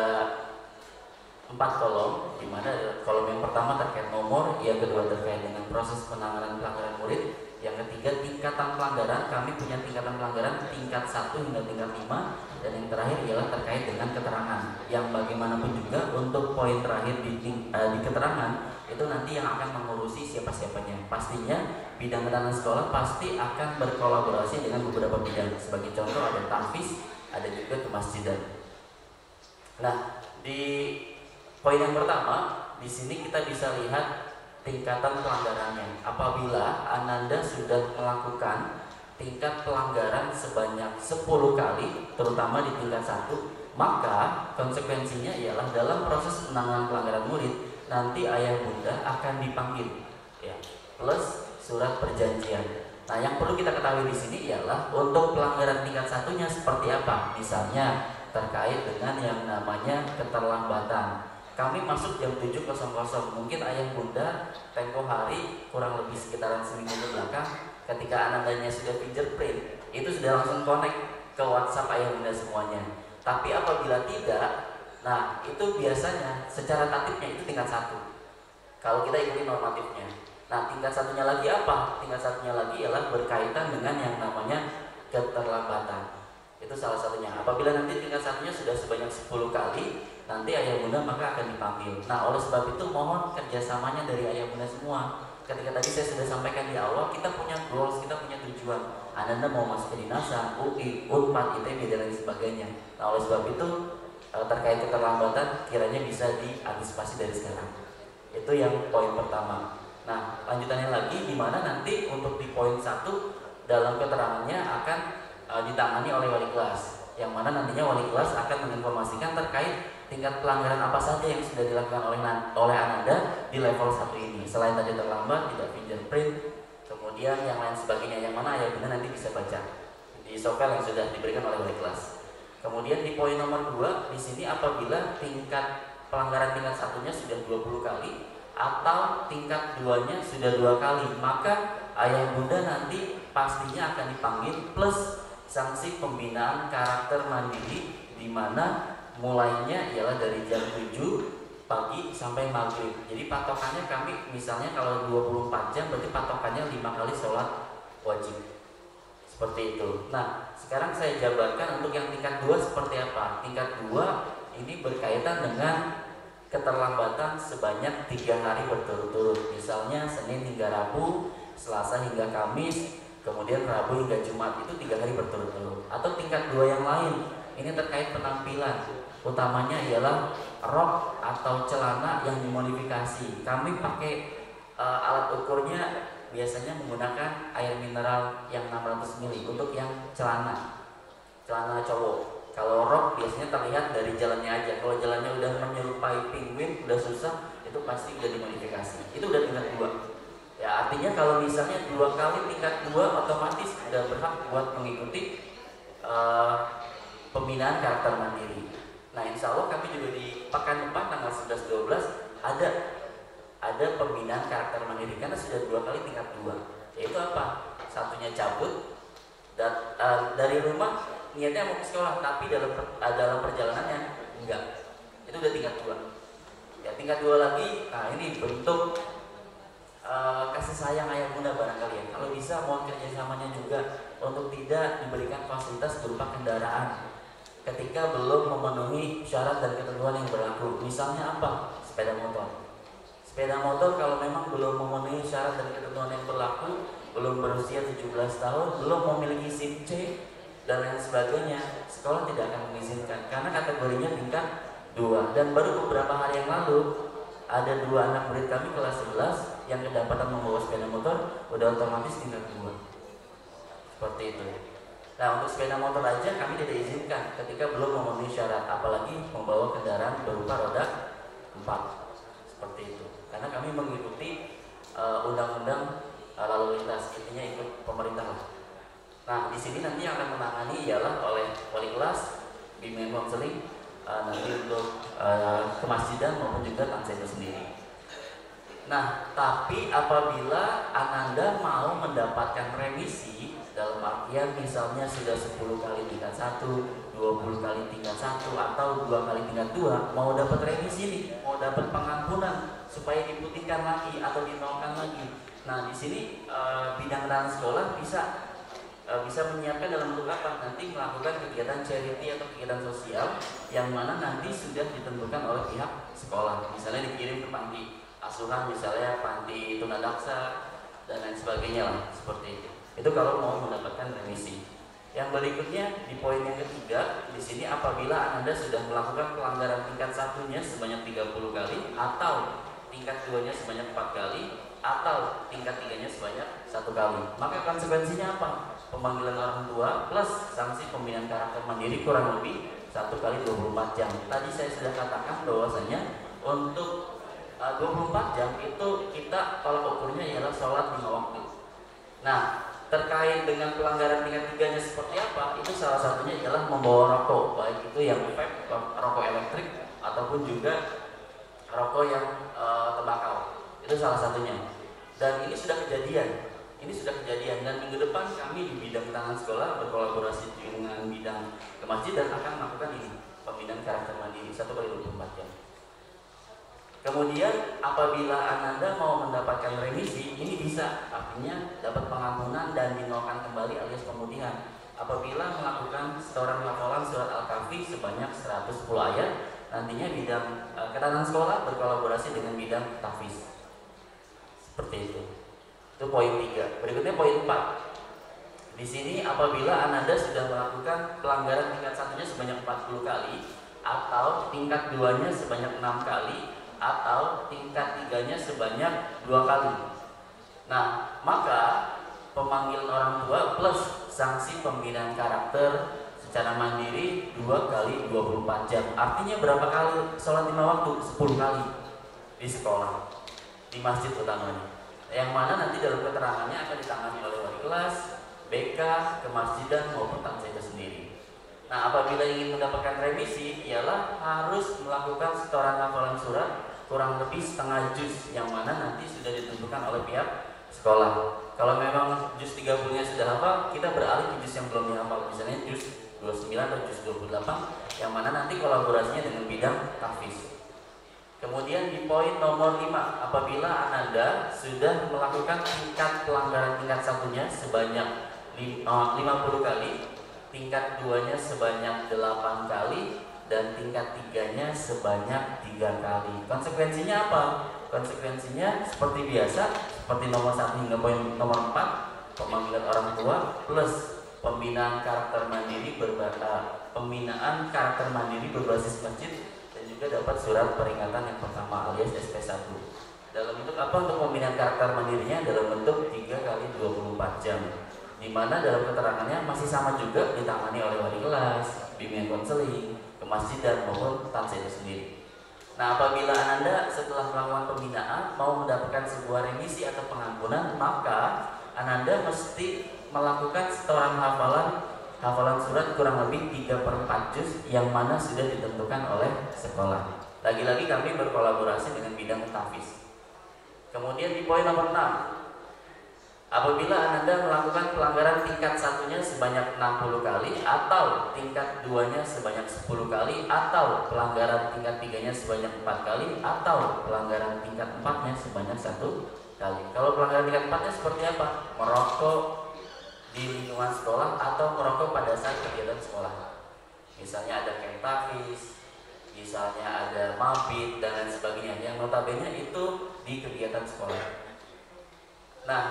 empat kolom, di mana kolom yang pertama terkait nomor, yang kedua terkait dengan proses penanganan pelanggaran murid, yang ketiga tingkatan pelanggaran. Kami punya tingkatan pelanggaran tingkat satu hingga tingkat lima, dan yang terakhir ialah terkait dengan keterangan. Yang bagaimanapun juga untuk poin terakhir di, uh, di keterangan itu nanti yang akan mengurusi siapa-siapanya. Pastinya bidang ketahanan sekolah pasti akan berkolaborasi dengan beberapa bidang. Sebagai contoh ada tahfiz, ada juga kemasjidan. Nah di poin yang pertama, di sini kita bisa lihat tingkatan pelanggarannya. Apabila ananda sudah melakukan tingkat pelanggaran sebanyak sepuluh kali, terutama di tingkat satu, maka konsekuensinya ialah dalam proses penanganan pelanggaran murid, nanti ayah bunda akan dipanggil, ya, plus surat perjanjian. Nah, yang perlu kita ketahui di sini ialah untuk pelanggaran tingkat satunya seperti apa. Misalnya terkait dengan yang namanya keterlambatan. Kami masuk jam tujuh nol nol, mungkin ayah bunda tempo hari kurang lebih sekitaran seminggu ke belakang ketika anandanya sudah fingerprint, itu sudah langsung connect ke WhatsApp ayah bunda semuanya. Tapi apabila tidak, Nah, itu biasanya secara tatibnya itu tingkat satu. Kalau kita ikuti normatifnya. Nah, tingkat satunya lagi apa? Tingkat satunya lagi ialah berkaitan dengan yang namanya keterlambatan. Itu salah satunya. Apabila nanti tingkat satunya sudah sebanyak sepuluh kali, nanti ayah bunda maka akan dipanggil. Nah, oleh sebab itu mohon kerjasamanya dari ayah bunda semua. Ketika tadi saya sudah sampaikan di awal, kita punya goals, kita punya tujuan. Anda mau masuk ke Dinasa, U I, Unpad, I T B dan lain sebagainya. Nah, oleh sebab itu terkait keterlambatan kiranya bisa diantisipasi dari sekarang. Itu yang poin pertama. Nah, lanjutannya lagi di mana nanti untuk di poin satu dalam keterangannya akan e, ditangani oleh wali kelas, yang mana nantinya wali kelas akan menginformasikan terkait tingkat pelanggaran apa saja yang sudah dilakukan oleh oleh Ananda di level satu ini. Selain tadi terlambat, tidak fingerprint, kemudian yang lain sebagainya, yang mana ya benar nanti bisa baca di software yang sudah diberikan oleh wali kelas. Kemudian di poin nomor dua di sini apabila tingkat pelanggaran tingkat satunya sudah dua puluh kali atau tingkat duanya sudah dua kali, maka ayah bunda nanti pastinya akan dipanggil plus sanksi pembinaan karakter mandiri, di mana mulainya ialah dari jam tujuh pagi sampai maghrib. Jadi patokannya kami misalnya kalau dua puluh empat jam berarti patokannya lima kali sholat wajib. Seperti itu. Nah, sekarang saya jabarkan untuk yang tingkat dua seperti apa. Tingkat dua ini berkaitan dengan keterlambatan sebanyak tiga hari berturut-turut. Misalnya Senin hingga Rabu, Selasa hingga Kamis, kemudian Rabu hingga Jumat, itu tiga hari berturut-turut. Atau tingkat dua yang lain, ini terkait penampilan. Utamanya ialah rok atau celana yang dimodifikasi. Kami pakai uh, alat ukurnya biasanya menggunakan air mineral yang enam ratus mililiter untuk yang celana, celana cowok. Kalau rok biasanya terlihat dari jalannya aja. Kalau jalannya udah menyerupai penguin, udah susah, itu pasti udah dimodifikasi. Itu udah tingkat dua. Ya artinya kalau misalnya dua kali tingkat dua, otomatis udah berhak buat mengikuti uh, pembinaan karakter mandiri. Nah, insya Allah kami juga di pekan depan tanggal sebelas dua belas ada ada pembinaan karakter mandiri karena sudah dua kali tingkat dua. Yaitu apa? Satunya cabut dan uh, dari rumah niatnya mau ke sekolah, tapi dalam uh, dalam perjalanannya enggak. Itu udah tingkat dua. Ya tingkat dua lagi. Nah ini bentuk uh, kasih sayang ayah bunda barangkali ya. Kalau bisa mohon kerjasamanya juga untuk tidak diberikan fasilitas berupa kendaraan ketika belum memenuhi syarat dan ketentuan yang berlaku. Misalnya apa? Sepeda motor. Sepeda motor kalau memang belum memenuhi syarat dan ketentuan yang berlaku, belum berusia tujuh belas tahun, belum memiliki SIM C dan lain sebagainya, sekolah tidak akan mengizinkan karena kategorinya tingkat dua. Dan baru beberapa hari yang lalu ada dua anak murid kami kelas sebelas yang kedapatan membawa sepeda motor, udah otomatis tingkat dua. Seperti itu. Nah, untuk sepeda motor aja kami tidak izinkan ketika belum memenuhi syarat, apalagi membawa kendaraan berupa roda empat. Seperti itu. Karena kami mengikuti uh, undang-undang uh, lalu lintas, intinya ikut pemerintah lah. Nah, di sini nanti yang akan menangani ialah oleh wali kelas, bimbingan konseling, uh, nanti untuk uh, kemasjidan maupun juga tansel itu sendiri. Nah, tapi apabila Ananda mau mendapatkan remisi dalam artian misalnya sudah sepuluh kali tingkat satu, dua puluh kali tingkat satu, atau dua kali tingkat dua, mau dapat remisi nih, mau dapat pengampunan supaya diputihkan lagi atau dinolkan lagi. Nah, di sini e, bidang dan sekolah bisa e, bisa menyiapkan dalam bentuk apa? Nanti melakukan kegiatan charity atau kegiatan sosial yang mana nanti sudah ditentukan oleh pihak sekolah. Misalnya dikirim ke panti asuhan, misalnya panti tunadaksa dan lain sebagainya lah, seperti itu. Itu kalau mau mendapatkan remisi. Yang berikutnya di poin yang ketiga, di sini apabila Anda sudah melakukan pelanggaran tingkat satunya sebanyak tiga puluh kali, atau tingkat duanya sebanyak empat kali, atau tingkat tiganya sebanyak satu kali, maka konsekuensinya apa? Pemanggilan orang tua plus sanksi pembinaan karakter mandiri kurang lebih satu kali dua puluh empat jam. Tadi saya sudah katakan bahwasanya untuk uh, dua puluh empat jam itu kita tolak ukurnya ialah sholat lima waktu. Nah, terkait dengan pelanggaran tingkat tiganya seperti apa, itu salah satunya ialah membawa rokok, baik itu yang vape, rokok elektrik, ataupun juga rokok yang e, tembakau. Itu salah satunya. Dan ini sudah kejadian. Ini sudah kejadian dan minggu depan kami di bidang tangan sekolah berkolaborasi dengan bidang kemasjidan akan melakukan ini. pembinaan karakter mandiri satu kali dua puluh empat jam. Kemudian apabila Ananda mau mendapatkan remisi, ini bisa, artinya dapat pengampunan dan dinolkan kembali alias pemutihan apabila melakukan setoran hafalan surat Al-Kahfi sebanyak seratus sepuluh ayat. Nantinya bidang e, ketahanan sekolah berkolaborasi dengan bidang tahfiz. Seperti itu. Itu poin tiga. Berikutnya poin empat. Di sini apabila Ananda sudah melakukan pelanggaran tingkat satunya sebanyak empat puluh kali, atau tingkat duanya sebanyak enam kali, atau tingkat tiganya sebanyak dua kali. Nah, maka pemanggilan orang tua plus sanksi pembinaan karakter secara mandiri dua kali dua puluh empat jam. Artinya berapa kali sholat lima waktu? sepuluh kali di sekolah, di masjid utamanya. Yang mana nanti dalam keterangannya akan ditangani oleh wali kelas, B K, kemasjidan maupun tansih itu sendiri. Nah, apabila ingin mendapatkan remisi, ialah harus melakukan setoran hafalan surat kurang lebih setengah juz, yang mana nanti sudah ditentukan oleh pihak sekolah. Kalau memang juz tiga puluh nya sudah hafal, kita beralih ke juz yang belum dihafal, misalnya juz dua puluh sembilan atau juz dua puluh delapan, yang mana nanti kolaborasinya dengan bidang tahfiz. Kemudian di poin nomor lima, apabila Ananda sudah melakukan tingkat pelanggaran tingkat satunya sebanyak lima puluh kali, tingkat duanya sebanyak delapan kali, dan tingkat tiganya sebanyak tiga kali. Konsekuensinya apa? Konsekuensinya seperti biasa, seperti nomor satu hingga poin nomor empat, pemanggilan orang tua plus pembinaan karakter mandiri berbasis pembinaan karakter mandiri berbasis masjid, dan juga dapat surat peringatan yang pertama alias S P satu. Dalam bentuk apa untuk pembinaan karakter mandirinya? Dalam bentuk tiga kali dua puluh empat jam. Di mana dalam keterangannya masih sama juga ditangani oleh wali kelas, bimbingan konseling, kemasjidan maupun tansih itu sendiri. Nah, apabila Ananda setelah melakukan pembinaan mau mendapatkan sebuah remisi atau pengampunan, maka Ananda mesti melakukan setoran hafalan hafalan surat kurang lebih tiga per empat juz, yang mana sudah ditentukan oleh sekolah. Lagi-lagi kami berkolaborasi dengan bidang tahfiz. Kemudian di poin nomor enam, apabila Ananda melakukan pelanggaran tingkat satunya sebanyak enam puluh kali, atau tingkat duanya sebanyak sepuluh kali, atau pelanggaran tingkat tiganya sebanyak empat kali, atau pelanggaran tingkat empatnya sebanyak satu kali. Kalau pelanggaran tingkat empatnya seperti apa? Merokok di lingkungan sekolah atau merokok pada saat kegiatan sekolah. Misalnya ada camp tahfiz, misalnya ada mabit dan lain sebagainya, yang notabene itu di kegiatan sekolah. Nah,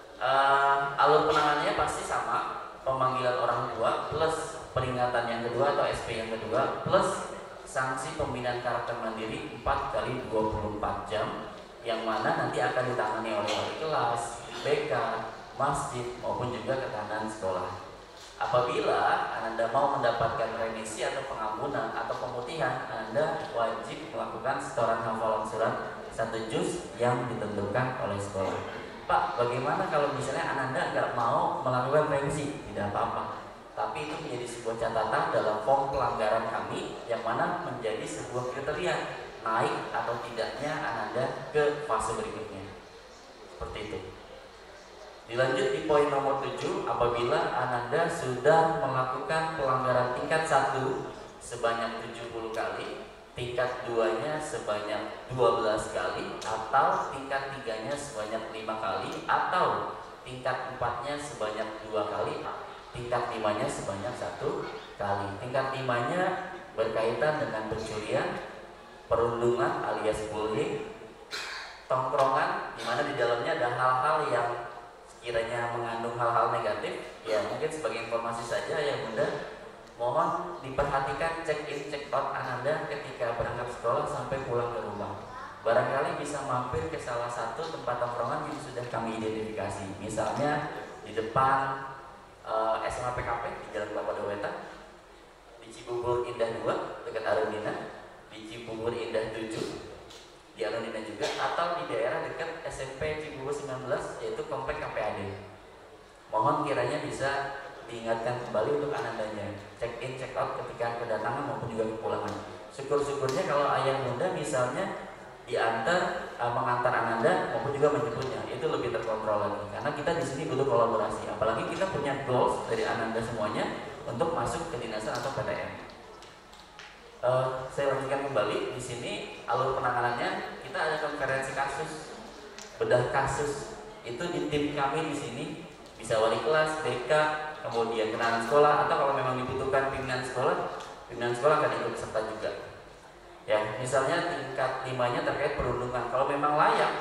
Uh, alur penanganannya pasti sama, pemanggilan orang tua plus peringatan yang kedua atau S P yang kedua plus sanksi pembinaan karakter mandiri empat kali dua puluh empat jam, yang mana nanti akan ditangani oleh wali kelas, B K, masjid maupun juga ketahanan sekolah. Apabila Anda mau mendapatkan remisi atau pengampunan atau pemutihan, Anda wajib melakukan setoran hafalan surat satu juz yang ditentukan oleh sekolah. Pak, bagaimana kalau misalnya Ananda nggak mau melakukan remisi? Tidak apa-apa, tapi itu menjadi sebuah catatan dalam form pelanggaran kami, yang mana menjadi sebuah kriteria naik atau tidaknya Ananda ke fase berikutnya. Seperti itu. Dilanjut di poin nomor tujuh, apabila Ananda sudah melakukan pelanggaran tingkat satu sebanyak tujuh puluh kali, tingkat duanya sebanyak dua belas kali, atau tingkat tiganya sebanyak lima kali, atau tingkat empatnya sebanyak dua kali, tingkat limanya sebanyak satu kali. Tingkat limanya berkaitan dengan pencurian, perundungan alias bullying, tongkrongan, di mana di dalamnya ada hal-hal yang sekiranya mengandung hal-hal negatif. Ya, mungkin sebagai informasi saja ya Bunda, mohon diperhatikan check in check out Ananda ketika berangkat sekolah sampai pulang ke rumah. Barangkali bisa mampir ke salah satu tempat tongkrongan yang sudah kami identifikasi. Misalnya di depan uh, S M A P K P di Jalan Kelapa Dua Wetan, di Cibubur Indah dua dekat Arundina, di Cibubur Indah tujuh di Arundina juga, atau di daerah dekat S M P Cibubur sembilan belas yaitu Komplek K P A D. Mohon kiranya bisa diingatkan kembali untuk anandanya, check in check out ketika kedatangan maupun juga kepulangan. Syukur-syukurnya kalau ayah bunda misalnya diantar, uh, mengantar ananda maupun juga menjemputnya, itu lebih terkontrol lagi. Karena kita di sini butuh kolaborasi. Apalagi kita punya goals dari ananda semuanya untuk masuk ke kedinasan atau P T M. Uh, saya lanjutkan kembali di sini alur penanganannya. Kita ada konferensi kasus, bedah kasus. Itu di tim kami di sini bisa wali kelas, B K, kemudian kenangan sekolah, atau kalau memang dibutuhkan pimpinan sekolah, pimpinan sekolah akan ikut serta juga. Ya, misalnya tingkat limanya terkait perundungan. Kalau memang layak,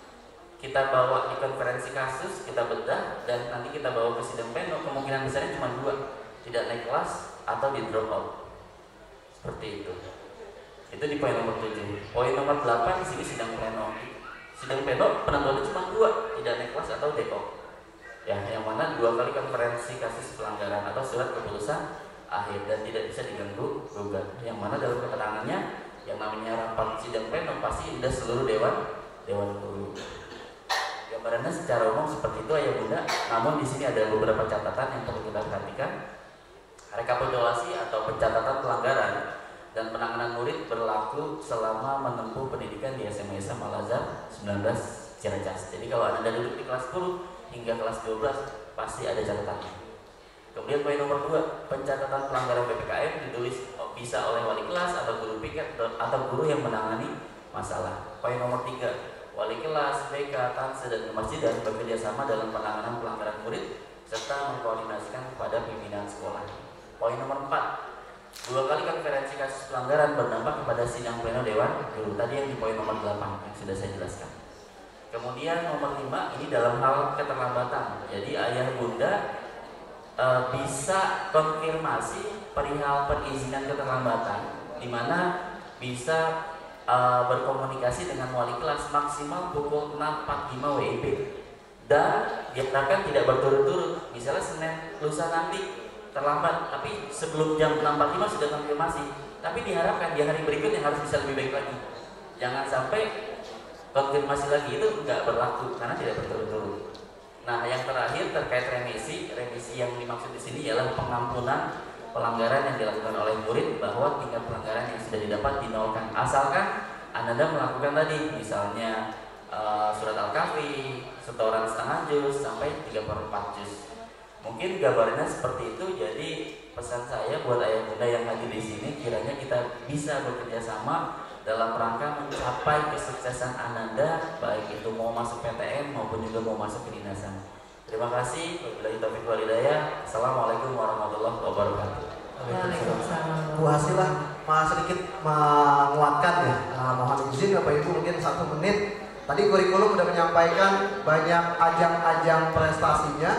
kita bawa di konferensi kasus, kita bedah, dan nanti kita bawa ke sidang pleno. Kemungkinan besarnya cuma dua, tidak naik kelas atau di drop out. Seperti itu. Itu di poin nomor tujuh. Poin nomor delapan di sini sidang pleno. Sidang pleno penentuannya cuma dua, tidak naik kelas atau D O. Ya, yang mana dua kali konferensi kasus pelanggaran atau surat keputusan akhir dan tidak bisa diganggu gugat. Yang mana dalam keterangannya yang namanya rapat sidang pleno pasti sudah seluruh dewan dewan guru. Gambarannya secara umum seperti itu ayah bunda. Namun di sini ada beberapa catatan yang perlu kita perhatikan. Rekapitulasi atau pencatatan pelanggaran dan penanganan murid berlaku selama menempuh pendidikan di S M A Islam Al Azhar sembilan belas Ciracas. Jadi kalau Anda duduk di kelas sepuluh hingga kelas dua belas pasti ada catatannya. Kemudian poin nomor dua, pencatatan pelanggaran P P K M ditulis bisa oleh wali kelas atau guru piket atau guru yang menangani masalah. Poin nomor tiga, wali kelas, B K, Tanse, dan kemasjidan bekerja sama dalam penanganan pelanggaran murid serta mengkoordinasikan kepada pimpinan sekolah. Poin nomor empat, dua kali konferensi kasus pelanggaran berdampak kepada sidang pleno dewan guru. Tadi yang di poin nomor delapan yang sudah saya jelaskan. Kemudian nomor lima, ini dalam hal keterlambatan. Jadi ayah bunda e, bisa konfirmasi perihal perizinan keterlambatan, di mana bisa e, berkomunikasi dengan wali kelas maksimal pukul enam empat puluh lima W I B dan diharapkan tidak berturut-turut. Misalnya Senin lusa nanti terlambat, tapi sebelum jam enam empat puluh lima sudah konfirmasi. Tapi diharapkan di hari berikutnya harus bisa lebih baik lagi. Jangan sampai konfirmasi lagi itu nggak berlaku karena tidak berturut-turut. Nah, yang terakhir terkait remisi, remisi yang dimaksud di sini ialah pengampunan pelanggaran yang dilakukan oleh murid, bahwa tingkat pelanggaran yang sudah didapat dinolkan asalkan Anda melakukan tadi, misalnya uh, surat Al-Kahfi, setoran setengah juz sampai tiga per empat juz. Mungkin gambarnya seperti itu. Jadi pesan saya buat ayah bunda yang hadir di sini, kiranya kita bisa bekerja sama dalam rangka mencapai kesuksesan Ananda, baik itu mau masuk P T N maupun juga mau masuk kedinasan. Terima kasih. Wabillahi taufiq wal hidayah. Assalamualaikum warahmatullahi wabarakatuh. Waalaikumsalam. Bu Hasilah mau sedikit menguatkan ya. Nah, mohon izin Bapak Ibu mungkin satu menit. Tadi kurikulum sudah menyampaikan banyak ajang-ajang prestasinya.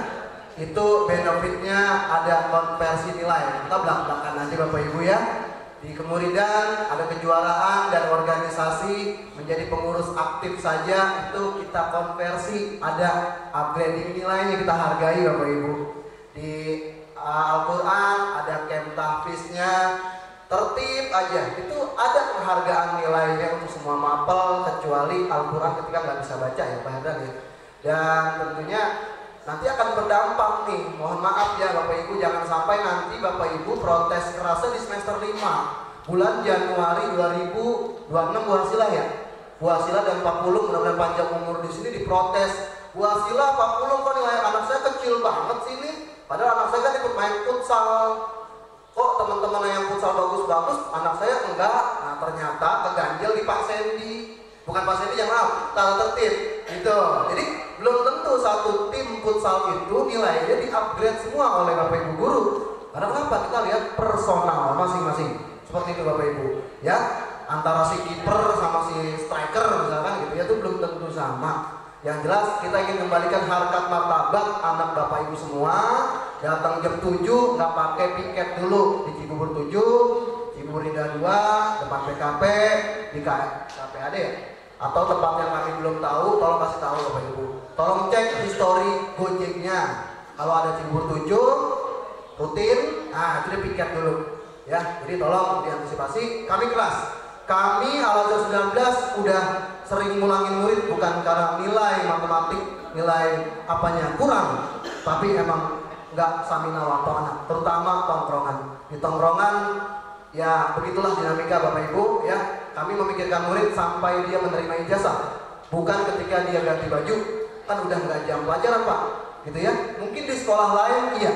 Itu benefitnya ada konversi nilai. Kita belak-belakan aja Bapak Ibu ya. Di Kemuridan ada kejuaraan dan organisasi menjadi pengurus aktif saja itu kita konversi, ada upgrading nilainya, kita hargai Bapak Ibu. Di uh, Al-Quran ada camp tahfiznya, tertib aja itu ada penghargaan nilainya untuk semua mapel kecuali Al-Quran ketika nggak bisa baca ya Pak Herdan ya. Dan tentunya nanti akan berdampak nih, mohon maaf ya Bapak Ibu, jangan sampai nanti Bapak Ibu protes kerasnya di semester lima bulan Januari dua ribu dua puluh enam. Bu Hasilah ya, Bu Hasilah dan Pak Pulung mudah-mudahan panjang umur di sini diprotes. Bu Hasilah, Pak Pulung kok nilai anak saya kecil banget sini, padahal anak saya kan ikut main futsal. Kok teman-teman yang futsal bagus-bagus, anak saya enggak. Nah ternyata keganjel di Pak Sendi, bukan Pak Sendi yang maaf, tata tertib gitu. Jadi belum tentu satu tim futsal itu nilainya di-upgrade semua oleh Bapak Ibu guru. Karena kenapa? Kita lihat personal masing-masing. Seperti itu Bapak Ibu. Ya, antara si kiper sama si striker misalkan gitu ya, itu belum tentu sama. Yang jelas kita ingin kembalikan harkat martabat anak Bapak Ibu semua. Datang jam tujuh, nggak pakai piket dulu di Cibubur tujuh, Cibubur Indah dua, depan P K P, di K P A D ya. Atau tempat yang kami belum tahu, tolong kasih tahu Bapak Ibu. Tolong cek histori Gojeknya. Kalau ada Cibubur tujuh rutin, nah itu piket dulu. Ya, jadi tolong diantisipasi. Kami kelas, kami Al Azhar sembilan belas udah sering ngulangin murid bukan karena nilai matematik, nilai apanya kurang, tapi emang nggak samina waktu anak, terutama tongkrongan. Di tongkrongan ya begitulah dinamika Bapak Ibu ya. Kami memikirkan murid sampai dia menerima ijazah, bukan ketika dia ganti baju. Kan udah nggak jam pelajaran Pak, gitu ya. Mungkin di sekolah lain iya,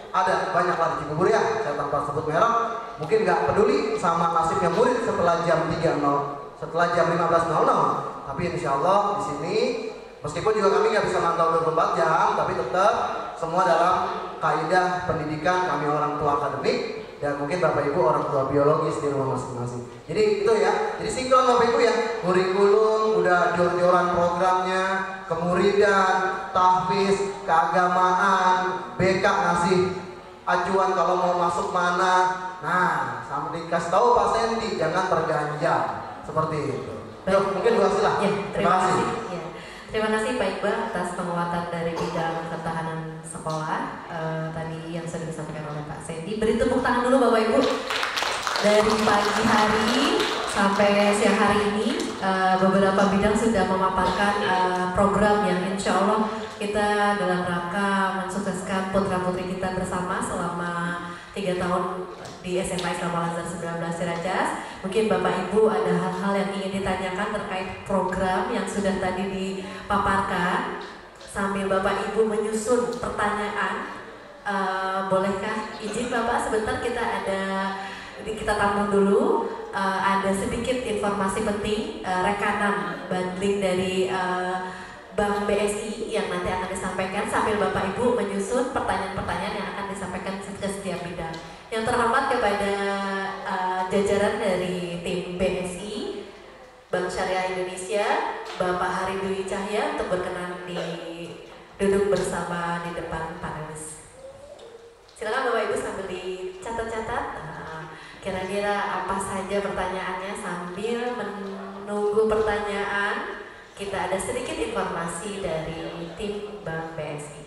ada banyak lah di Cibubur ya, saya tanpa sebut merek, mungkin nggak peduli sama nasibnya murid setelah jam tiga nol, setelah jam lima belas nol nol. Tapi insya Allah di sini, meskipun juga kami nggak bisa mantau dua puluh empat jam, tapi tetap semua dalam kaidah pendidikan kami orang tua akademik dan mungkin Bapak Ibu orang tua biologis di rumah masing-masing. Jadi itu ya, jadi sinkron Bapak Ibu ya, kurikulum, udah jor-joran programnya, kemuridan, tahfiz, keagamaan, B K ngasih acuan kalau mau masuk mana. Nah, sampai dikasih tahu Pak Sendi jangan terganjal seperti itu. Yuk, mungkin Bu Asilah. Ya, terima kasih. Ya. Terima kasih Pak Iqbal atas penguatan dari bidang ketahanan sekolah uh, tadi yang sudah disampaikan oleh Pak Sendi. Beri tepuk tangan dulu Bapak Ibu. Dari pagi hari sampai siang hari ini uh, beberapa bidang sudah memaparkan uh, program yang insya Allah kita dalam rangka mensukseskan putra putri kita bersama selama tiga tahun di S M A Islam Al Azhar sembilan belas Ciracas. Mungkin Bapak Ibu ada hal-hal yang ingin ditanyakan terkait program yang sudah tadi dipaparkan. Sambil Bapak Ibu menyusun pertanyaan, uh, bolehkah izin Bapak sebentar kita ada kita tampung dulu. Uh, ada sedikit informasi penting uh, rekanan bundling dari uh, Bank B S I yang nanti akan disampaikan sambil Bapak Ibu menyusun pertanyaan-pertanyaan yang akan disampaikan ke setiap bidang. Yang terhormat kepada uh, jajaran dari tim B S I Bank Syariah Indonesia, Bapak Hari Dwi Cahya untuk berkenan di duduk bersama di depan panelis. Silakan Bapak Ibu sambil dicatat-catat. Nah, kira-kira apa saja pertanyaannya sambil menunggu pertanyaan. Kita ada sedikit informasi dari tim Bank B S I.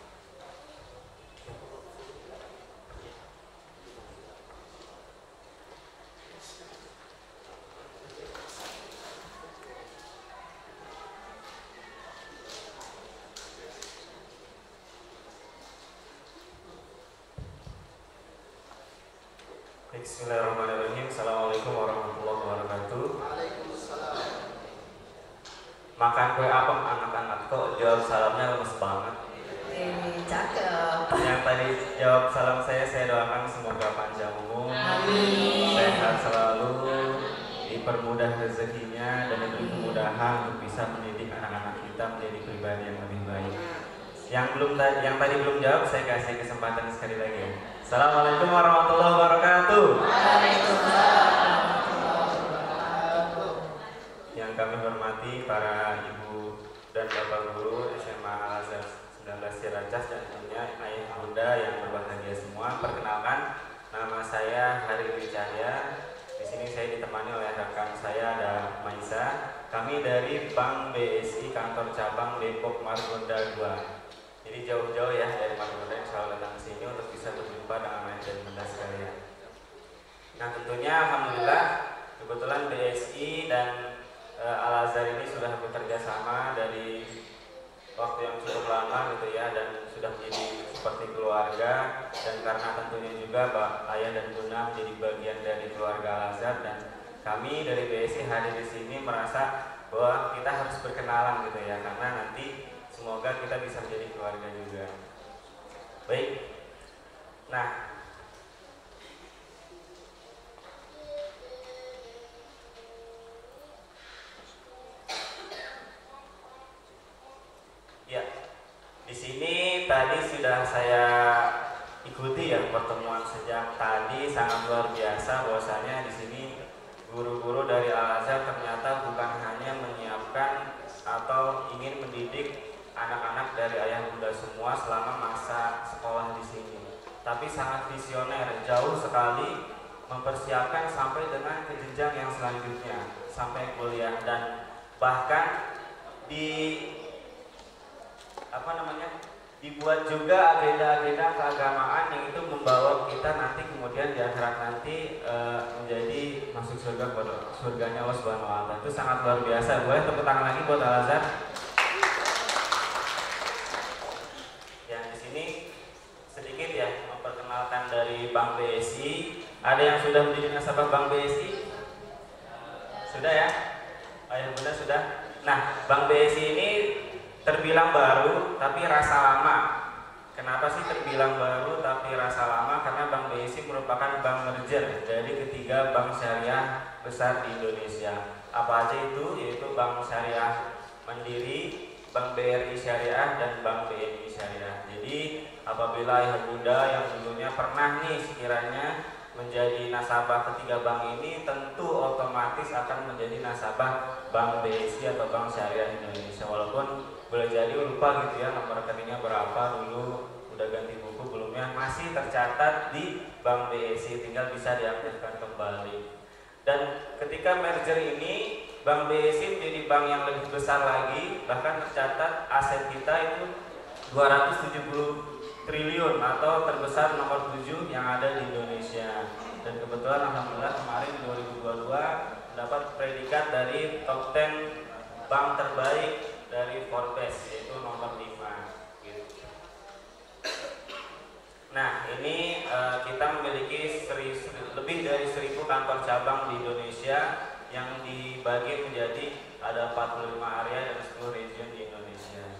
Bismillahirrahmanirrahim. Assalamualaikum warahmatullahi wabarakatuh. Makan kue apem anak-anak, kok jawab salamnya lemes banget. Eh, cakep. Yang tadi jawab salam saya, saya doakan semoga panjang umur, sehat selalu, dipermudah rezekinya dan diberi kemudahan untuk bisa mendidik anak-anak kita menjadi pribadi yang lebih baik. Yang belum yang tadi belum jawab, saya kasih kesempatan sekali lagi ya. Assalamualaikum warahmatullahi wabarakatuh. Yang kami hormati para ibu dan bapak guru S M A Al Azhar sembilan belas Ciracas dan tentunya ayah bunda yang berbahagia semua. Perkenalkan, nama saya Hari Dwi Cahya. Di sini saya ditemani oleh rekan saya ada Maisa. Kami dari Bank B S I kantor cabang Depok Margonda dua. Jadi jauh-jauh ya dari Margonda, insya Allah datang ke sini untuk bisa berjumpa dengan ayah dan bunda sekalian. Nah tentunya alhamdulillah kebetulan B S I dan e, Al Azhar ini sudah bekerja sama dari waktu yang cukup lama gitu ya, dan sudah menjadi seperti keluarga, dan karena tentunya juga Pak ayah dan bunda menjadi bagian dari keluarga Al Azhar, dan kami dari B S I hadir di sini merasa bahwa kita harus berkenalan gitu ya, karena nanti semoga kita bisa menjadi keluarga juga. Baik. Nah, ya, di sini tadi sudah saya ikuti ya pertemuan sejak tadi, sangat luar biasa bahwasanya di sini guru-guru dari Al Azhar ternyata bukan hanya menyiapkan atau ingin mendidik anak-anak dari ayah bunda semua selama masa sekolah di sini, tapi sangat visioner, jauh sekali mempersiapkan sampai dengan ke jenjang yang selanjutnya, sampai kuliah, dan bahkan di apa namanya dibuat juga agenda-agenda keagamaan yang itu membawa kita nanti kemudian di akhirat nanti e, menjadi masuk surga, surganya Allah Subhanahu wa taala. Itu sangat luar biasa. Boleh tepuk tangan lagi buat Al Azhar. Sedikit ya memperkenalkan dari Bank B S I. Ada yang sudah menjadi nasabah Bank B S I? Sudah ya? Ayah bunda sudah? Nah, Bank B S I ini terbilang baru tapi rasa lama. Kenapa sih terbilang baru tapi rasa lama? Karena Bank B I S I merupakan bank merger dari ketiga bank syariah besar di Indonesia. Apa aja itu? Yaitu Bank Syariah Mandiri, Bank B R I Syariah, dan Bank B N I Syariah. Jadi apabila ayah bunda yang dulunya pernah nih sekiranya menjadi nasabah ketiga bank ini, tentu otomatis akan menjadi nasabah Bank B I S I atau Bank Syariah Indonesia. Walaupun boleh jadi lupa gitu ya nomor rekeningnya berapa dulu, udah ganti buku belumnya, masih tercatat di Bank B I S I, tinggal bisa diaktifkan kembali. Dan ketika merger ini, Bank B I S I menjadi bank yang lebih besar lagi, bahkan tercatat aset kita itu dua ratus tujuh puluh triliun atau terbesar nomor tujuh yang ada di Indonesia. Dan kebetulan alhamdulillah kemarin dua ribu dua puluh dua mendapat predikat dari top sepuluh bank terbaik dari Forbes, yaitu nomor lima gitu. Nah, ini uh, kita memiliki seri, seri, lebih dari seribu kantor cabang di Indonesia yang dibagi menjadi ada empat puluh lima area dan sepuluh region di Indonesia.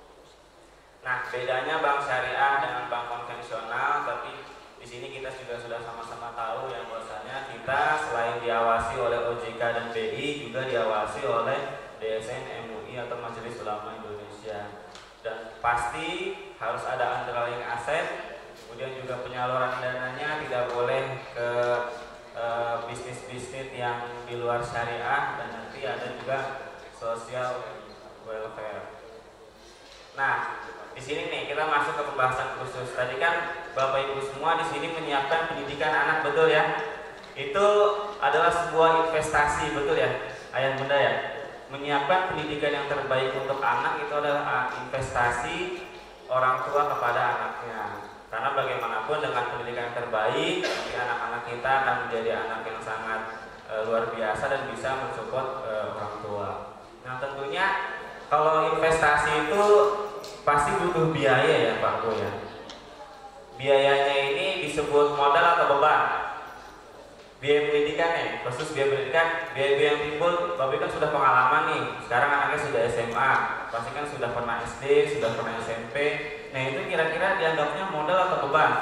Nah, bedanya bank syariah dengan bank konvensional, tapi di sini kita juga sudah sama-sama tahu yang bahwasanya kita selain diawasi oleh O J K dan B I, juga diawasi oleh D S N, M U I atau Majelis Ulama Indonesia. Dan pasti harus ada underlying aset, kemudian juga penyaluran dananya tidak boleh ke bisnis-bisnis uh, yang di luar syariah, dan nanti ada juga social welfare. Nah, di sini nih kita masuk ke pembahasan khusus. Tadi kan Bapak Ibu semua di sini menyiapkan pendidikan anak, betul ya? Itu adalah sebuah investasi, betul ya, ayah bunda ya? Menyiapkan pendidikan yang terbaik untuk anak itu adalah investasi orang tua kepada anaknya. Karena bagaimanapun dengan pendidikan yang terbaik, nanti anak-anak kita akan menjadi anak yang sangat e, luar biasa dan bisa mensupport e, orang tua. Nah, tentunya kalau investasi itu pasti butuh biaya ya Pak Bu ya. Biayanya ini disebut modal atau beban? Biaya pendidikan ya, khusus biaya pendidikan, biaya-biaya yang timbul, Bapak kan sudah pengalaman nih. Sekarang anaknya sudah S M A, pasti kan sudah pernah S D, sudah pernah S M P. Nah, itu kira-kira dianggapnya modal atau beban?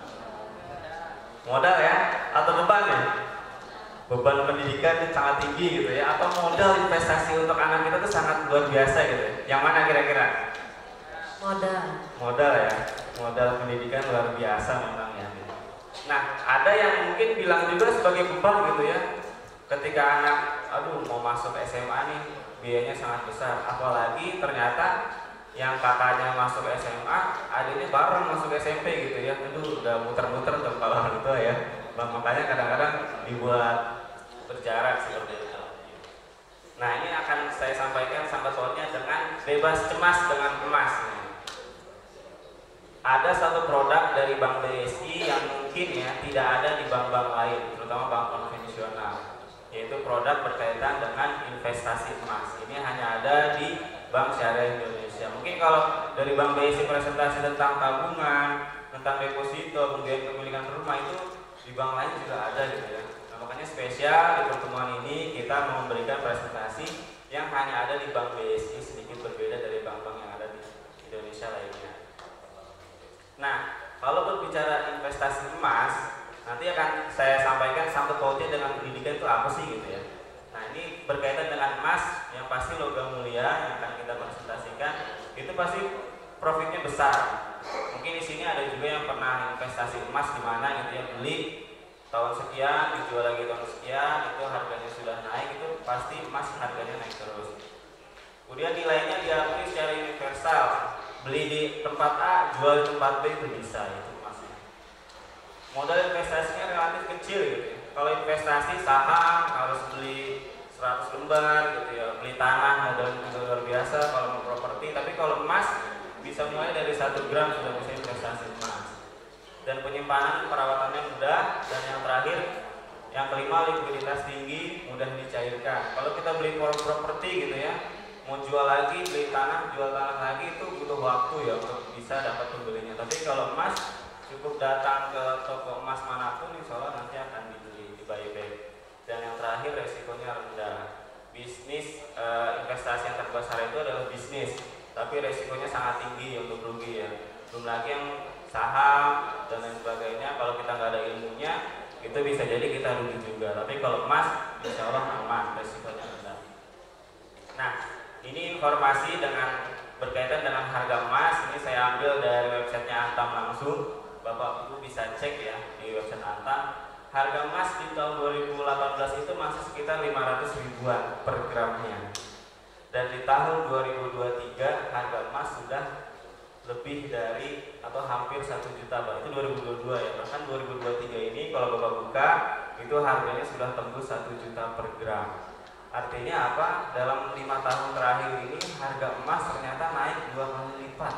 Modal ya, atau beban ya? Beban pendidikan itu sangat tinggi gitu ya, atau modal investasi untuk anak kita itu sangat luar biasa gitu ya. Yang mana kira-kira? Modal. Modal ya, modal pendidikan luar biasa memang ya. Nah, ada yang mungkin bilang juga sebagai beban gitu ya. Ketika anak, aduh mau masuk S M A nih, biayanya sangat besar. Apalagi ternyata yang kakaknya masuk S M A, adiknya bareng masuk S M P gitu ya. Aduh, udah muter-muter tuh kepala orang tua ya. Makanya kadang-kadang dibuat berjarak seperti itu. Nah, ini akan saya sampaikan sampai soalnya dengan bebas cemas dengan emas. Ada satu produk dari Bank B S I yang mungkin ya tidak ada di bank-bank lain, terutama bank konvensional, yaitu produk berkaitan dengan investasi emas. Ini hanya ada di Bank Syariah Indonesia. Mungkin kalau dari Bank B S I presentasi tentang tabungan, tentang deposito, pembiayaan kepemilikan rumah, itu di bank lain juga ada gitu ya. Nah, makanya spesial di pertemuan ini kita mau memberikan presentasi yang hanya ada di Bank B S I, sedikit berbeda dari bank-bank yang ada di Indonesia lainnya. Nah, kalau berbicara investasi emas, nanti akan saya sampaikan sangkut pautnya dengan pendidikan itu apa sih gitu ya. Nah, ini berkaitan dengan emas yang pasti logam mulia yang akan kita presentasikan, itu pasti profitnya besar. Mungkin di sini ada juga yang pernah investasi emas di mana gitu ya, beli tahun sekian, dijual lagi tahun sekian, itu harganya sudah naik, itu pasti emas harganya naik terus. Kemudian nilainya diakui secara universal. Beli di tempat A, jual di tempat B itu bisa, itu emasnya. Modal investasinya relatif kecil gitu ya. Kalau investasi saham harus beli seratus lembar gitu ya, beli tanah modal juga luar biasa kalau mau properti. Tapi kalau emas bisa mulai dari satu gram sudah bisa investasi emas. Dan penyimpanan perawatannya mudah. Dan yang terakhir, yang kelima, likuiditas tinggi, mudah dicairkan. Kalau kita beli properti gitu ya, mau jual lagi, beli tanah, jual tanah lagi, itu butuh waktu ya untuk bisa dapat pembelinya. Tapi kalau emas, cukup datang ke toko emas manapun, insya Allah nanti akan dibeli, di buyback. Dan yang terakhir, resikonya rendah. Bisnis e, investasi yang terbesar itu adalah bisnis, tapi resikonya sangat tinggi untuk rugi ya. Belum lagi yang saham dan lain sebagainya. Kalau kita nggak ada ilmunya, itu bisa jadi kita rugi juga. Tapi kalau emas, insya Allah aman, resikonya rendah. Nah, ini informasi dengan berkaitan dengan harga emas. Ini saya ambil dari websitenya Antam langsung. Bapak Ibu bisa cek ya di website Antam. Harga emas di tahun dua ribu delapan belas itu masih sekitar lima ratus ribuan per gramnya. Dan di tahun dua ribu dua puluh tiga harga emas sudah lebih dari atau hampir satu juta, Pak. Itu dua ribu dua puluh dua ya. Bahkan dua ribu dua puluh tiga ini kalau Bapak buka itu harganya sudah tembus satu juta per gram. Artinya apa? Dalam lima tahun terakhir ini harga emas ternyata naik dua kali lipat.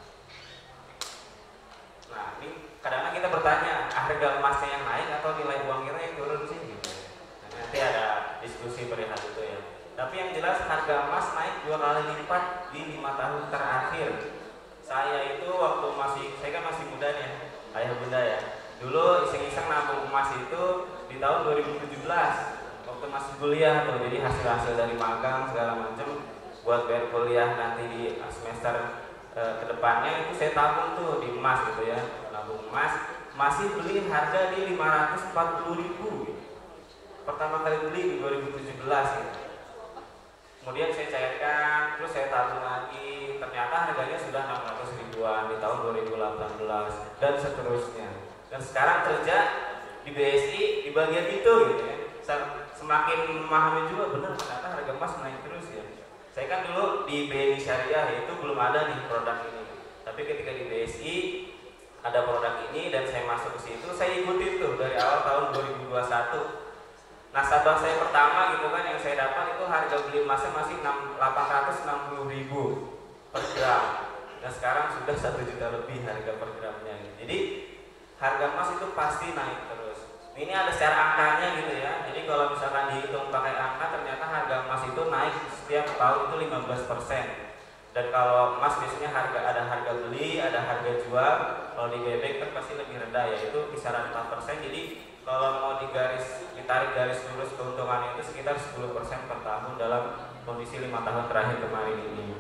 Nah, ini kadang-kadang kita bertanya, harga emasnya yang naik atau nilai uang kita yang turun sih? Gitu. Nah, nanti ada diskusi perihal itu ya. Tapi yang jelas harga emas naik dua kali lipat di lima tahun terakhir. Saya itu waktu masih, saya kan masih muda nih, ayah bunda ya. Dulu iseng-iseng nabung emas itu di tahun dua ribu tujuh belas waktu masih kuliah tuh. Jadi hasil-hasil dari magang segala macam buat bayar kuliah nanti di semester e, kedepannya itu saya tabung tuh di emas gitu ya. Nabung emas masih beli harga di lima ratus empat puluh ribu gitu. Pertama kali beli di dua ribu tujuh belas gitu. Kemudian saya cairkan, terus saya tabung lagi, ternyata harganya sudah enam ratus ribuan di tahun dua ribu delapan belas dan seterusnya. Dan sekarang kerja di B S I di bagian itu gitu ya. Semakin memahami juga benar ternyata harga emas naik terus ya. Saya kan dulu di B N I Syariah itu belum ada nih produk ini. Tapi ketika di B S I ada produk ini dan saya masuk ke situ, saya ikutin tuh dari awal tahun dua ribu dua puluh satu. Nasabah saya pertama gitu kan yang saya dapat itu harga beli emasnya masih delapan ratus enam puluh ribu per gram. Dan sekarang sudah satu juta lebih harga per gramnya. Jadi harga emas itu pasti naik terus. Ini ada secara angkanya gitu ya. Jadi kalau misalkan dihitung pakai angka, ternyata harga emas itu naik setiap tahun itu lima belas persen. Dan kalau emas biasanya harga ada harga beli, ada harga jual. Kalau di bebek kan pasti lebih rendah ya, itu kisaran empat persen. Jadi kalau mau digaris, ditarik garis lurus keuntungan itu sekitar sepuluh persen per tahun dalam kondisi lima tahun terakhir kemarin ini.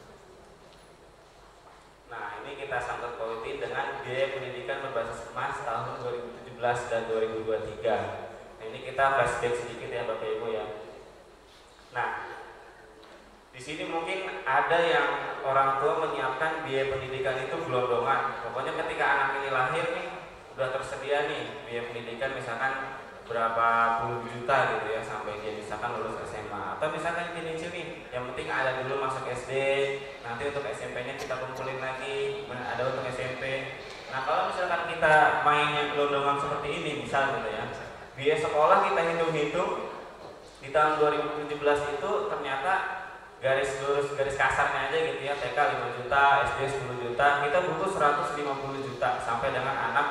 Nah, ini kita sangkut pautin dengan biaya pendidikan berbasis emas tahun dua ribu tujuh belas dan dua ribu dua puluh tiga. Nah, ini kita flashback sedikit ya Bapak Ibu ya. Nah, di sini mungkin ada yang orang tua menyiapkan biaya pendidikan itu gelondongan. Pokoknya ketika anak ini lahir nih udah tersedia nih biaya pendidikan misalkan berapa puluh juta gitu ya sampai dia misalkan lulus S M A, atau misalkan gini nih yang penting ada dulu masuk S D, nanti untuk S M P-nya kita kumpulin lagi, ada untuk S M P. Nah kalau misalkan kita mainnya gelondongan seperti ini misal gitu ya, biaya sekolah kita hitung-hitung di tahun dua ribu tujuh belas itu ternyata garis lurus garis kasarnya aja gitu ya, T K lima juta, S D sepuluh juta, kita butuh seratus lima puluh juta sampai dengan anak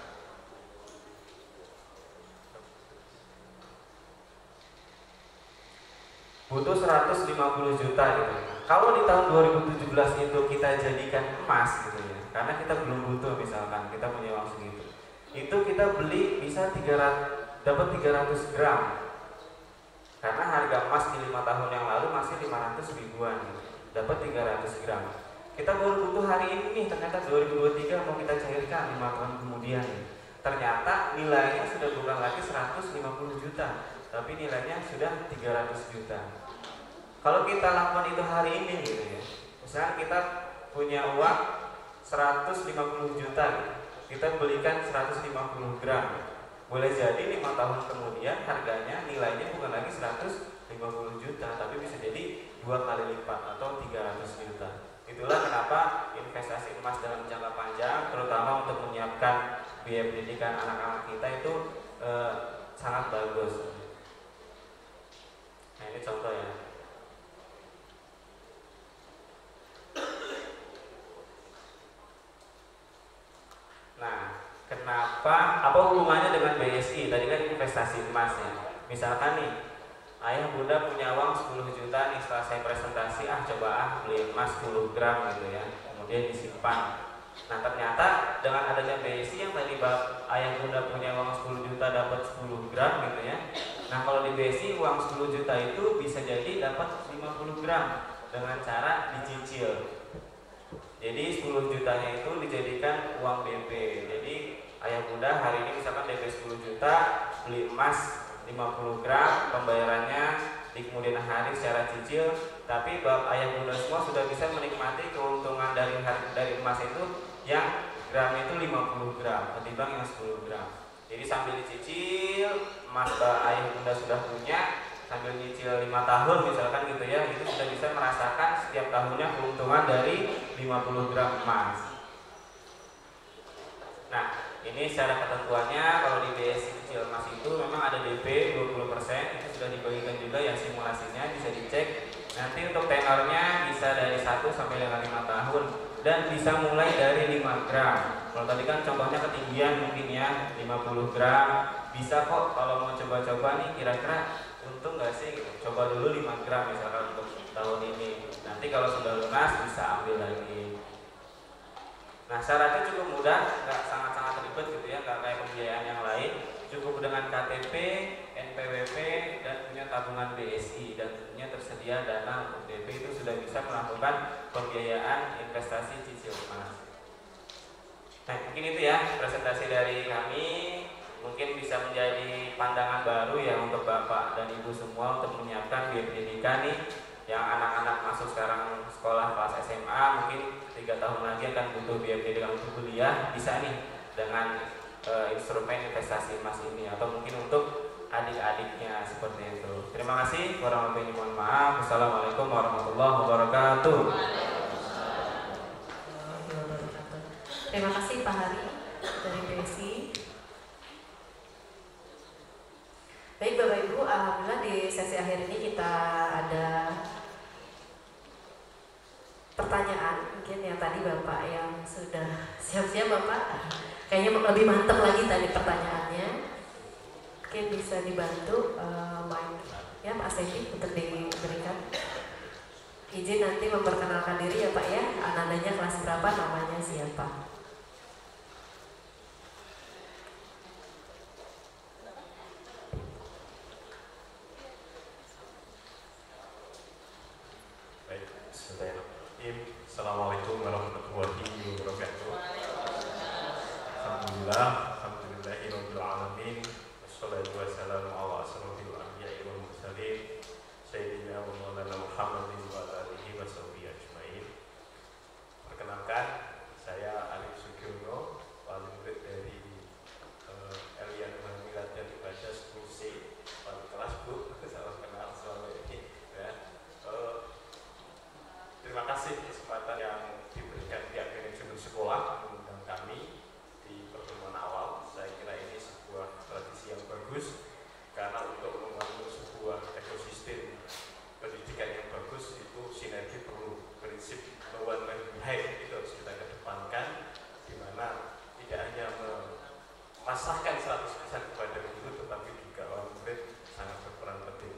butuh seratus lima puluh juta gitu. Kalau di tahun dua ribu tujuh belas itu kita jadikan emas gitu ya, karena kita belum butuh misalkan kita punya uang segitu, itu kita beli bisa tiga ratus dapat tiga ratus gram. Karena harga emas di lima tahun yang lalu masih lima ratus ribuan gitu. Dapat tiga ratus gram. Kita baru butuh hari ini nih, ternyata dua ribu dua puluh tiga mau kita cairkan lima tahun kemudian nih. Ternyata nilainya sudah bukan lagi seratus lima puluh juta, tapi nilainya sudah tiga ratus juta. Kalau kita lakukan itu hari ini gitu ya, misalnya kita punya uang seratus lima puluh juta gitu, kita belikan seratus lima puluh gram, boleh jadi lima tahun kemudian harganya nilainya bukan lagi seratus lima puluh juta, tapi bisa jadi dua kali lipat atau tiga ratus juta. Itulah kenapa investasi emas dalam jangka panjang, terutama untuk menyiapkan biaya pendidikan anak-anak kita itu eh, sangat bagus. Nah ini contoh ya. Nah, kenapa? Apa hubungannya dengan B S I? Tadi kan investasi emas ya. Misalkan nih, ayah bunda punya uang sepuluh juta nih, setelah saya presentasi, ah coba ah beli emas sepuluh gram gitu ya, kemudian disimpan. Nah ternyata dengan adanya B S I yang tadi ayah bunda punya uang sepuluh juta dapat sepuluh gram gitu ya. Nah kalau di B S I uang sepuluh juta itu bisa jadi dapat lima puluh gram dengan cara dicicil. Jadi sepuluh jutanya itu dijadikan uang D P. Jadi ayah bunda hari ini misalkan D P sepuluh juta, beli emas lima puluh gram, pembayarannya di kemudian hari secara cicil, tapi bapak ayah bunda semua sudah bisa menikmati keuntungan dari dari emas itu yang gramnya itu lima puluh gram ketimbang yang sepuluh gram. Jadi sambil dicicil emas ayah bunda sudah punya, sambil nyicil lima tahun misalkan gitu ya, itu sudah bisa merasakan setiap tahunnya keuntungan dari lima puluh gram emas. Nah, ini secara ketentuannya kalau di B S I cicil emas itu memang ada D P dua puluh persen, itu sudah dibagikan juga ya simulasinya, bisa dicek. Nanti untuk tenornya bisa dari satu sampai dengan lima tahun dan bisa mulai dari lima gram. Kalau tadi kan contohnya ketinggian mungkin ya lima puluh gram, bisa kok kalau mau coba-coba nih kira-kira untung nggak sih gitu. Coba dulu lima gram misalkan untuk tahun ini, nanti kalau sudah lunas bisa ambil lagi. Nah, syaratnya cukup mudah, nggak sangat-sangat ribet gitu ya, nggak kayak pembiayaan yang lain. Cukup dengan K T P, N P W P, dan punya tabungan B S I, dan tentunya tersedia dana untuk D P, itu sudah bisa melakukan pembiayaan investasi cicil emas. Nah, mungkin itu ya presentasi dari kami. Mungkin bisa menjadi pandangan baru ya untuk Bapak dan Ibu semua untuk menyiapkan biaya pendidikan nih. Yang anak-anak masuk sekarang sekolah kelas S M A, mungkin tiga tahun lagi akan butuh biaya pendidikan untuk kuliah, bisa nih dengan e, instrumen investasi emas ini, atau mungkin untuk adik-adiknya seperti itu. Terima kasih warahmatullahi wabarakatuh. Mohon maaf. Wassalamualaikum warahmatullahi wabarakatuh. Terima kasih Pak Hari dari B S I. Baik Bapak Ibu, alhamdulillah di sesi akhir ini kita ada pertanyaan. Mungkin yang tadi Bapak yang sudah siap-siap Bapak, kayaknya lebih mantap lagi tadi pertanyaannya. Mungkin bisa dibantu uh, mic ya Pak Sefi untuk diberikan. Izin nanti memperkenalkan diri ya Pak ya, anandanya kelas berapa, namanya siapa. Assalamualaikum warahmatullahi wabarakatuh. Alhamdulillah, alhamdulillahirabbil alamin. Wassalatu wassalamu ala asrofil anbiya'i wal mursalin sayyidina wa maulana Muhammadin wa alihi washabihi ajmain. Perkenalkan, saya Arif Sugiono, wali murid dari uh, Elian Mahmilad dan Ibadah sepuluh C, wali kelas Bu. Salam kenal selama ini ya. Uh, Terima kasih kesempatan yang diberikan pihak manajemen sekolah mengundang kami di pertemuan awal. Saya kira ini sebuah tradisi yang bagus, karena untuk membangun sebuah ekosistem pendidikan yang bagus itu sinergi perlu. Prinsip one man behind itu harus kita kedepankan, di mana tidak hanya memasrahkan seratus persen kepada guru, tetapi juga orang murid sangat berperan penting.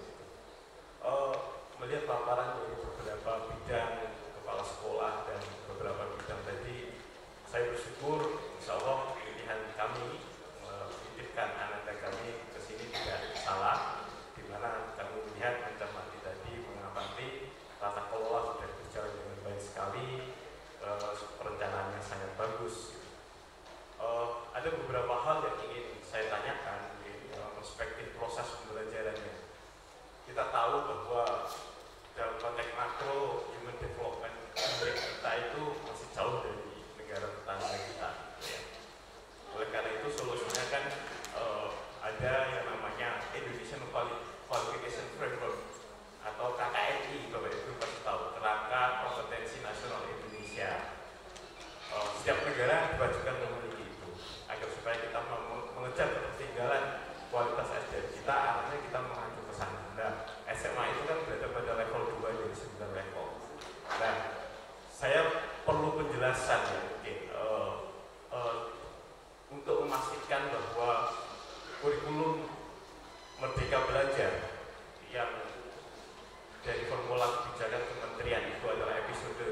Uh, melihat paparan dari beberapa bidang kepala sekolah dan beberapa bidang tadi, saya bersyukur insya Allah pilihan kami menitipkan anak kami ke sini tidak salah, di mana kami melihat mencermati tadi, mengamati tata kelola sudah berjalan dengan baik sekali, uh, perencanaannya sangat bagus. Uh, ada beberapa hal yang ingin saya tanyakan dalam perspektif proses pembelajarannya. Kita tahu bahwa dalam konteks makro human development kita itu masih jauh dari negara tetangga kita ya. Oleh karena itu solusinya kan uh, ada yang namanya Indonesian Qualification Framework atau K K N I, Bapak Ibu pasti tahu, Kerangka Kompetensi Nasional Indonesia. Uh, setiap negara diwajibkan memiliki itu agar supaya kita mengejar ketertinggalan kualitas S D M kita, artinya kita mengacu ke sana. Nah, S M A itu kan berada pada level dua dari sembilan level. Nah, saya perlu penjelasan ya mungkin uh, uh, untuk memastikan bahwa kurikulum Merdeka Belajar yang dari formula kebijakan kementerian itu adalah episode ke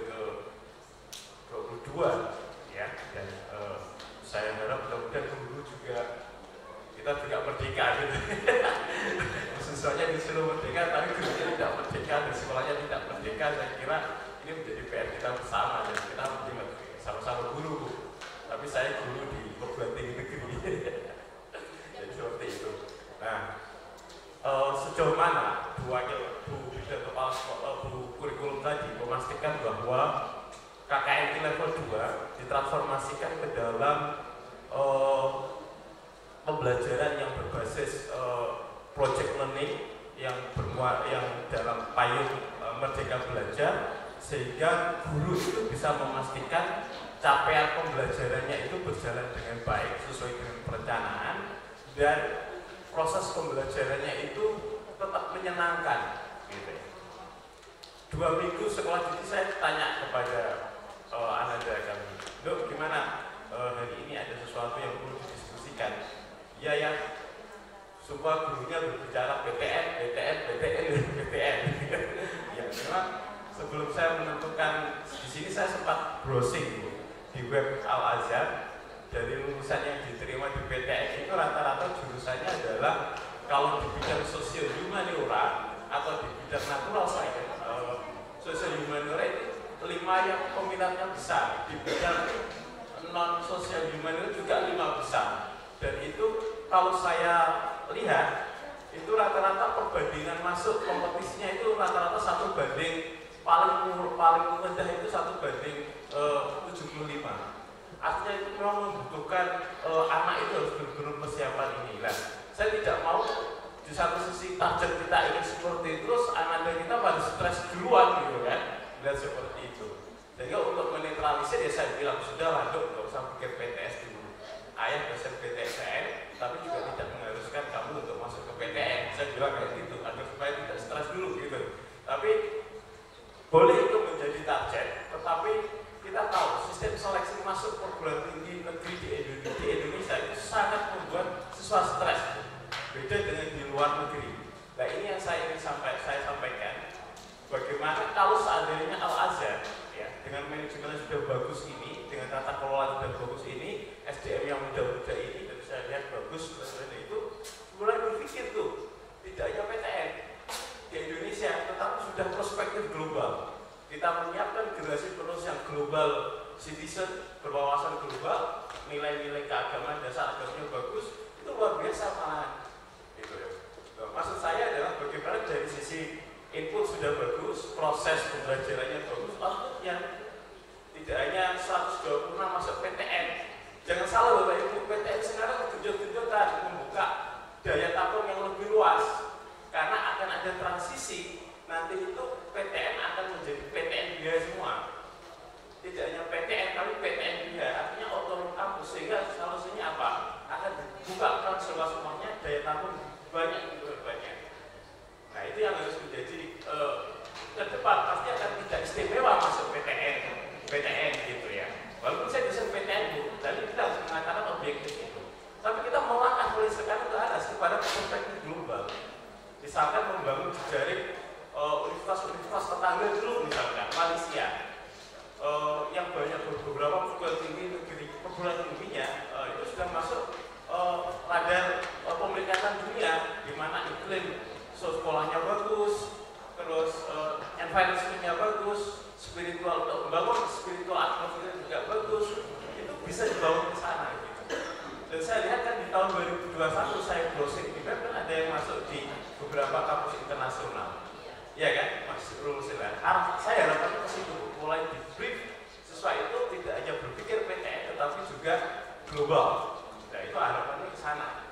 dua puluh dua ya, dan uh, saya harap mudah-mudahan guru juga kita juga merdeka gitu. Khususnya disuruh merdeka, tapi gurunya tidak merdeka dan sekolahnya tidak merdeka. Saya kira ini menjadi P R kita bersama, dan kita tapi saya guru di perguruan tinggi negeri. Jadi seperti itu. Nah, uh, sejauh mana Bu Wakil, Bu Bidang Kepala Sekolah, Bu Kurikulum tadi memastikan bahwa K K M I level dua ditransformasikan ke dalam uh, pembelajaran yang berbasis uh, project learning yang bermuat yang dalam payung uh, Merdeka Belajar, sehingga guru itu bisa memastikan capaian pembelajarannya itu berjalan dengan baik sesuai dengan perencanaan dan proses pembelajarannya itu tetap menyenangkan. Gitu. Dua minggu sekolah jadi saya tanya kepada uh, Ananda kami, Dok, gimana uh, hari ini ada sesuatu yang perlu didiskusikan? Ya ya, semua gurunya berbicara B T N, B T N, B T N, B T N. Ya memang sebelum saya menentukan di sini saya sempat browsing di web Al Azhar. Dari lulusan yang diterima di B T N itu rata-rata jurusannya adalah kalau di bidang sosial humaniora atau di bidang natural science, uh, sosial humaniora itu lima yang peminatnya besar, di bidang non sosial humaniora juga lima besar. Dan itu kalau saya lihat itu rata-rata perbandingan masuk kompetisinya itu rata-rata satu banding paling paling rendah itu satu banding uh, tujuh puluh lima. Artinya itu memang membutuhkan uh, anak itu harus benar-benar persiapan ini. Nah, saya tidak mau di satu sisi target kita ingin seperti itu, terus anak kita pada stres duluan gitu kan, dan seperti itu. Sehingga untuk menetralisir ya saya bilang sudah lah Dok, nggak usah bikin P T S dulu. Ayah dosen P T S N, tapi juga tidak mengharuskan kamu untuk masuk ke P T N. Saya bilang kayak gitu, agar supaya tidak stres dulu gitu. Tapi boleh itu menjadi target, tetapi kita tahu sistem seleksi masuk perguruan tinggi negeri di Indonesia, di Indonesia itu sangat membuat siswa stres, beda dengan di luar negeri. Nah ini yang saya ingin sampai saya sampaikan. Bagaimana kalau seandainya Al Azhar ya, dengan manajemen yang sudah bagus ini, dengan tata kelola yang bagus ini, S D M yang muda-muda ini, dan saya lihat bagus dan itu mulai berpikir tuh tidak hanya P T N di Indonesia, tetapi sudah perspektif global. Kita menyiapkan generasi penerus yang global citizen, berwawasan global, nilai-nilai keagamaan dasar agamanya bagus, itu luar biasa malah. Gitu ya. Nah, maksud saya adalah bagaimana dari sisi input sudah bagus, proses pembelajarannya bagus, outputnya tidak hanya seratus dua puluh enam masuk P T N. Jangan salah Bapak Ibu, P T N sekarang genjot-genjotan membuka daya tampung yang lebih luas, karena akan ada transisi. Nanti itu P T N akan menjadi P T N biaya semua. Tidak hanya P T N, tapi P T N biaya. Artinya otonom kampus. Sehingga solusinya apa? Akan dibuka kan semuanya, daya tampung banyak itu banyak. Nah itu yang harus menjadi uh, ke depan pasti akan tidak istimewa masuk P T N, P T N gitu ya. Walaupun saya dosen P T N Bu, tapi kita harus mengatakan objektif itu. Tapi kita melangkah mulai sekarang ke arah kepada perspektif global. Misalkan membangun jejaring universitas-universitas uh, tetangga dulu, misalkan Malaysia uh, yang banyak beberapa perguruan tinggi negeri, perguruan tingginya uh, itu sudah masuk uh, radar uh, pemeringkatan dunia, di mana iklim so, sekolahnya bagus, terus uh, environment-nya bagus, spiritual membangun spiritual atmosfer juga bagus, itu bisa dibangun ke sana gitu. Dan saya lihat kan di tahun dua ribu dua puluh satu saya browsing di web kan ada yang masuk di beberapa kampus internasional. Ya kan, Mas Rusila. Saya harapkan ke situ, mulai di brief siswa itu tidak hanya berpikir P T N, tetapi juga global. Nah itu harapannya ke sana.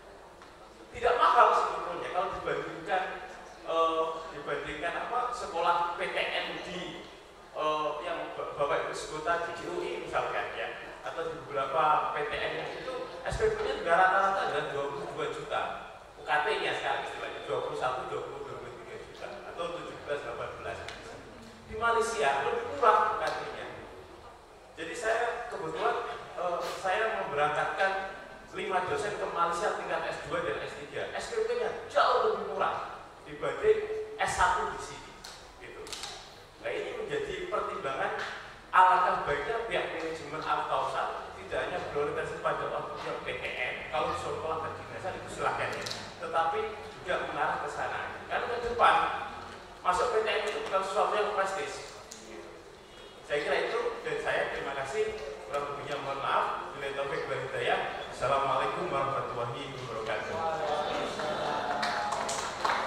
Tidak mahal sebetulnya kalau dibandingkan uh, dibandingkan apa sekolah P T N di uh, yang Bapak Ibu sebut tadi di U I misalkan ya, atau di beberapa P T N yang itu S P P-nya juga rata-rata adalah dua puluh dua juta. U K T-nya sekarang istilahnya dua puluh satu, dua puluh, dua puluh tiga juta atau tujuh belas, delapan belas. Di Malaysia lebih murah U K T-nya. Jadi saya kebetulan uh, saya memberangkatkan lima dosen ke Malaysia tingkat S dua dan S tiga. S P P-nya jauh lebih murah dibanding S satu di sini. Gitu. Nah ini menjadi pertimbangan alangkah baiknya pihak manajemen Al-Kausar tidak hanya prioritas pada waktunya P T N, kalau sekolah kedinasan itu silahkan ya, tetapi juga mengarah ke sana. Karena ke depan masuk P T N itu bukan sesuatu yang prestis. Gitu. Saya kira itu, dan saya terima kasih, kurang lebihnya mohon maaf.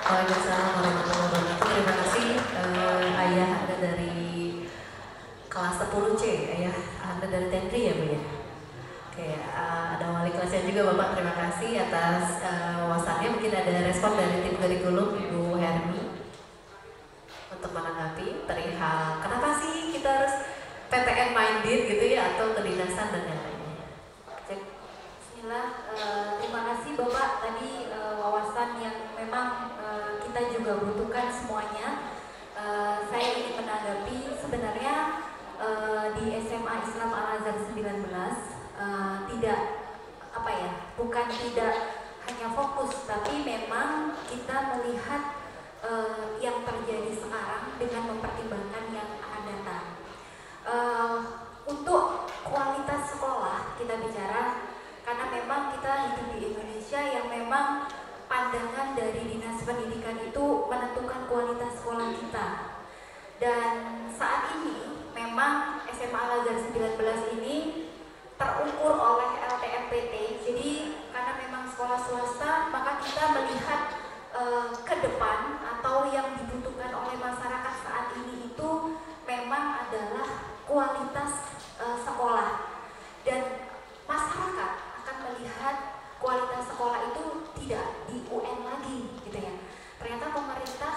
Waalaikumsalam warahmatullahi wabarakatuh. Terima kasih uh, ayah Anda dari kelas sepuluh C, ayah Anda dari Tenri ya Bu ya. Oke, uh, ada wali kelasnya juga Bapak. Terima kasih atas uh, wawasannya. Mungkin ada respon dari tim kurikulum Ibu Hermi untuk menanggapi perihal kenapa sih kita harus P T N minded gitu ya, atau kedinasan dan yang lainnya. Cek. Bismillah, uh, terima kasih Bapak tadi uh, wawasan yang memang uh, kita juga butuhkan semuanya. Uh, saya ingin menanggapi sebenarnya uh, di S M A Islam Al-Azhar sembilan belas uh, tidak apa ya, bukan tidak hanya fokus, tapi memang kita melihat uh, yang terjadi sekarang dengan mempertimbangkan yang akan datang. Uh, untuk kualitas sekolah kita bicara, karena memang kita hidup di Indonesia yang memang pandangan dari Dinas Pendidikan itu menentukan kualitas sekolah kita. Dan saat ini memang S M A Al-Azhar sembilan belas ini terukur oleh L T M P T. Jadi karena memang sekolah swasta, maka kita melihat uh, ke depan atau yang dibutuhkan oleh masyarakat saat ini itu memang adalah kualitas uh, sekolah, dan masyarakat akan melihat kualitas sekolah itu tidak di U N lagi gitu ya. Ternyata pemerintah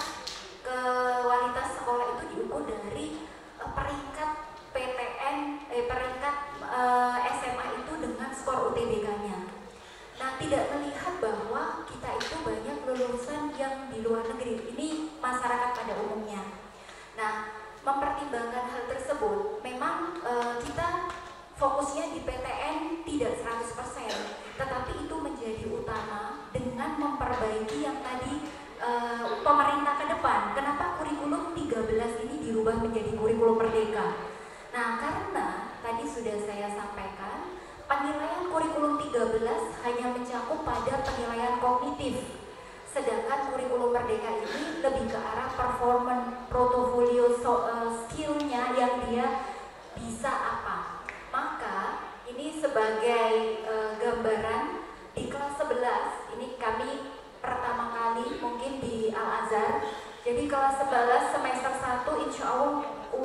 kualitas sekolah itu diukur dari uh, peringkat P T N eh, peringkat uh, S M A itu dengan skor U T B K-nya. Nah, tidak melihat bahwa kita itu banyak lulusan yang di luar negeri. Ini masyarakat pada umumnya. Nah, mempertimbangkan hal tersebut, memang uh, kita fokusnya di P T N tidak seratus persen, tetapi itu menjadi utama dengan memperbaiki yang tadi uh, pemerintah ke depan. Kenapa kurikulum tiga belas ini dirubah menjadi kurikulum merdeka? Nah, karena tadi sudah saya sampaikan, penilaian kurikulum tiga belas hanya mencakup pada penilaian kognitif. Sedangkan kurikulum merdeka ini lebih ke arah performance portofolio so, uh, skillnya yang dia bisa apa. Maka ini sebagai uh, gambaran di kelas sebelas, ini kami pertama kali mungkin di Al-Azhar. Jadi kelas sebelas semester satu insya Allah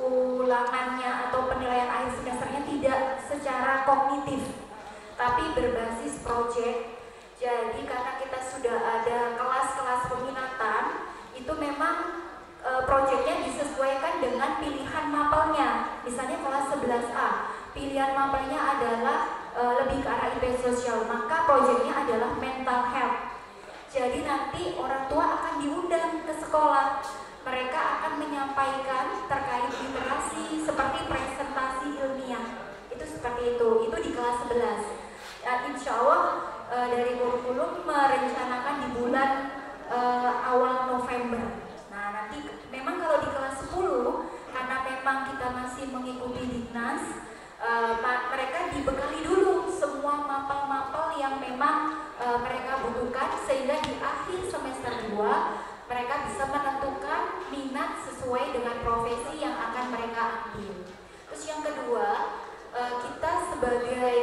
ulangannya atau penilaian akhir semesternya tidak secara kognitif, tapi berbasis proyek. Jadi karena kita sudah ada kelas-kelas peminatan, itu memang e, proyeknya disesuaikan dengan pilihan mapelnya. Misalnya kelas sebelas A, pilihan mapelnya adalah e, lebih ke arah I P sosial, maka proyeknya adalah mental health. Jadi nanti orang tua akan diundang ke sekolah. Mereka akan menyampaikan terkait literasi seperti presentasi ilmiah. Itu seperti itu. Itu di kelas sebelas. Nah, insya Allah e, dari kurikulum merencanakan di bulan e, awal November. Nah, nanti memang kalau di kelas sepuluh, karena memang kita masih mengikuti Dinas, e, mereka dibekali dulu semua mapel-mapel yang memang e, mereka butuhkan, sehingga di akhir semester dua mereka bisa menentukan minat sesuai dengan profesi yang akan mereka ambil. Terus yang kedua, kita sebagai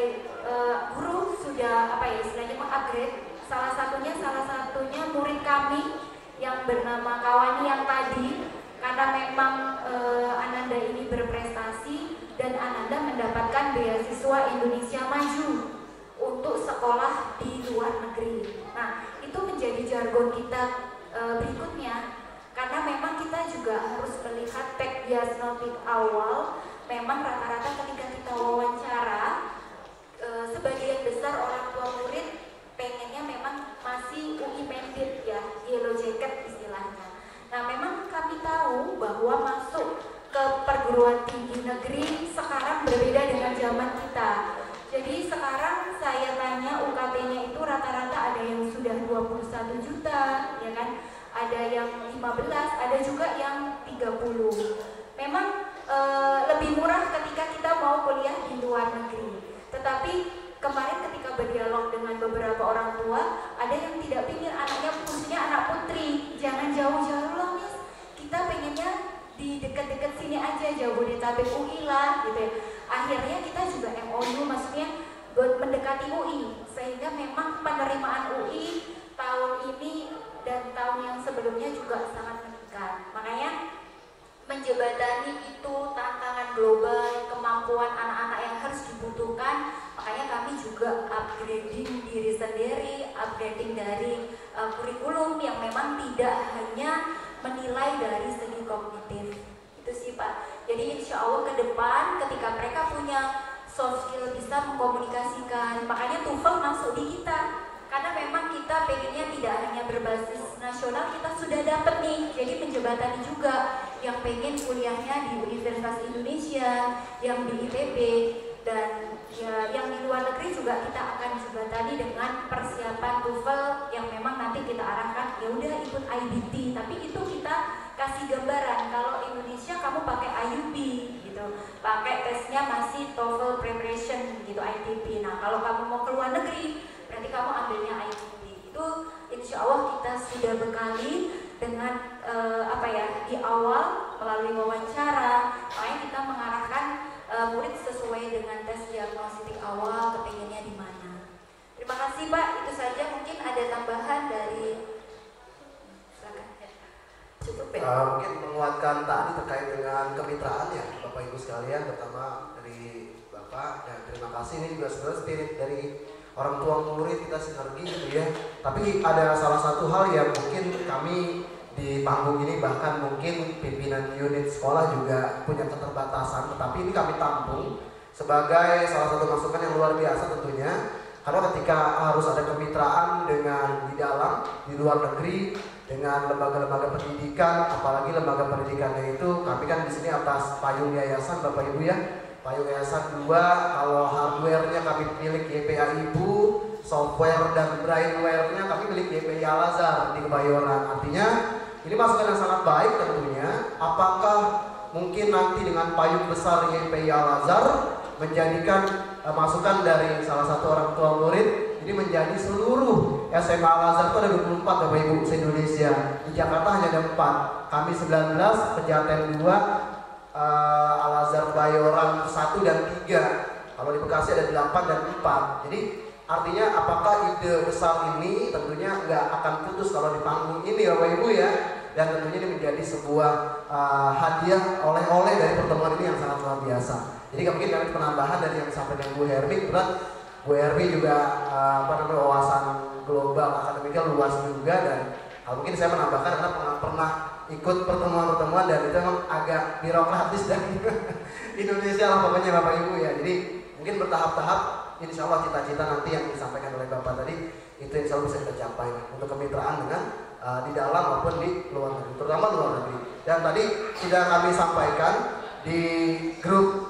guru sudah apa ya istilahnya mengupgrade. Salah satunya salah satunya murid kami yang bernama Kawani yang tadi, karena memang Ananda ini berprestasi dan Ananda mendapatkan beasiswa Indonesia Maju untuk sekolah di luar negeri. Nah, itu menjadi jargon kita E, berikutnya, karena memang kita juga harus melihat tag diagnostik awal. Memang rata-rata ketika kita wawancara, e, sebagian besar orang tua murid pengennya memang masih U I mandate ya, yellow jacket istilahnya. Nah, memang kami tahu bahwa masuk ke perguruan tinggi negeri sekarang berbeda dengan zaman kita. Jadi sekarang saya tanya U K T-nya itu rata-rata ada yang sudah dua puluh satu juta, ya kan? Ada yang lima belas, ada juga yang tiga puluh. Memang e, lebih murah ketika kita mau kuliah di luar negeri. Tetapi kemarin ketika berdialog dengan beberapa orang tua, ada yang tidak ingin anaknya, khususnya anak putri, jangan jauh-jauh lah Miss. Kita pengennya di dekat-dekat sini aja, Jabodetabek U I lah gitu ya. Akhirnya kita juga M O U, maksudnya mendekati U I, sehingga memang penerimaan U I tahun ini dan tahun yang sebelumnya pengetahuan anak-anak yang harus dibutuhkan. Makanya kami juga upgrading diri sendiri, upgrading dari uh, kurikulum yang memang tidak hanya menilai dari segi kognitif. Itu sih Pak. Jadi insya Allah ke depan ketika mereka punya soft skill bisa mengkomunikasikan, makanya TOEFL masuk di kita. Karena memang kita pengennya tidak hanya berbasis nasional, kita sudah dapat nih, jadi menjembatani juga yang pengen kuliahnya di Universitas Indonesia, yang di I T B, dan ya, yang di luar negeri juga kita akan jembatani dengan persiapan TOEFL yang memang nanti kita arahkan, ya udah ikut I B T, tapi itu kita kasih gambaran kalau Indonesia kamu pakai I U B gitu, pakai tesnya masih TOEFL preparation gitu, I T P. Nah kalau kamu mau ke luar negeri berarti kamu ambilnya I T P. Itu insya Allah kita sudah bekali dengan uh, apa ya di awal melalui wawancara, makanya kita mengarahkan uh, murid sesuai dengan tes diagnostik awal kepengennya di mana. Terima kasih Pak, itu saja. Mungkin ada tambahan dari cukup ya? Uh, mungkin menguatkan tadi terkait dengan kemitraan ya Bapak Ibu sekalian, pertama dari Bapak, dan terima kasih. Ini juga sebenarnya spirit dari orang tua murid, kita sinergi gitu ya. Tapi ada salah satu hal yang mungkin kami di panggung ini, bahkan mungkin pimpinan unit sekolah juga punya keterbatasan, tetapi ini kami tampung sebagai salah satu masukan yang luar biasa tentunya. Karena ketika harus ada kemitraan dengan di dalam, di luar negeri, dengan lembaga-lembaga pendidikan, apalagi lembaga pendidikannya itu, kami kan di sini atas payung yayasan Bapak Ibu ya, payung yayasan dua. Kalau hardware-nya kami milik Y P A Ibu, software dan brainware-nya kami milik Y P I Al-Azhar di Kebayoran. Artinya ini masukan yang sangat baik tentunya. Apakah mungkin nanti dengan payung besar Y P I Al-Azhar menjadikan uh, masukan dari salah satu orang tua murid ini menjadi seluruh S M A Al-Azhar itu ada dua puluh empat Bapak Ibu se-Indonesia. Di Jakarta hanya ada empat. Kami sembilan belas, Pejaten dua, uh, Al-Azhar Kebayoran satu dan tiga. Kalau di Bekasi ada delapan dan empat. Jadi artinya apakah ide besar ini tentunya nggak akan putus kalau di panggung ini Bapak Ibu ya. Dan tentunya ini menjadi sebuah uh, hadiah oleh-oleh dari pertemuan ini yang sangat luar biasa. Jadi mungkin kami penambahan dari yang disampaikan Bu Hermi, berat Bu Hermi juga uh, apa namanya wawasan global akademiknya luas juga, dan uh, mungkin saya menambahkan karena pernah, pernah ikut pertemuan-pertemuan dan itu memang agak birokratis dan Indonesia lah pokoknya Bapak Ibu ya. Jadi mungkin bertahap-tahap, insya Allah cita-cita nanti yang disampaikan oleh Bapak tadi itu insya Allah bisa kita capai untuk kemitraan dengan uh, di dalam maupun di luar negeri, terutama luar negeri. Dan tadi sudah kami sampaikan di grup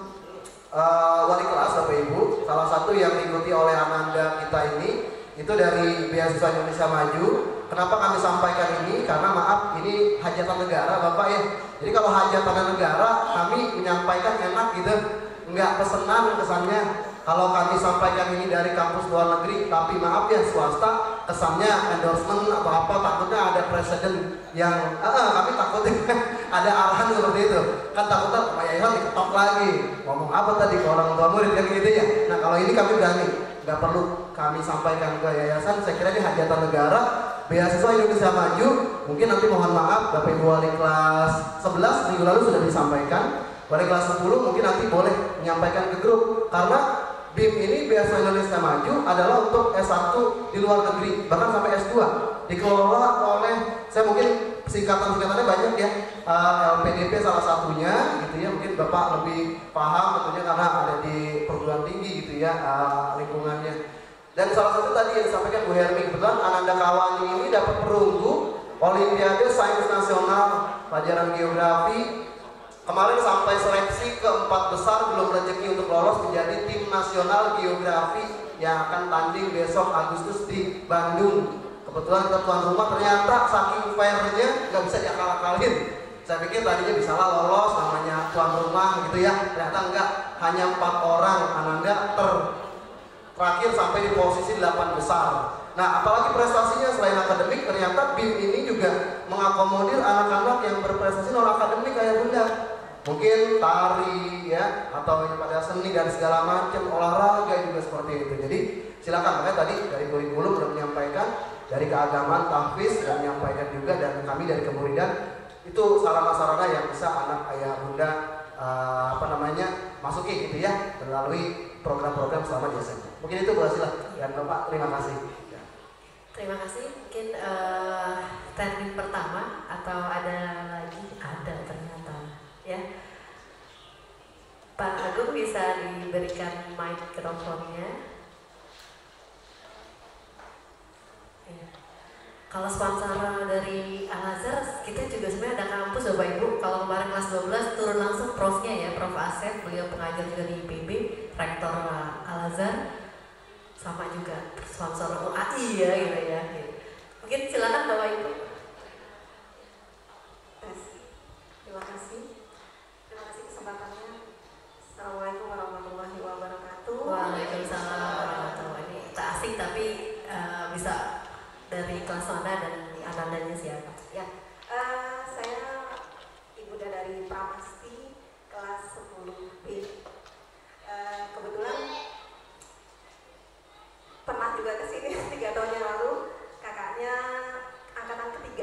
Uh, wali kelas Bapak Ibu, salah satu yang diikuti oleh Ananda kita ini itu dari Beasiswa Indonesia Maju. Kenapa kami sampaikan ini? Karena maaf, ini hajatan negara Bapak ya. Jadi kalau hajatan negara kami menyampaikan enak gitu, nggak pesenan kesannya. Kalau kami sampaikan ini dari kampus luar negeri, tapi maaf ya swasta, kesannya endorsement atau apa, takutnya ada presiden yang ah, kami takutnya ada arahan seperti itu. Kan takutnya Pak Yayasan diketok lagi, ngomong apa tadi ke orang tua murid kan gitu ya. Nah kalau ini kami berani, nggak perlu kami sampaikan ke yayasan. Saya kira ini hajatan negara, Beasiswa Indonesia Maju. Mungkin nanti mohon maaf Bapak Ibu wali kelas sebelas minggu lalu sudah disampaikan, wali kelas sepuluh mungkin nanti boleh menyampaikan ke grup, karena B I M ini Beasiswa Indonesia Maju adalah untuk S satu di luar negeri, bahkan sampai S dua dikelola oleh, saya mungkin singkatan-singkatannya banyak ya, uh, L P D P salah satunya gitu ya, mungkin Bapak lebih paham tentunya karena ada di perguruan tinggi gitu ya uh, lingkungannya. Dan salah satu tadi yang disampaikan Bu Hermi, kebetulan Ananda Kawani ini dapat perunggu Olimpiade Sains Nasional pelajaran geografi. Kemarin sampai seleksi keempat besar, belum rezeki untuk lolos menjadi tim nasional geografi yang akan tanding besok Agustus di Bandung. Kebetulan kita tuan rumah, ternyata saking fairnya nggak bisa diakal-akalin. Saya pikir tadinya bisa lah lolos namanya tuan rumah gitu ya, ternyata enggak, hanya empat orang. Ananda ter terakhir sampai di posisi delapan besar. Nah, apalagi prestasinya selain akademik, ternyata B I M ini juga mengakomodir anak-anak yang berprestasi non akademik kayak Bunda. Mungkin tari ya, atau pada seni dan segala macam, olahraga juga seperti itu. Jadi silakan, makanya tadi dari kurikulum sudah menyampaikan, dari keagamaan, tahfiz dan menyampaikan juga, dan kami dari kemuridan itu sarana-sarana yang bisa anak ayah bunda uh, apa namanya masuki gitu ya melalui program-program selama di S M P. Mungkin itu Bu Asila dan Bapak, terima kasih. Ya. Terima kasih. Mungkin uh, termin pertama atau ada lagi? Ada ternyata ya. Pak Agung bisa diberikan mikrofonnya. Ya. Kalau sponsor dari Al-Azhar, kita juga sebenarnya ada kampus Bapak Ibu. Kalau kemarin kelas dua belas turun langsung profnya ya, Prof Asep, beliau pengajar juga di I P B, rektor Al-Azhar, sama juga sponsor U A I ya gitu ya. Mungkin silakan Bapak Ibu. Terima kasih. Terima kasih kesempatannya. Assalamualaikum warahmatullahi wabarakatuh. Waalaikumsalam warahmatullahi wabarakatuh. Ini tak asing tapi uh, bisa dari kelas mana dan anandanya siapa? Ya, uh, saya Ibu dari Pramasti kelas sepuluh B. Uh, kebetulan pernah juga ke sini tiga tahun yang lalu. Kakaknya angkatan ketiga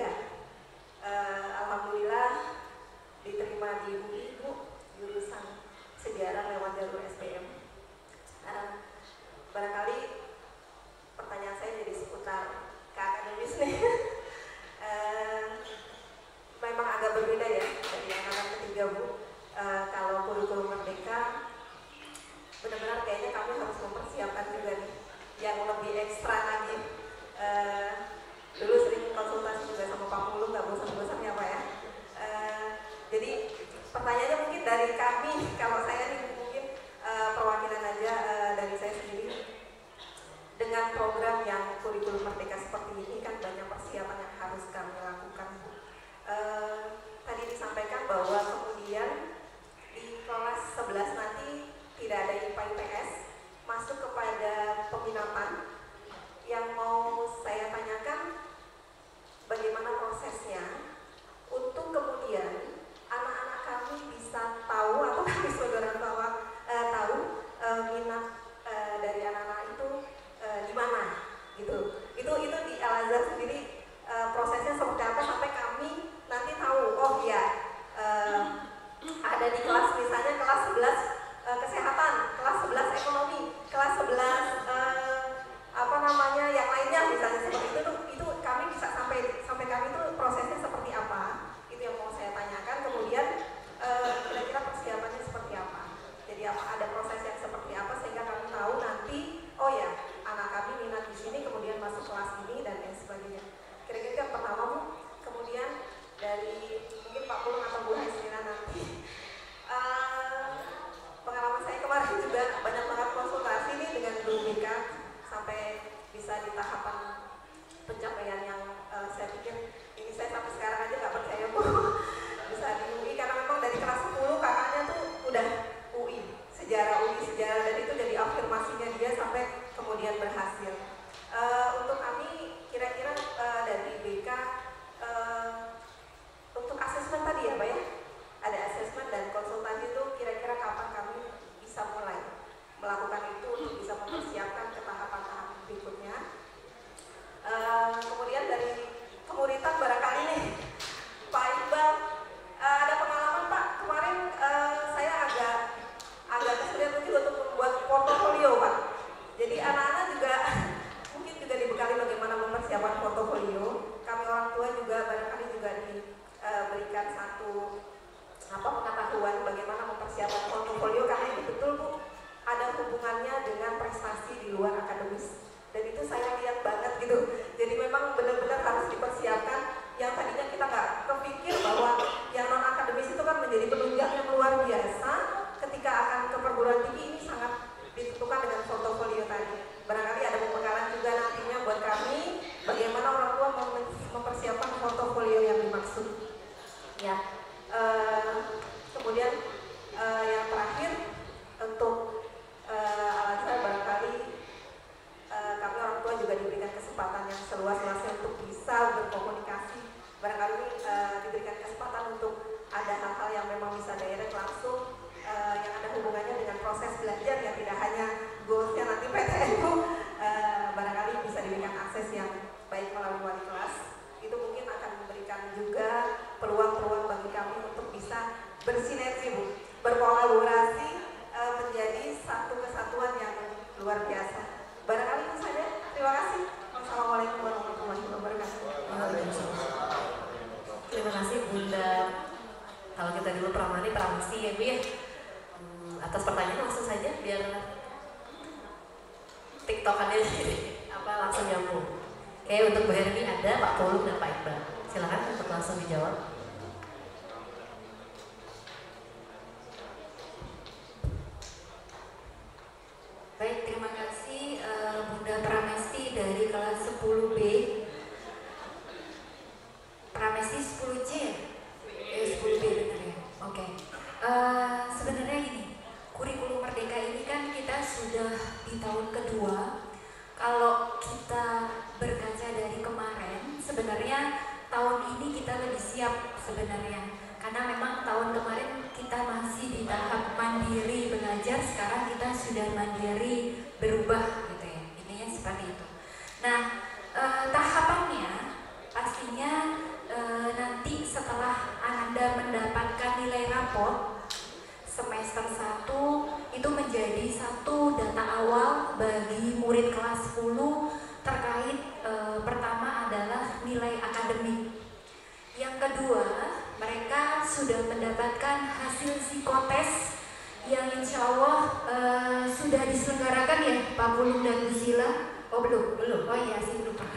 Pramani Pramesti ya Bu ya. Hmm, atas pertanyaan langsung saja biar tiktokannya apa langsung nyambung. Oke, untuk Bu Hermi ada, Pak Pulung dan Pak Iqbal. Silakan untuk langsung dijawab. Baik, terima kasih uh, Bunda Pramesti dari kelas sepuluh B. Pramesti sepuluh C ya? Eh, sepuluh B benar ya? Oke. Okay. Uh, sebenarnya gini, kurikulum Merdeka ini kan kita sudah di tahun kedua. Kalau kita berkaca dari kemarin, sebenarnya tahun ini kita lebih siap sebenarnya. Karena memang tahun kemarin kita masih di tahap mandiri belajar, sekarang kita sudah mandiri berubah gitu ya. Intinya seperti itu. Nah, eh, tahapannya pastinya eh, nanti setelah Ananda mendapatkan nilai rapor semester satu itu menjadi satu data awal bagi murid kelas sepuluh terkait eh, pertama adalah nilai akademik. Yang kedua, mereka sudah mendapatkan hasil psikotes yang insya Allah uh, sudah diselenggarakan ya Pak Pulung dan Bu Sila. Oh belum? Belum. Oh iya sih lupa.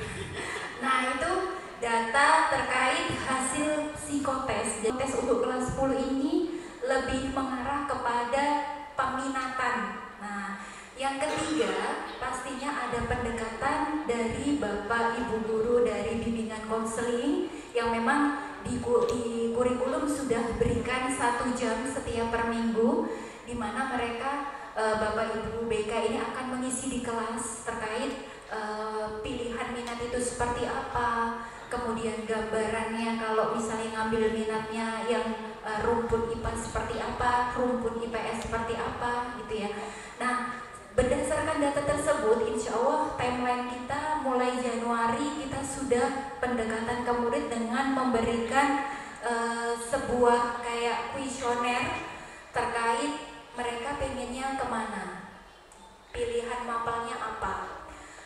Nah itu data terkait hasil psikotes. Tes untuk kelas sepuluh ini lebih mengarah kepada peminatan. Nah yang ketiga pastinya ada pendekatan dari Bapak Ibu Guru dari bimbingan konseling yang memang di, di kurikulum sudah berikan satu jam setiap per minggu di mana mereka e, Bapak Ibu B K ini akan mengisi di kelas terkait e, pilihan minat itu seperti apa, kemudian gambarannya kalau misalnya ngambil minatnya yang e, rumpun I P A seperti apa, rumpun I P S seperti apa gitu ya. Nah berdasarkan data tersebut, insya Allah timeline kita mulai Januari kita sudah pendekatan ke murid dengan memberikan uh, sebuah kayak kuesioner terkait mereka pengennya kemana, pilihan mapelnya apa.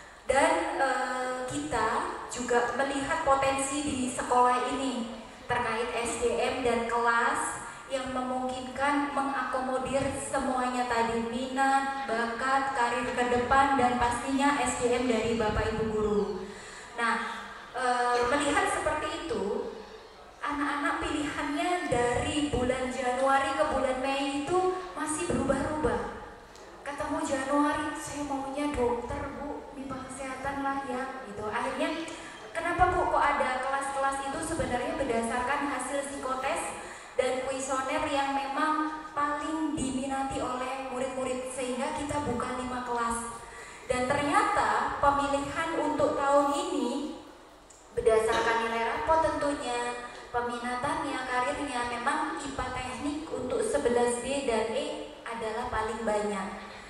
Dan uh, kita juga melihat potensi di sekolah ini terkait S D M dan kelas yang memungkinkan mengakomodir semuanya tadi, minat, bakat, karir ke depan, dan pastinya S D M dari Bapak Ibu Guru. Nah, e, melihat seperti itu, anak-anak pilihannya dari bulan Januari ke bulan Mei itu masih berubah-ubah. Ketemu Januari, saya maunya dokter Bu, M I P A kesehatan lah ya, gitu. Akhirnya, kenapa Bu kok ada kelas-kelas itu sebenarnya berdasarkan hasil psikotes dan kuesioner yang memang paling diminati oleh murid-murid sehingga kita buka lima kelas. Dan ternyata pemilihan untuk tahun ini berdasarkan nilai rapor tentunya, peminatannya, karirnya memang I P A teknik untuk sebelas B dan E adalah paling banyak.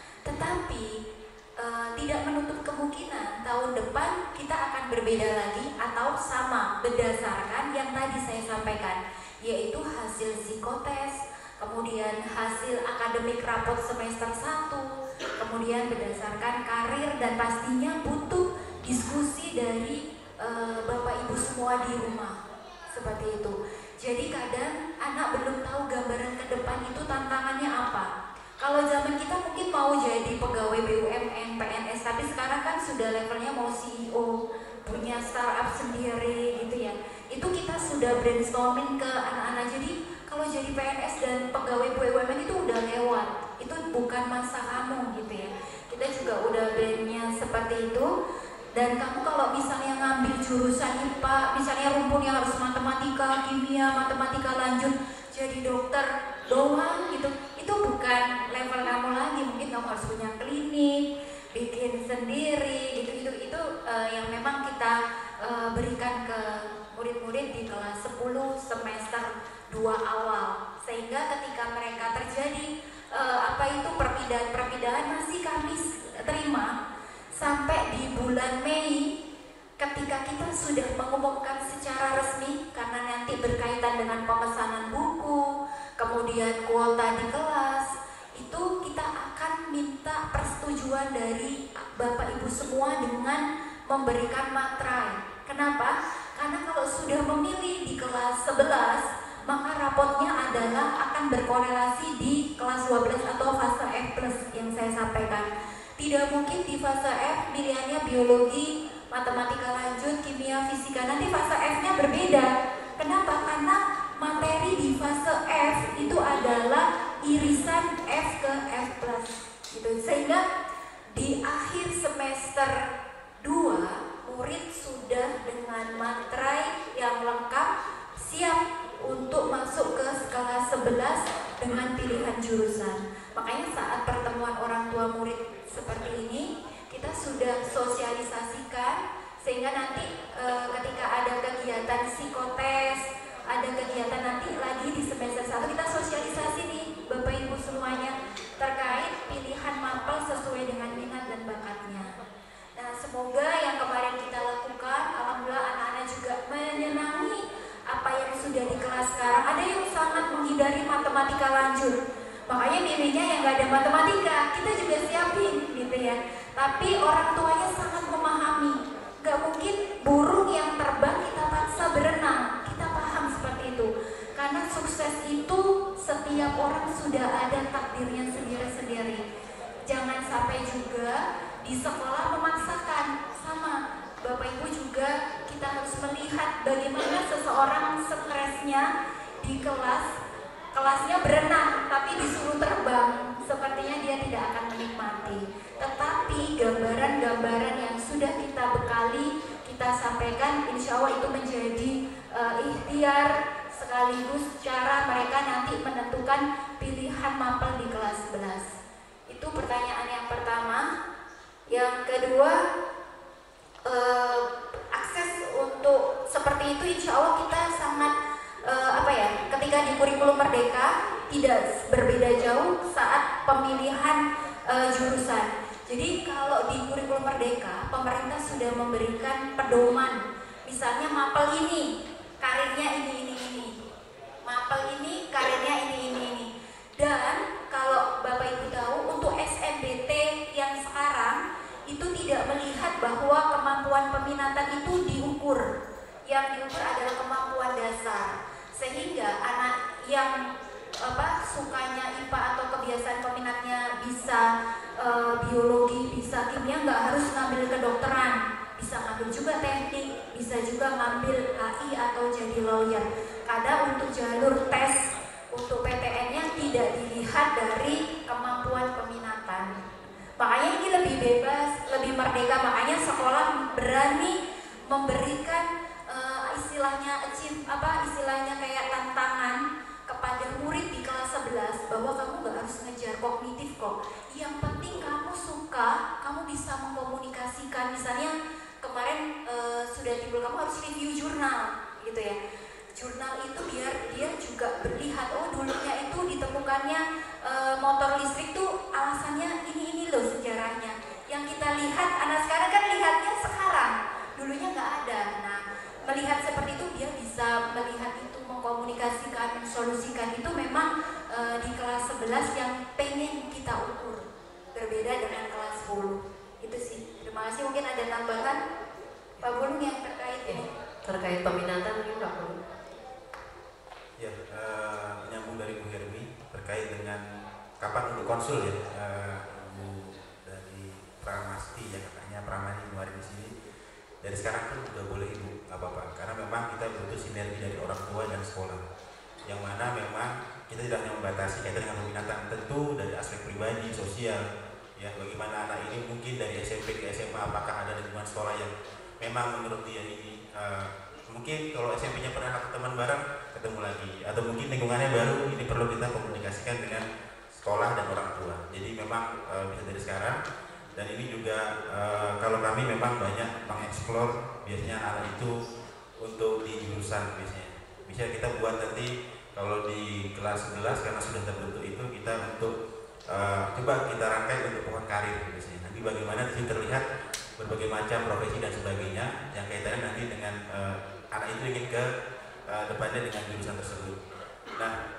Tetapi e, tidak menutup kemungkinan tahun depan kita akan berbeda lagi atau sama berdasarkan yang tadi saya sampaikan, yaitu hasil psikotes, kemudian hasil akademik raport semester satu, kemudian berdasarkan karir dan pastinya butuh diskusi dari e, Bapak Ibu semua di rumah. Seperti itu. Jadi kadang anak belum tahu gambaran ke depan itu tantangannya apa. Kalau zaman kita mungkin mau jadi pegawai B U M N, P N S, tapi sekarang kan sudah levelnya mau C E O, punya startup sendiri gitu ya. Itu kita sudah brainstorming ke anak-anak. Jadi kalau jadi P N S dan pegawai B U M N itu udah lewat, itu bukan masa kamu gitu ya. Kita juga udah brandnya seperti itu. Dan kamu kalau misalnya ngambil jurusan I P A, misalnya rumpunnya harus matematika, kimia, matematika lanjut, jadi dokter doang gitu, itu bukan level kamu lagi. Mungkin kamu harus punya klinik, bikin sendiri gitu, itu itu uh, yang memang kita uh, berikan ke murid-murid di kelas sepuluh semester dua awal, sehingga ketika mereka terjadi uh, apa itu perpindahan-perpindahan masih kami terima sampai di bulan Mei ketika kita sudah mengumumkan secara resmi, karena nanti berkaitan dengan pemesanan buku, kemudian kuota di kelas, itu kita akan minta persetujuan dari Bapak Ibu semua dengan memberikan materai. Kenapa? Karena kalau sudah memilih di kelas sebelas, maka rapotnya adalah akan berkorelasi di kelas dua belas atau fase F plus yang saya sampaikan. Tidak mungkin di fase F pilihannya biologi, matematika lanjut, kimia, fisika, nanti fase F-nya berbeda. Kenapa? Karena materi di fase F itu adalah irisan F ke F plus gitu. Sehingga di akhir semester dua murid sudah dengan materai yang lengkap, siap untuk masuk ke kelas sebelas dengan pilihan jurusan. Makanya saat pertemuan orang tua murid seperti ini, kita sudah sosialisasikan sehingga nanti e, ketika ada kegiatan psikotes, ada kegiatan nanti lagi di semester satu, kita sosialisasi nih Bapak Ibu semuanya terkait pilihan mapel sesuai dengan minat dan bakatnya. Nah, semoga yang kemarin kita lakukan, alhamdulillah anak-anak juga menyenangi apa yang sudah di kelas sekarang. Ada yang sangat menghindari matematika lanjut, makanya nilainya yang nggak ada matematika kita juga siapin gitu ya. Tapi orang tuanya sangat memahami, nggak mungkin burung yang terbang kita paksa berenang. Kita paham seperti itu, karena sukses itu setiap orang sudah ada takdirnya sendiri-sendiri. Jangan sampai juga di sekolah memaksakan. Sama Bapak Ibu juga kita harus melihat bagaimana seseorang stresnya di kelas, kelasnya berenang tapi disuruh terbang, sepertinya dia tidak akan menikmati. Tetapi gambaran-gambaran yang sudah kita bekali, kita sampaikan, insya Allah itu menjadi uh, ikhtiar sekaligus cara mereka nanti menentukan pilihan mapel di kelas sebelas. Itu pertanyaan yang pertama. Yang kedua, uh, akses untuk seperti itu insya Allah kita sangat uh, apa ya, ketika di kurikulum Merdeka tidak berbeda jauh saat pemilihan uh, jurusan. Jadi kalau di kurikulum Merdeka pemerintah sudah memberikan pedoman, misalnya mapel ini karirnya ini ini ini, mapel ini karirnya ini ini ini. Dan kalau Bapak Ibu tahu untuk S N B T yang sekarang itu tidak melihat bahwa kemampuan peminatan itu diukur. Yang diukur adalah kemampuan dasar. Sehingga anak yang apa sukanya I P A atau kebiasaan peminatnya bisa e, biologi, bisa kimia, nggak harus ngambil kedokteran, bisa ngambil juga teknik, bisa juga ngambil H I atau jadi lawyer. Kadang untuk jalur tes untuk P T N-nya tidak dilihat dari kemampuan peminatan. Makanya ini lebih bebas, lebih merdeka. Makanya sekolah berani memberikan uh, istilahnya achieve, apa istilahnya kayak tantangan kepada murid di kelas sebelas bahwa kamu gak harus ngejar kognitif kok. Yang penting kamu suka, kamu bisa mengkomunikasikan. Misalnya kemarin uh, sudah timbul kamu harus review jurnal, gitu ya. Jurnal itu biar dia juga berlihat, oh dulunya itu ditemukannya e, motor listrik tuh alasannya ini ini loh sejarahnya. Yang kita lihat anak sekarang kan lihatnya sekarang, dulunya nggak ada. Nah, melihat seperti itu dia bisa melihat itu, mengkomunikasikan, mensolusikan. Itu memang e, di kelas sebelas yang pengen kita ukur, berbeda dengan kelas sepuluh. Itu sih. Terima kasih. Mungkin ada tambahan Pak Bulung yang terkait ini. Terkait peminatan mungkin Pak Bulung. Ya, uh, menyambung dari Bu Hermi terkait dengan kapan untuk konsul ya, uh, Bu dari Pramasti ya, katanya Pramani kemarin di sini. Dari sekarang pun sudah boleh Ibu, nggak apa-apa, karena memang kita butuh sinergi dari orang tua dan sekolah. Yang mana memang kita tidak hanya membatasi kaitan dengan peminatan, tentu dari aspek pribadi, sosial, ya bagaimana anak ini mungkin dari S M P ke S M A apakah ada lingkungan sekolah yang memang menurut dia ini uh, mungkin kalau S M P-nya pernah satu teman bareng ketemu lagi, atau mungkin lingkungannya baru, ini perlu kita komunikasikan dengan sekolah dan orang tua. Jadi memang e, bisa dari sekarang. Dan ini juga e, kalau kami memang banyak mengeksplor biasanya anak itu untuk di jurusan biasanya. Bisa kita buat nanti kalau di kelas sebelas karena sudah terbentuk itu kita untuk e, coba kita rangkai untuk pohon karir biasanya. Nanti bagaimana di sini terlihat berbagai macam profesi dan sebagainya yang kaitannya nanti dengan e, anak itu ingin ke uh, depannya dengan jurusan tersebut. Nah,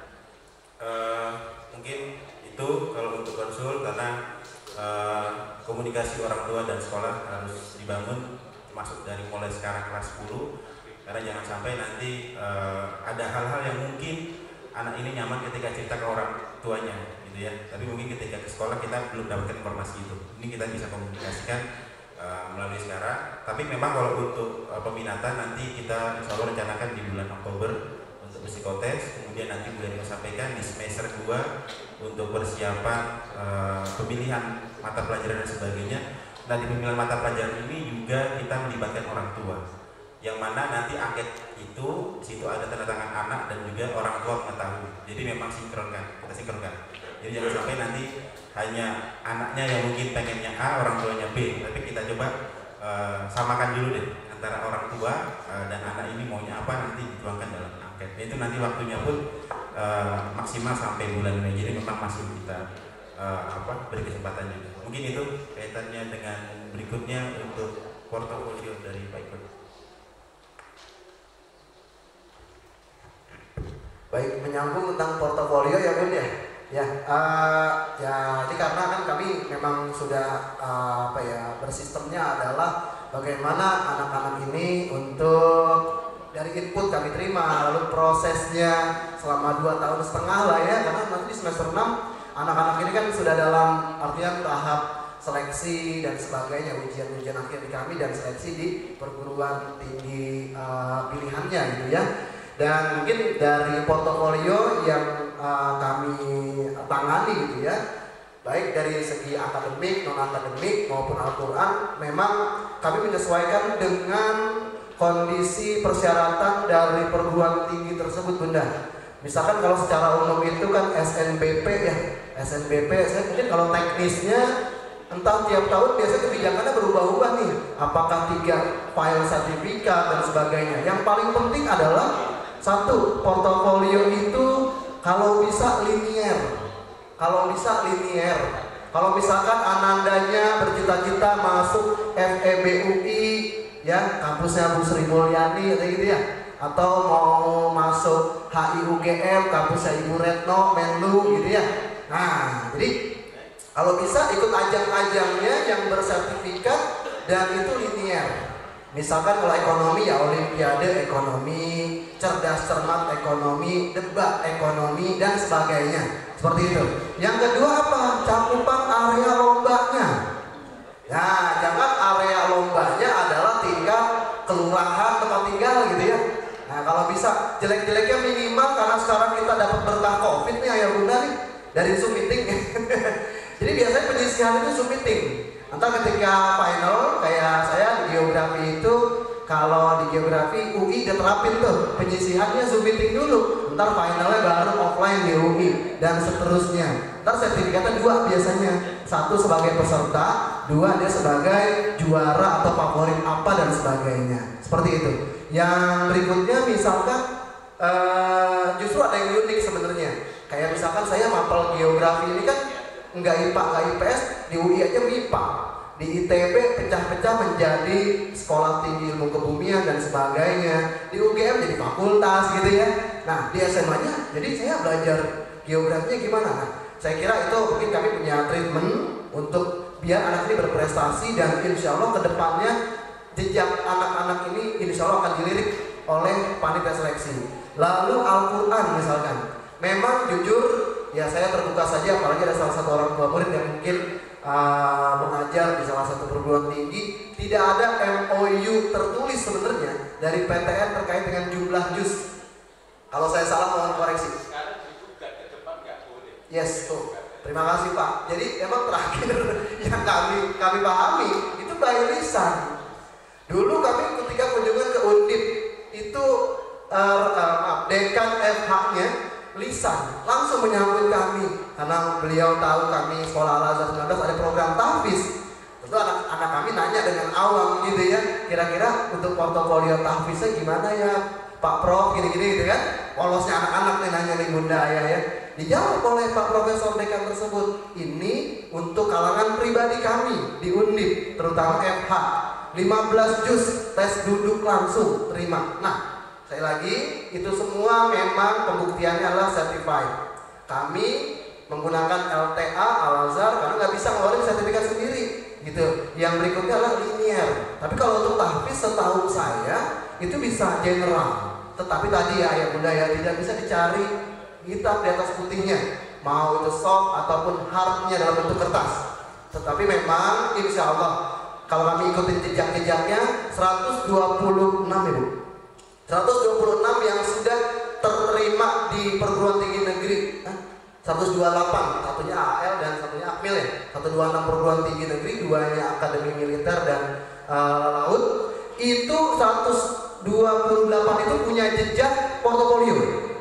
uh, mungkin itu kalau untuk konsul, karena uh, komunikasi orang tua dan sekolah harus dibangun, termasuk dari mulai sekarang kelas sepuluh karena jangan sampai nanti uh, ada hal-hal yang mungkin anak ini nyaman ketika cerita ke orang tuanya gitu ya, tapi mungkin ketika ke sekolah kita belum dapatkan informasi itu. Ini kita bisa komunikasikan uh, melalui sekarang, tapi memang kalau untuk uh, peminatan nanti kita insya Allah rencanakan di bulan Oktober untuk psikotes, kemudian nanti Bu Erina sampaikan di semester dua untuk persiapan uh, pemilihan mata pelajaran dan sebagainya. Nah, di pemilihan mata pelajaran ini juga kita melibatkan orang tua, yang mana nanti angket itu di situ ada tanda tangan anak dan juga orang tua mengetahui. Jadi memang sinkronkan, kita sinkronkan. Jadi jangan sampai nanti hanya anaknya yang mungkin pengennya A, orang tuanya B, tapi kita coba uh, samakan dulu deh antara orang tua uh, dan anak ini maunya apa, nanti dituangkan dalam angket. Itu nanti waktunya pun uh, maksimal sampai bulan Mei. Jadi memang masih kita uh, apa beri kesempatan juga. Mungkin itu kaitannya dengan berikutnya untuk portofolio dari Pak Ibu. Baik, menyambung tentang portofolio ya Bun ya. Ya, uh, ya ini karena kan kami memang sudah uh, apa ya bersistemnya adalah bagaimana anak-anak ini untuk dari input kami terima, lalu prosesnya selama dua tahun setengah lah ya, karena nanti di semester enam anak-anak ini kan sudah dalam artian tahap seleksi dan sebagainya, ujian-ujian akhir di kami dan seleksi di perguruan tinggi uh, pilihannya gitu ya. Dan mungkin dari portofolio yang uh, kami tangani gitu ya, baik dari segi akademik, non akademik maupun Al-Quran, memang kami menyesuaikan dengan kondisi persyaratan dari perguruan tinggi tersebut Bunda. Misalkan kalau secara umum itu kan S N B P ya, S N B P saya mungkin kalau teknisnya entah tiap tahun biasanya kebijakannya berubah-ubah nih, apakah tiga file sertifikat dan sebagainya. Yang paling penting adalah satu, portofolio itu kalau bisa linear, kalau bisa linear. Kalau misalkan Anandanya bercita-cita masuk F E B U I, ya kampusnya Bu Sri Mulyani kayak gitu ya, atau mau masuk H I U G M, kampusnya Ibu Retno Menlu gitu ya. Nah, jadi kalau bisa ikut ajang-ajangnya yang bersertifikat dan itu linear. Misalkan kalau ekonomi ya Olimpiade ekonomi, cerdas cermat ekonomi, debat ekonomi dan sebagainya. Seperti itu. Yang kedua apa? Cakupan area lombanya. Nah, jangan area lombanya adalah tingkat kelurahan tempat tinggal gitu ya. Nah, kalau bisa jelek-jeleknya minimal, karena sekarang kita dapat berkah Covid nih ya Bunda nih dari Zoom meeting. Jadi biasanya penyisihan itu Zoom meeting. Entah ketika final kayak saya di geografi itu, kalau di geografi U I udah terapin tuh penyisihannya Zoom meeting dulu, ntar finalnya baru offline di U I dan seterusnya. Ntar sertifikatnya dua biasanya, satu sebagai peserta, dua dia sebagai juara atau favorit apa dan sebagainya. Seperti itu. Yang berikutnya misalkan uh, justru ada yang unik sebenarnya. Kayak misalkan saya mapel geografi ini kan nggak I P A, nggak I P S, di U I aja M I P A. Di I T B pecah-pecah menjadi Sekolah Tinggi Ilmu Kebumian dan sebagainya. Di U G M jadi fakultas gitu ya. Nah, di S M A-nya jadi saya belajar geografinya gimana? Nah, saya kira itu mungkin kami punya treatment untuk biar anak ini berprestasi dan insya Allah kedepannya jejak anak-anak ini insya Allah akan dilirik oleh panitia seleksi. Lalu Al-Quran misalkan, memang jujur ya saya terbuka saja, apalagi ada salah satu orang tua murid yang mungkin uh, mengajar di salah satu perguruan tinggi, tidak ada M O U tertulis sebenarnya dari P T N terkait dengan jumlah juz. Kalau saya salah mohon koreksi. Yes, tuh. Terima kasih Pak. Jadi emang terakhir yang kami kami pahami itu by lisan. Dulu kami ketika kunjungan ke Undip itu uh, uh, dekan F H-nya lisan langsung menyambut kami karena beliau tahu kami sekolah Al-Azhar sembilan belas ada program tahfiz. Tentu anak-anak kami nanya dengan awam gitu ya, kira-kira untuk portofolio tahfiznya gimana ya Pak Prof, gini-gini gitu kan. Polosnya anak-anak nih nanya nih Bunda Ayah ya. Dijawab oleh Pak Profesor Dekan tersebut, ini untuk kalangan pribadi kami di Undip, terutama F H, lima belas juz tes duduk langsung terima. Nah, sekali lagi itu semua memang pembuktiannya adalah certified. Kami menggunakan L T A Al-Azhar karena nggak bisa ngeluarin sertifikat sendiri gitu. Yang berikutnya adalah linear. Tapi kalau untuk tahfiz setahu saya itu bisa general. Tetapi tadi ya ayah bunda ya, tidak bisa dicari hitam di atas putihnya, mau itu soft ataupun hardnya dalam bentuk kertas. Tetapi memang insya Allah kalau kami ikutin jejak-jejaknya seratus dua puluh enam ibu, seratus dua puluh enam yang sudah terterima di perguruan tinggi negeri. Hah? seratus dua puluh delapan, satunya A L dan satunya Akmil ya. seratus dua puluh enam perguruan tinggi negeri, duanya akademi militer dan uh, laut. Itu seratus dua puluh delapan itu punya jejak portofolio.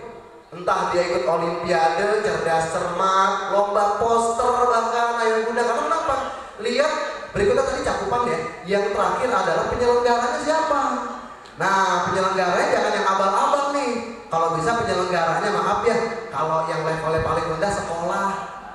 Entah dia ikut olimpiade, cerdas cermat, lomba poster, bahkan ayah bunda. Karena kenapa? Lihat berikutnya tadi cakupan ya. Yang terakhir adalah penyelenggaranya siapa. Nah, penyelenggaranya jangan yang abal-abal nih. Kalau bisa penyelenggaranya, maaf ya, kalau yang levelnya paling rendah sekolah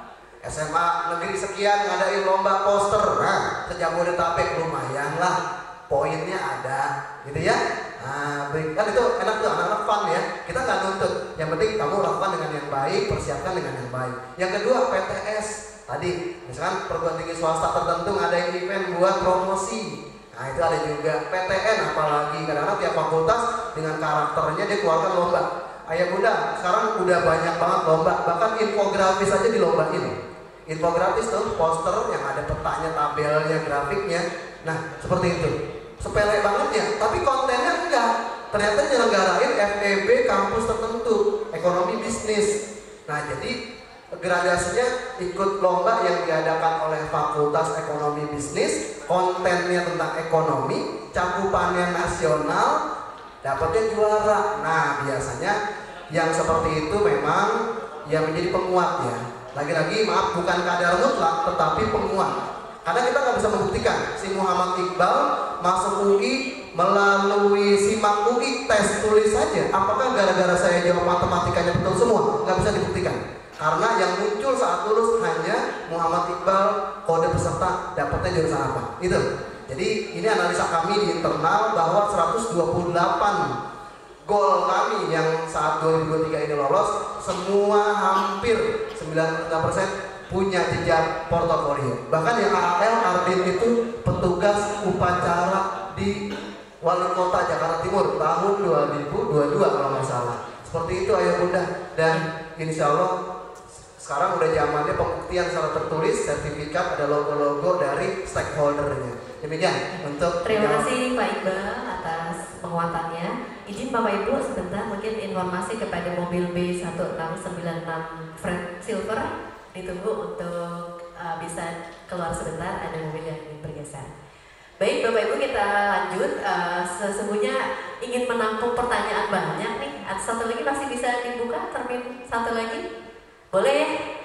S M A negeri sekian ngadain lomba poster, nah sejabodetabek lumayan lah, poinnya ada, gitu ya. Nah, kan itu enak tuh, anak-anak fun ya. Kita nggak nuntut, yang penting kamu lakukan dengan yang baik, persiapkan dengan yang baik. Yang kedua P T S tadi, misalkan perguruan tinggi swasta tertentu ngadain event buat promosi. Nah itu ada juga P T N, apalagi kadang-kadang tiap fakultas dengan karakternya dia keluarkan lomba. Ayah bunda, sekarang udah banyak banget lomba, bahkan infografis aja dilombain. Infografis tuh poster yang ada petanya, tabelnya, grafiknya. Nah seperti itu, sepele banget ya, tapi kontennya enggak. Ternyata nyelenggarain F E B kampus tertentu, ekonomi bisnis. Nah jadi gradasinya ikut lomba yang diadakan oleh Fakultas Ekonomi Bisnis, kontennya tentang ekonomi, cakupannya nasional, dapatnya juara. Nah biasanya yang seperti itu memang yang menjadi penguat ya. Lagi-lagi maaf, bukan kadar mutlak tetapi penguat. Karena kita nggak bisa membuktikan si Muhammad Iqbal masuk U I melalui simak U I tes tulis saja. Apakah gara-gara saya jawab matematikanya betul semua? Nggak bisa dibuktikan. Karena yang muncul saat lulus hanya Muhammad Iqbal, kode peserta, dapatnya jurusan apa. Itu. Jadi ini analisa kami di internal bahwa seratus dua puluh delapan gol kami yang saat dua ribu dua puluh tiga ini lolos, semua hampir sembilan puluh lima persen punya jejak portofolio. Bahkan yang A L Ardin itu petugas upacara di Wali Kota Jakarta Timur tahun dua ribu dua puluh dua kalau nggak salah. Seperti itu ayah bunda, dan insya Allah sekarang udah zamannya pembuktian secara tertulis, sertifikat, ada logo-logo dari stakeholdernya. Demikian untuk terima kasih Pak Iqbal atas penguatannya. Izin Bapak Ibu sebentar mungkin informasi kepada mobil B satu enam sembilan enam Fred Silver, ditunggu untuk uh, bisa keluar sebentar, ada mobil yang ingin bergeser. Baik Bapak Ibu, kita lanjut. Uh, sesungguhnya ingin menampung pertanyaan banyak nih. Satu lagi masih bisa dibuka, termin satu lagi. Boleh?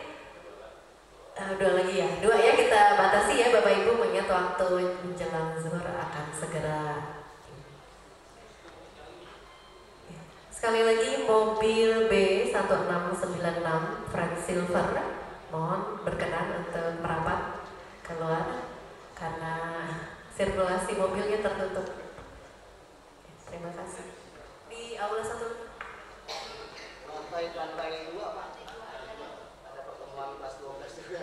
Uh, dua lagi ya, dua ya, kita batasi ya Bapak Ibu, mengingat waktu menjelang zuhur akan segera. Sekali lagi mobil B satu enam sembilan enam Frank Silver, mohon berkenan untuk merapat keluar karena sirkulasi mobilnya tertutup. Terima kasih. Di aula satu. Lantai lantai dua Pak. Ada pertemuan kelas dua belas juga.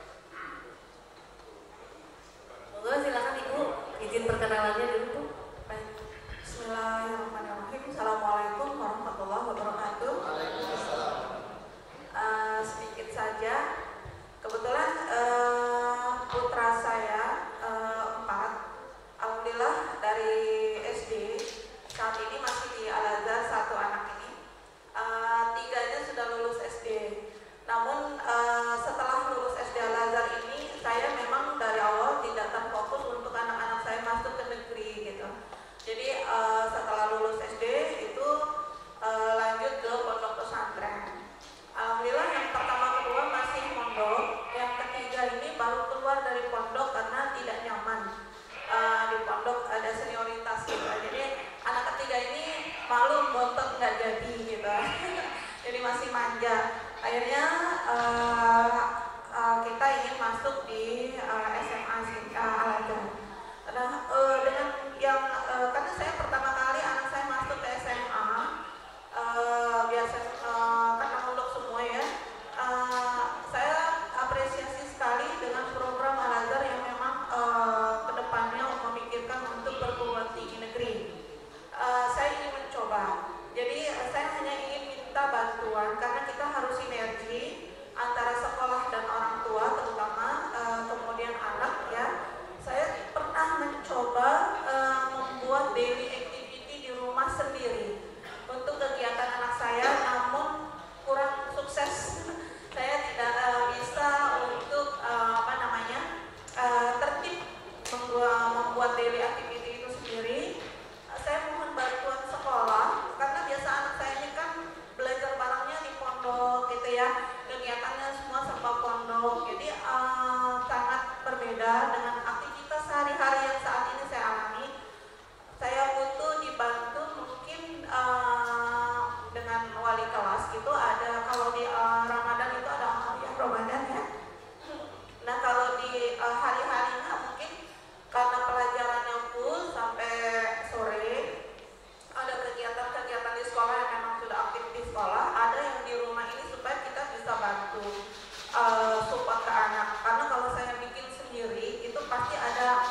Monggo silakan Ibu, izin perkenalannya dulu Bu. Bismillahirrahmanirrahim. Assalamualaikum warahmatullahi wabarakatuh. Waalaikumsalam. Uh, sedikit saja, kebetulan uh, putra saya uh, empat, alhamdulillah dari S D saat ini masih di Al-Azhar satu anak ini, uh, tiganya sudah lulus S D. Namun uh, setelah lulus S D Al-Azhar ini, saya memang dari awal tidak terfokus untuk anak-anak saya masuk ke negeri gitu. Jadi uh, setelah lulus S D itu uh, lanjut ke pondok pesantren. Alhamdulillah yang pertama kedua masih pondok, yang ketiga ini baru keluar dari pondok karena tidak nyaman. Uh, di pondok ada senioritas gitu. Jadi anak ketiga ini malu bontot nggak jadi gitu. Jadi masih manja. Akhirnya uh, uh, kita ingin masuk di uh, S M A uh, Al-Azhar. Nah, uh, dengan yang uh, karena saya pertama kali anak saya masuk ke S M A, uh, biasa uh, karena pondok semua ya, uh, saya apresiasi sekali dengan program Al-Azhar yang memang uh, kedepannya memikirkan untuk perguruan tinggi negeri. Uh, sendiri untuk kegiatan anak saya, namun kurang sukses. Saya tidak uh, bisa untuk uh, apa namanya uh, tertib membuat, membuat daily activity itu sendiri. Uh, saya mohon bantuan sekolah karena biasa anak saya ini kan belajar barangnya di pondok gitu ya, kegiatannya semua serba pondok, jadi uh, sangat berbeda dengan aktivitas sehari-hari yang saat ini saya alami. Saya butuh dibantu mungkin uh, dengan wali kelas gitu, ada kalau di uh, Ramadan itu ada amaliyah Ramadan ya. Nah kalau di uh, hari-harinya mungkin karena pelajarannya full sampai sore, ada kegiatan-kegiatan di sekolah yang memang sudah aktif di sekolah, ada yang di rumah ini supaya kita bisa bantu uh, support ke anak. Karena kalau saya bikin sendiri itu pasti ada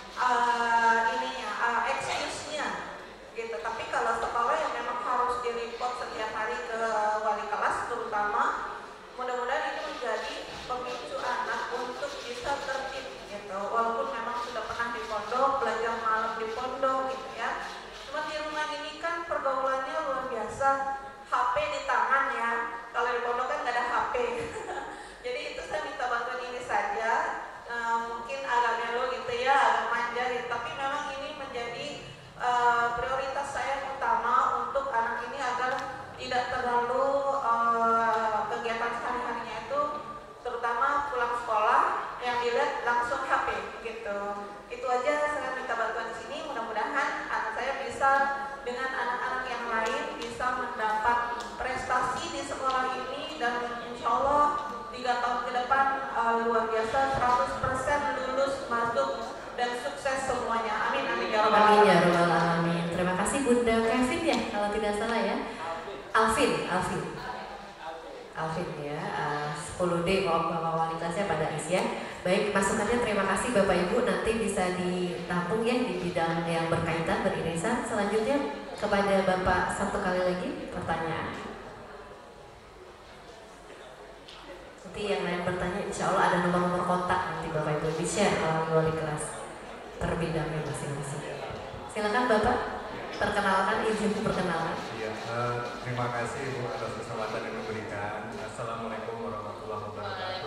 uh, ininya, uh, excuse-nya gitu. Tapi kalau sekolah yang memang harus di-report setiap hari ke wali kelas terutama, mudah-mudahan ini menjadi pemicu anak untuk bisa tertib gitu. Walaupun memang sudah pernah di pondok, belajar malam di pondok gitu ya. Cuma di rumah ini kan pergaulannya luar biasa, H P di tangan ya. Kalau di pondok kan nggak ada H P. Jadi itu saya minta bantuan ini saja. E, mungkin agak melo gitu ya, agak manja gitu. Tapi memang ini menjadi e, prioritas saya utama untuk anak ini agar tidak terlalu e, kegiatan sehari-harinya itu, terutama pulang sekolah yang dilihat langsung H P gitu. Itu aja saya minta bantuan di sini. Mudah-mudahan anak saya bisa dengan anak-anak yang lain bisa mendapat prestasi di sekolah ini, dan insya Allah tiga tahun ke depan uh, luar biasa, seratus persen lulus, masuk dan sukses semuanya. Amin amin ya rabbal Amin ya alamin. rabbal alamin. Terima kasih Bunda Kevin ya kalau tidak salah ya. Alvin, Alvin. Alvin ya, uh, sepuluh D mohon Bapak Wali kelasnya pada Isya. Baik, masukannya terima kasih Bapak Ibu, nanti bisa ditampung ya di bidang yang berkaitan beririsan. Selanjutnya kepada Bapak satu kali lagi pertanyaan. Nanti yang lain bertanya, insya Allah ada nomor-nomor kontak nanti Bapak Ibu di share oleh wali kelas per bidangnya masing-masing. Silakan Bapak, perkenalkan, izin perkenalan. Iya, uh, terima kasih Bu atas kesempatan yang diberikan. Assalamualaikum warahmatullahi wabarakatuh.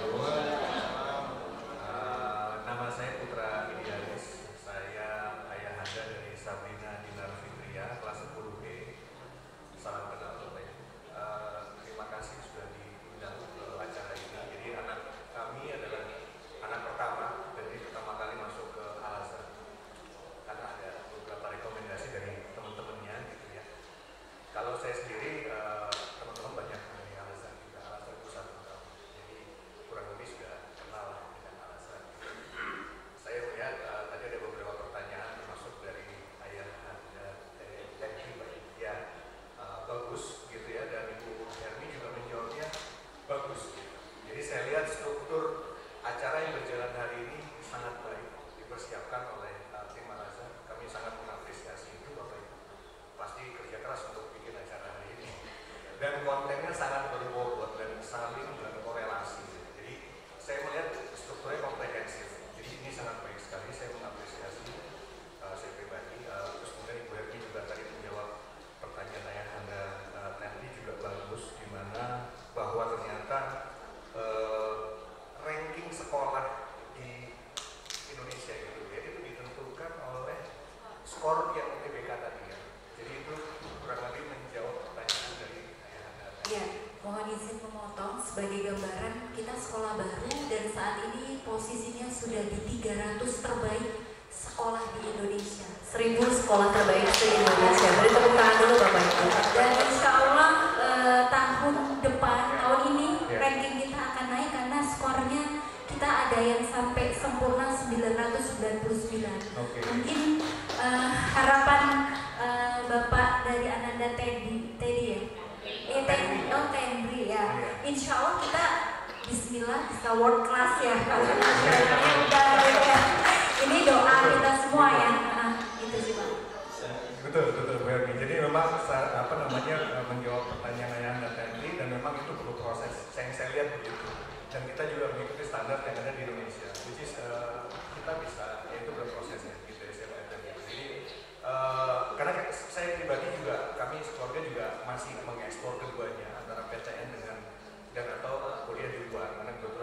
Uh, nama saya Putra Idealis. Saya ayahanda dari Sabrina Dinar Fitria, kelas sepuluh B. Salam kenal Bapak Ibu. Uh, terima kasih sudah diundang ke acara ini. Jadi anak kami adalah anak pertama, jadi pertama kali masuk ke Al-Azhar. Karena ada beberapa rekomendasi dari teman-temannya gitu ya. Kalau saya sendiri uh, teman-teman banyak dari Al-Azhar juga, Al-Azhar pusat terutama. Jadi kurang lebih sudah kenal lah dengan Al-Azhar. Saya melihat uh, tadi ada beberapa pertanyaan termasuk dari ayah anda dari Teddy ya, uh, bagus gitu ya, dan Ibu Hermi juga menjawabnya bagus. Jadi saya lihat struktur acara yang berjalan hari ini sangat baik, dipersiapkan oleh uh, tim Al-Azhar. Kami sangat mengapresiasi itu Bapak Ibu. Pasti kerja keras untuk bikin acara hari ini. Dan kontennya sangat berbobot dan saling berkorelasi. Jadi saya melihat strukturnya komprehensif. Jadi ini sangat baik sekali. Saya mengapresiasi uh, saya pribadi. Uh, terus kemudian Ibu Hermi juga tadi menjawab pertanyaan ayah anda uh, nanti juga bagus, di mana bahwa ternyata uh, ranking sekolah di Indonesia itu ya, itu ditentukan oleh skor yang U T B K tadi ya. Jadi itu kurang lebih menjawab pertanyaan dari ayah anda. Ya, mohon izin memotong sebagai gambaran, kita sekolah baru dan saat ini posisinya sudah di tiga ratus terbaik sekolah di Indonesia. Seribu sekolah terbaik di Indonesia. Beri tepuk tangan dulu Bapak Ibu. Dan insya Allah eh, tahun depan, tahun ini Ya. ranking kita akan naik karena skornya kita ada yang sampai sempurna sembilan ratus sembilan puluh sembilan. Oke. Mungkin eh, harapan eh, Bapak dari Ananda Teddy, Teddy ya? Eh, Teddy, oh Teddy ya. Insya Allah kita Bismillah bisa world class ya. Kalau nasionalnya udah ya. Ini doa kita semua ya. Nah, itu sih Pak. Betul, betul Bu Hermi. Jadi memang sa- apa namanya menjawab pertanyaan ayah anda tadi, dan memang itu perlu proses. Yang saya lihat begitu. Dan kita juga mengikuti standar yang ada di Indonesia, which is uh, kita bisa, yaitu berproses ya, gitu ya saya lihat tadi. Jadi uh, karena saya pribadi juga masih mengekspor keduanya antara P T N dengan dan atau kuliah di luar karena